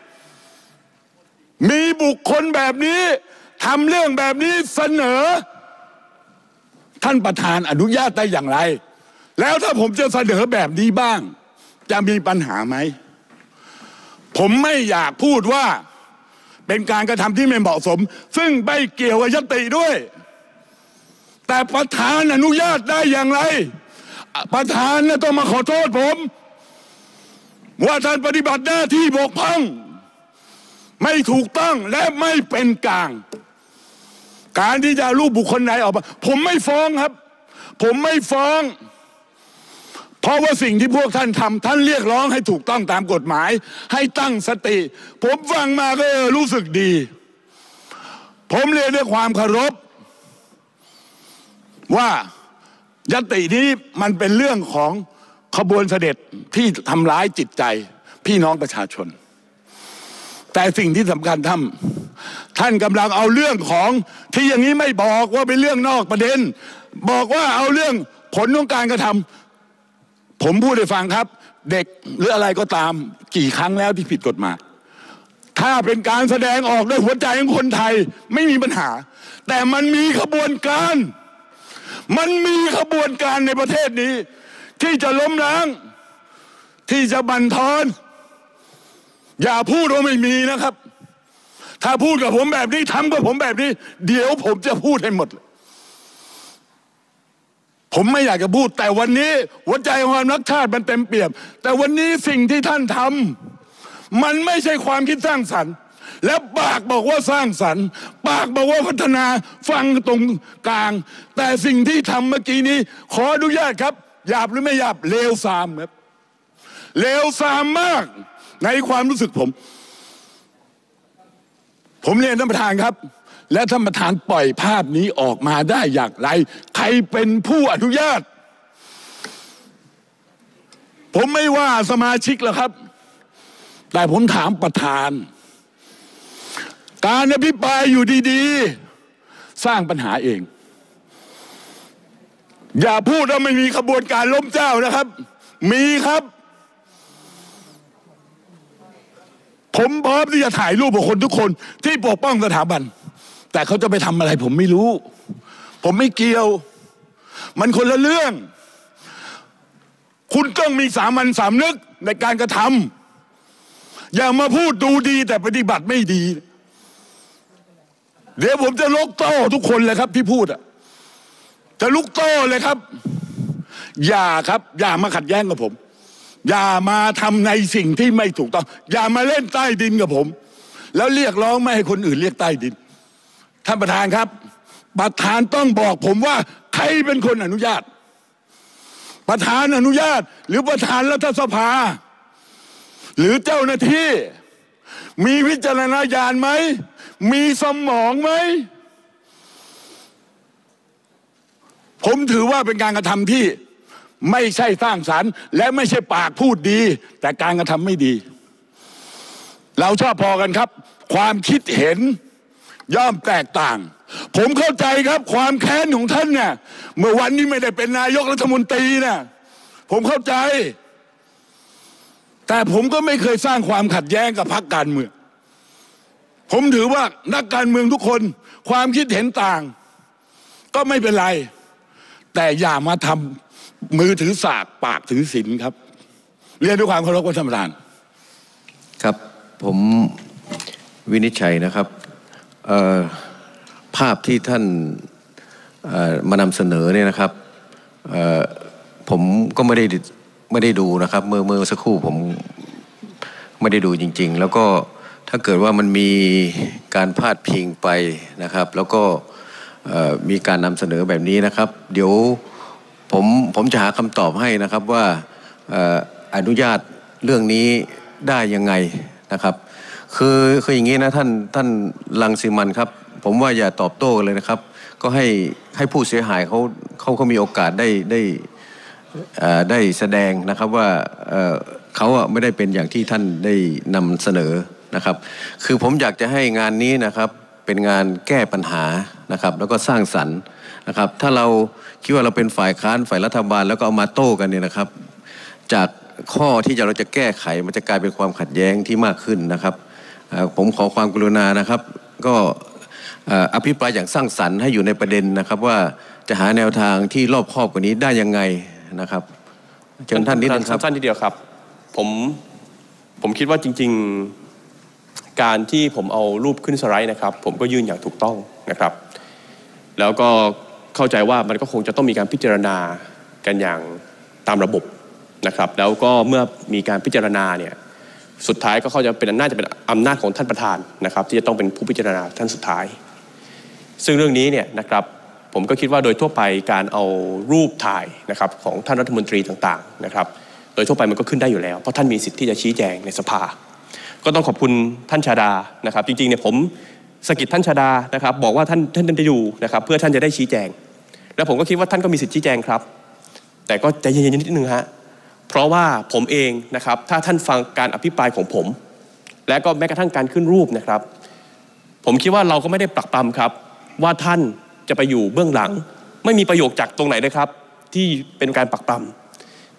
มีบุคคลแบบนี้ทำเรื่องแบบนี้เสนอท่านประธานอนุญาตได้อย่างไรแล้วถ้าผมจะเสนอแบบนี้บ้างจะมีปัญหาไหมผมไม่อยากพูดว่าเป็นการกระทำที่ไม่เหมาะสมซึ่งไม่เกี่ยวกับยติด้วยแต่ประธานอนุญาตได้อย่างไรประธานน่ะต้องมาขอโทษผมว่าท่านปฏิบัติหน้าที่บกพร่องไม่ถูกต้องและไม่เป็นกลางการที่จะรูปบุคคลไหนออกมาผมไม่ฟ้องครับผมไม่ฟ้องเพราะว่าสิ่งที่พวกท่านทำท่านเรียกร้องให้ถูกต้องตามกฎหมายให้ตั้งสติผมฟังมาก็รู้สึกดีผมเรียนด้วยความเคารพว่ายตินี้มันเป็นเรื่องของขบวนเสด็จที่ทำร้ายจิตใจพี่น้องประชาชนแต่สิ่งที่สำคัญท่านท่านกำลังเอาเรื่องของที่อย่างนี้ไม่บอกว่าเป็นเรื่องนอกประเด็นบอกว่าเอาเรื่องผลของการกระทผมพูดให้ฟังครับเด็กหรืออะไรก็ตามกี่ครั้งแล้วที่ผิดกฎหมายถ้าเป็นการแสดงออกด้วยหัวใจของคนไทยไม่มีปัญหาแต่มันมีขบวนการมันมีขบวนการในประเทศนี้ที่จะล้มล้างที่จะบั่นทอนอย่าพูดว่าไม่มีนะครับถ้าพูดกับผมแบบนี้ทำกับผมแบบนี้เดี๋ยวผมจะพูดให้หมดผมไม่อยากจะพูดแต่วันนี้หัวใจของความรักชาติมันเต็มเปี่ยมแต่วันนี้สิ่งที่ท่านทำมันไม่ใช่ความคิดสร้างสรรค์และปากบอกว่าสร้างสรรค์ปากบอกว่าพัฒนาฟังตรงกลางแต่สิ่งที่ทำเมื่อกี้นี้ขออนุญาตครับหยาบหรือไม่หยาบเลวทรามครับเลวทรามมากในความรู้สึกผมผมเรียนท่านประธานครับและท่านประธานปล่อยภาพนี้ออกมาได้อย่างไรใครเป็นผู้อนุญาตผมไม่ว่าสมาชิกหรอกครับแต่ผมถามประธานการอภิปรายอยู่ดีๆสร้างปัญหาเองอย่าพูดว่าไม่มีขบวนการล้มเจ้านะครับมีครับผมพร้อมที่จะถ่ายรูปกับคนทุกคนที่ปกป้องสถาบันแต่เขาจะไปทำอะไรผมไม่รู้ผมไม่เกี่ยวมันคนละเรื่องคุณต้องมีสามัญสำนึกในการกระทำอย่ามาพูดดูดีแต่ปฏิบัติไม่ดีเดี๋ยวผมจะลุกโต้ทุกคนเลยครับที่พูดอ่ะจะลุกโต้เลยครับอย่าครับอย่ามาขัดแย้งกับผมอย่ามาทำในสิ่งที่ไม่ถูกต้องอย่ามาเล่นใต้ดินกับผมแล้วเรียกร้องไม่ให้คนอื่นเรียกใต้ดินท่านประธานครับประธานต้องบอกผมว่าใครเป็นคนอนุญาตประธานอนุญาตหรือประธานรัฐสภาหรือเจ้าหน้าที่มีวิจารณญาณไหมมีสมองไหมผมถือว่าเป็นการกระทำที่ไม่ใช่สร้างสรรค์และไม่ใช่ปากพูดดีแต่การกระทำไม่ดีเราชอบพอกันครับความคิดเห็นย่อมแตกต่างผมเข้าใจครับความแค้นของท่านเนี่ยเมื่อวันนี้ไม่ได้เป็นนายกรัฐมนตรีนะผมเข้าใจแต่ผมก็ไม่เคยสร้างความขัดแย้งกับพรรคการเมืองผมถือว่านักการเมืองทุกคนความคิดเห็นต่างก็ไม่เป็นไรแต่อย่ามาทำมือถือสากปากถือศีลครับเรียนด้วยความเคารพท่านประธานครับผมวินิจฉัยนะครับภาพที่ท่านมานำเสนอเนี่ยนะครับผมก็ไม่ได้ไม่ได้ดูนะครับเมื่อเมื่อสักครู่ผมไม่ได้ดูจริงๆแล้วก็ถ้าเกิดว่ามันมีการพาดพิงไปนะครับแล้วก็มีการนำเสนอแบบนี้นะครับเดี๋ยวผมผมจะหาคำตอบให้นะครับว่าอนุญาตเรื่องนี้ได้ยังไงนะครับคือคืออย่างนี้นะท่านท่านรังสิมันครับผมว่าอย่าตอบโต้เลยนะครับก็ให้ให้ผู้เสียหายเขาเขาเขามีโอกาสได้ได้ได้แสดงนะครับว่าเขาไม่ได้เป็นอย่างที่ท่านได้นำเสนอนะครับคือผมอยากจะให้งานนี้นะครับเป็นงานแก้ปัญหานะครับแล้วก็สร้างสรรค์นะครับถ้าเราคิดว่าเราเป็นฝ่ายค้านฝ่ายรัฐบาลแล้วก็เอามาโต้กันเนี่ยนะครับจากข้อที่จะเราจะแก้ไขมันจะกลายเป็นความขัดแย้งที่มากขึ้นนะครับผมขอความกรุณานะครับก็อภิปรายอย่างสร้างสรรค์ให้อยู่ในประเด็นนะครับว่าจะหาแนวทางที่รอบคอบกว่านี้ได้ยังไงนะครับเชิญท่านนิดนึงครับสั้นทีเดียวครับผมผมคิดว่าจริงๆการที่ผมเอารูปขึ้นสไลด์นะครับผมก็ยื่นอย่างถูกต้องนะครับแล้วก็เข้าใจว่ามันก็คงจะต้องมีการพิจารณากันอย่างตามระบบนะครับแล้วก็เมื่อมีการพิจารณาเนี่ยสุดท้ายก็เขาจะเป็นน่าจะเป็นอำนาจของท่านประธานนะครับที่จะต้องเป็นผู้พิจารณาท่านสุดท้ายซึ่งเรื่องนี้เนี่ยนะครับผมก็คิดว่าโดยทั่วไปการเอารูปถ่ายนะครับของท่านรัฐมนตรีต่างๆนะครับโดยทั่วไปมันก็ขึ้นได้อยู่แล้วเพราะท่านมีสิทธิ์ที่จะชี้แจงในสภาก็ต้องขอบคุณท่านชาดานะครับจริงๆเนี่ยผมสกิดท่านชาดานะครับบอกว่าท่านท่านจะอยู่นะครับเพื่อท่านจะได้ชี้แจงแล้วผมก็คิดว่าท่านก็มีสิทธิ์ชี้แจงครับแต่ก็ใจเย็นๆนิดนึงฮะเพราะว่าผมเองนะครับถ้าท่านฟังการอภิปรายของผมและก็แม้กระทั่งการขึ้นรูปนะครับผมคิดว่าเราก็ไม่ได้ปรักปรำครับว่าท่านจะไปอยู่เบื้องหลังไม่มีประโยคจากตรงไหนเลยครับที่เป็นการปรักปรำ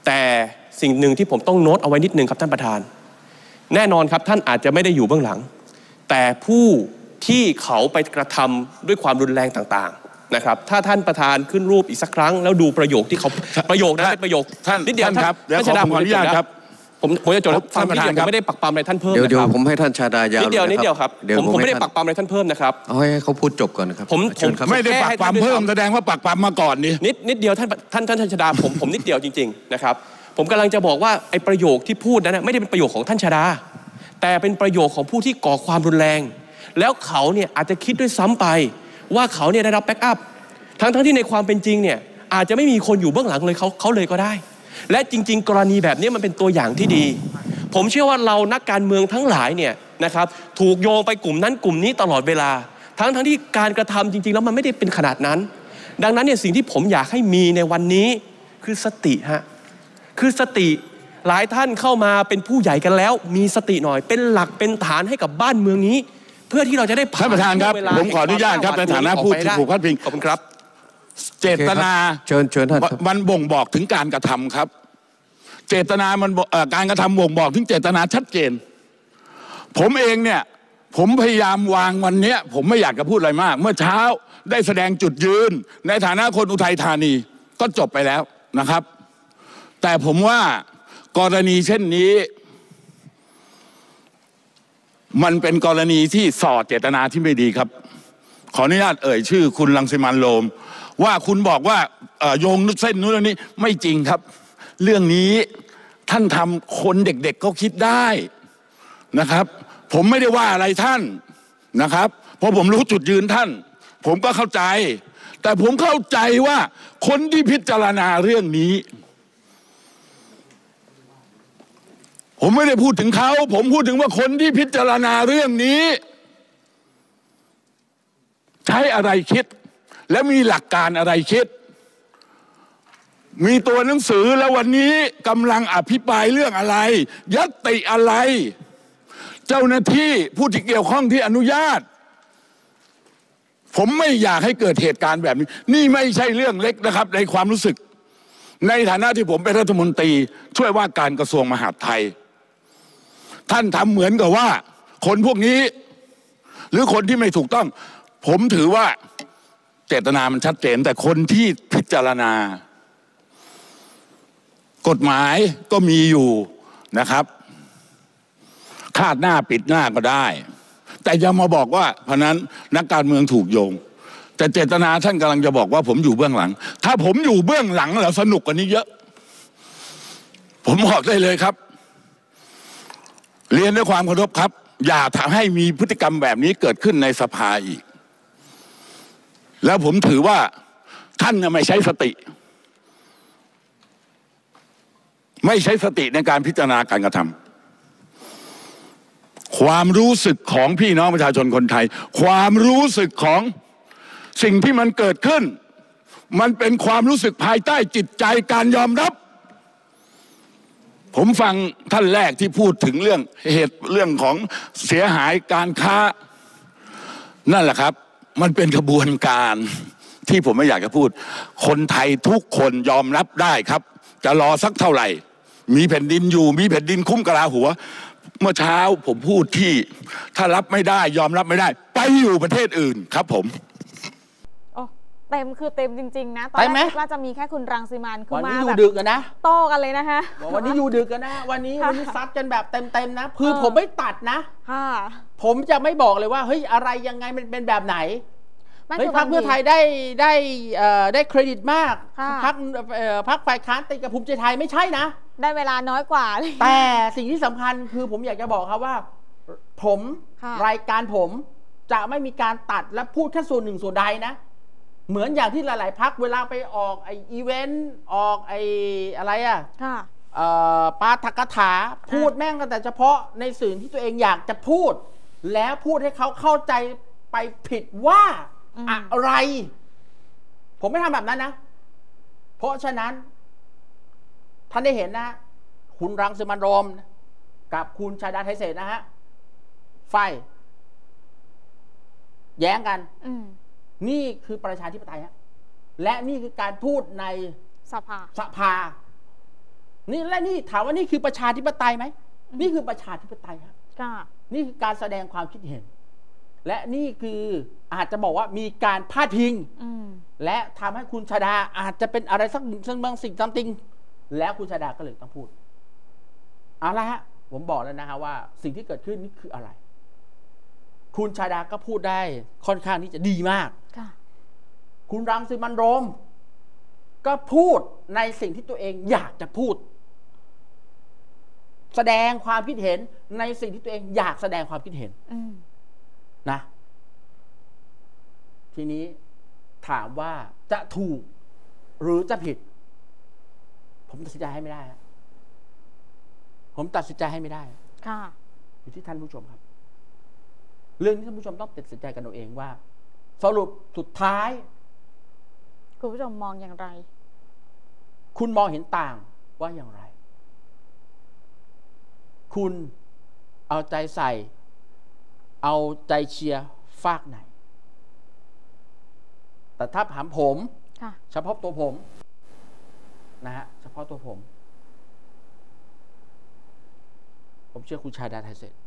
แต่สิ่งหนึ่งที่ผมต้องโน้ตเอาไว้นิดนึงครับท่านประธานแน่นอนครับท่านอาจจะไม่ได้อยู่เบื้องหลังแต่ผู้ที่เขาไปกระทำด้วยความรุนแรงต่างๆนะครับถ้าท่านประธานขึ้นรูปอีกสักครั้งแล้วดูประโยคที่เขาประโยคนั้นเป็นประโยคท่านนิดเดียวท่านครับเดี๋ยวท่านขอชาดาผมขออนุญาตครับผมผมจะจดท่านประธานผมไม่ได้ปักปั๊มอะไรท่านเพิ่มเดี๋ยวนะเดี๋ยคว รับผมให้ท่านชาดายาวนิดเดียวลนิดเดียวครับเดี๋ยวผมผมไม่ได้ให้ปักปั๊มอะไรท่านเพิ่มนะครับเอาให้เขาพูดจบก่อนนะครับผมเชิญครับผมไม่ได้ปักปั๊มเพิ่มแสดงว่าปักปั๊มมาก่อนนี่นิดนิดเดียวท่านท่านท่านท่านชาดาผมผมนิดเดียวจริงๆนะครับผมกำลังจะบอกว่าไอ้ประโยคที่พูดนั้นไม่ได้เป็นประโยคของท่านชาดาแต่เป็นประโยคของผู้ที่ก่อความรุนแรงแล้วเขาเนี่ยอาจจะคิดด้วยซ้ำไปว่าเขาเนี่ยได้รับแบ็กอัพทั้งทั้งที่ในความเป็นจริงเนี่ยอาจจะไม่มีคนอยู่เบื้องหลังเลยเขาเขาเลยก็ได้และจริงๆกรณีแบบนี้มันเป็นตัวอย่างที่ดีผมเชื่อว่าเรานักการเมืองทั้งหลายเนี่ยนะครับถูกโยงไปกลุ่มนั้นกลุ่มนี้ตลอดเวลาทั้งทั้งที่การกระทำจริงๆแล้วมันไม่ได้เป็นขนาดนั้นดังนั้นเนี่ยสิ่งที่ผมอยากให้มีในวันนี้คือสติฮะคือสติหลายท่านเข้ามาเป็นผู้ใหญ่กันแล้วมีสติหน่อยเป็นหลักเป็นฐานให้กับบ้านเมืองนี้เพื่อที่เราจะได้ผ่านท่านประธานครับเวลผมขออนุญาตครับในฐานะผู้ที่ถูกพาดพิงขอบคุณครับเจตนาเชิญเชิญท่านครับมันบ่งบอกถึงการกระทำครับ เจตนามันบอกเอ่อการกระทำบ่งบอกถึงเจตนาชัดเจนผมเองเนี่ยผมพยายามวางวันเนี้ยผมไม่อยากจะพูดอะไรมากเมื่อเช้าได้แสดงจุดยืนในฐานะคนอุทัยธานีก็จบไปแล้วนะครับแต่ผมว่ากรณีเช่นนี้มันเป็นกรณีที่ส่อเจตนาที่ไม่ดีครับขออนุญาตเอ่ยชื่อคุณรังสิมันต์โรมว่าคุณบอกว่าโยงเส้นนู้นนี้ไม่จริงครับเรื่องนี้ท่านทำคนเด็กๆก็คิดได้นะครับผมไม่ได้ว่าอะไรท่านนะครับเพราะผมรู้จุดยืนท่านผมก็เข้าใจแต่ผมเข้าใจว่าคนที่พิจารณาเรื่องนี้ผมไม่ได้พูดถึงเขาผมพูดถึงว่าคนที่พิจารณาเรื่องนี้ใช้อะไรคิดและมีหลักการอะไรคิดมีตัวหนังสือแล้ววันนี้กำลังอภิปรายเรื่องอะไรญัตติอะไรเจ้าหน้าที่ผู้ที่เกี่ยวข้องที่อนุญาตผมไม่อยากให้เกิดเหตุการณ์แบบนี้นี่ไม่ใช่เรื่องเล็กนะครับในความรู้สึกในฐานะที่ผมเป็นรัฐมนตรีช่วยว่าการกระทรวงมหาดไทยท่านทำเหมือนกับว่าคนพวกนี้หรือคนที่ไม่ถูกต้องผมถือว่าเจตนามันชัดเจนแต่คนที่พิจารณากฎหมายก็มีอยู่นะครับคาดหน้าปิดหน้าก็ได้แต่อย่ามาบอกว่าเพราะนั้นนักการเมืองถูกโยงแต่เจตนาท่านกำลังจะบอกว่าผมอยู่เบื้องหลังถ้าผมอยู่เบื้องหลังแล้วสนุกกว่านี้เยอะผมบอกได้เลยครับเรียนด้วยความเคารพครับอย่าทำให้มีพฤติกรรมแบบนี้เกิดขึ้นในสภาอีกแล้วผมถือว่าท่านไม่ใช้สติไม่ใช้สติในการพิจารณาการกระทำความรู้สึกของพี่น้องประชาชนคนไทยความรู้สึกของสิ่งที่มันเกิดขึ้นมันเป็นความรู้สึกภายใต้จิตใจการยอมรับผมฟังท่านแรกที่พูดถึงเรื่องเหตุเรื่องของเสียหายการค้านั่นแหละครับมันเป็นกระบวนการที่ผมไม่อยากจะพูดคนไทยทุกคนยอมรับได้ครับจะรอสักเท่าไหร่มีแผ่นดินอยู่มีแผ่นดินคุ้มกะลาหัวเมื่อเช้าผมพูดที่ถ้ารับไม่ได้ยอมรับไม่ได้ไปอยู่ประเทศอื่นครับผมเต็มคือเต็มจริงๆนะตอนแรกคิดว่าจะมีแค่คุณรังสิมันต์คือมาแบบดึกกันนะโต้กันเลยนะคะวันนี้อยู่ดึกกันนะวันนี้วันนี้ซัดกันแบบเต็มๆนะคือผมไม่ตัดนะผมจะไม่บอกเลยว่าเฮ้ยอะไรยังไงมันเป็นแบบไหนเฮ้ยพรรคเพื่อไทยได้ได้ได้เครดิตมากพรรคพรรคฝ่ายค้านติดกับภูมิใจไทยไม่ใช่นะได้เวลาน้อยกว่าแต่สิ่งที่สำคัญคือผมอยากจะบอกครับว่าผมรายการผมจะไม่มีการตัดและพูดแค่ส่วนหนึ่งส่วนใดนะเหมือนอย่างที่หลายๆพรรคเวลาไปออกไออีเวนต์ออกไออะไรอ่ะปาฐกถาพูดแม่งกันแต่เฉพาะในสื่อที่ตัวเองอยากจะพูดแล้วพูดให้เขาเข้าใจไปผิดว่าอะไรผมไม่ทำแบบนั้นนะเพราะฉะนั้นท่านได้เห็นนะคุณรังสิมันต์โรมกับคุณชาดาไทเศษนะฮะไฟแย้งกันนี่คือประชาธิปไตยฮะและนี่คือการพูดในสภาสภานี่และนี่ถามว่านี่คือประชาธิปไตยไหมนี่คือประชาธิปไตยครับนี่คือการแสดงความคิดเห็น และนี่คืออาจจะบอกว่ามีการพาดพิงและทำให้คุณชาดาอาจจะเป็นอะไรสักซึ่งบางสิ่งซัมติงแล้วคุณชาดาก็เลยต้องพูดเอาละฮะผมบอกแล้วนะฮะว่าสิ่งที่เกิดขึ้นนี่คืออะไรคุณชาดาก็พูดได้ค่อนข้างที่จะดีมากคุณรังสิมันต์โรมก็พูดในสิ่งที่ตัวเองอยากจะพูดแสดงความคิดเห็นในสิ่งที่ตัวเองอยากแสดงความคิดเห็นนะทีนี้ถามว่าจะถูกหรือจะผิดผมตัดสินใจให้ไม่ได้ผมตัดสินใจให้ไม่ได้ค่ะอยู่ที่ท่านผู้ชมครับเรื่องนี้ท่านผู้ชมต้องตัดสินใจกันเอาเองว่าสรุปสุดท้ายคุณผู้ชมมองอย่างไรคุณมองเห็นต่างว่าอย่างไรคุณเอาใจใส่เอาใจเชียร์ฝากไหนแต่ถ้าถามผมเฉพาะตัวผมนะฮะเฉพาะตัวผมผมเชื่อคุณชาดาไทเศษ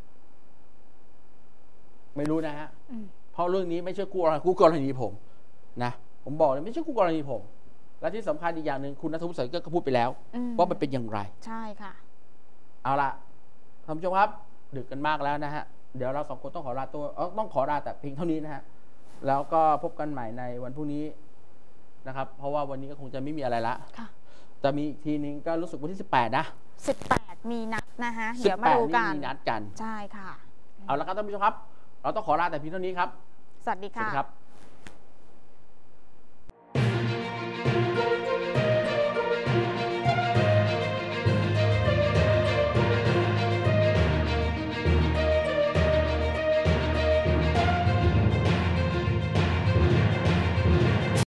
ไม่รู้นะฮะเพราะเรื่องนี้ไม่ใช่คู่กรณีคู่กรณีผมนะผมบอกเลยไม่ใช่คู่กรณีผมและที่สำคัญอีกอย่างหนึ่งคุณณัฐวุฒิ สายเกลือก็พูดไปแล้วว่ามันเป็นอย่างไรใช่ค่ะเอาล่ะท่านผู้ชมครับดึกกันมากแล้วนะฮะเดี๋ยวเราสองคนต้องขอลาตัวต้องขอลาแต่เพียงเท่านี้นะฮะแล้วก็พบกันใหม่ในวันพรุ่งนี้นะครับเพราะว่าวันนี้ก็คงจะไม่มีอะไรละจะมีอีกทีนึงก็รู้สึกวันที่สิบแปดนะสิบแปดมีนัดนะฮะเดี๋ยวมาดูกันมีนัดกันใช่ค่ะเอาละครับท่านผู้ชมครับเราต้องขอลาแต่เพียงเท่านี้ครับสวัสดีค่ะ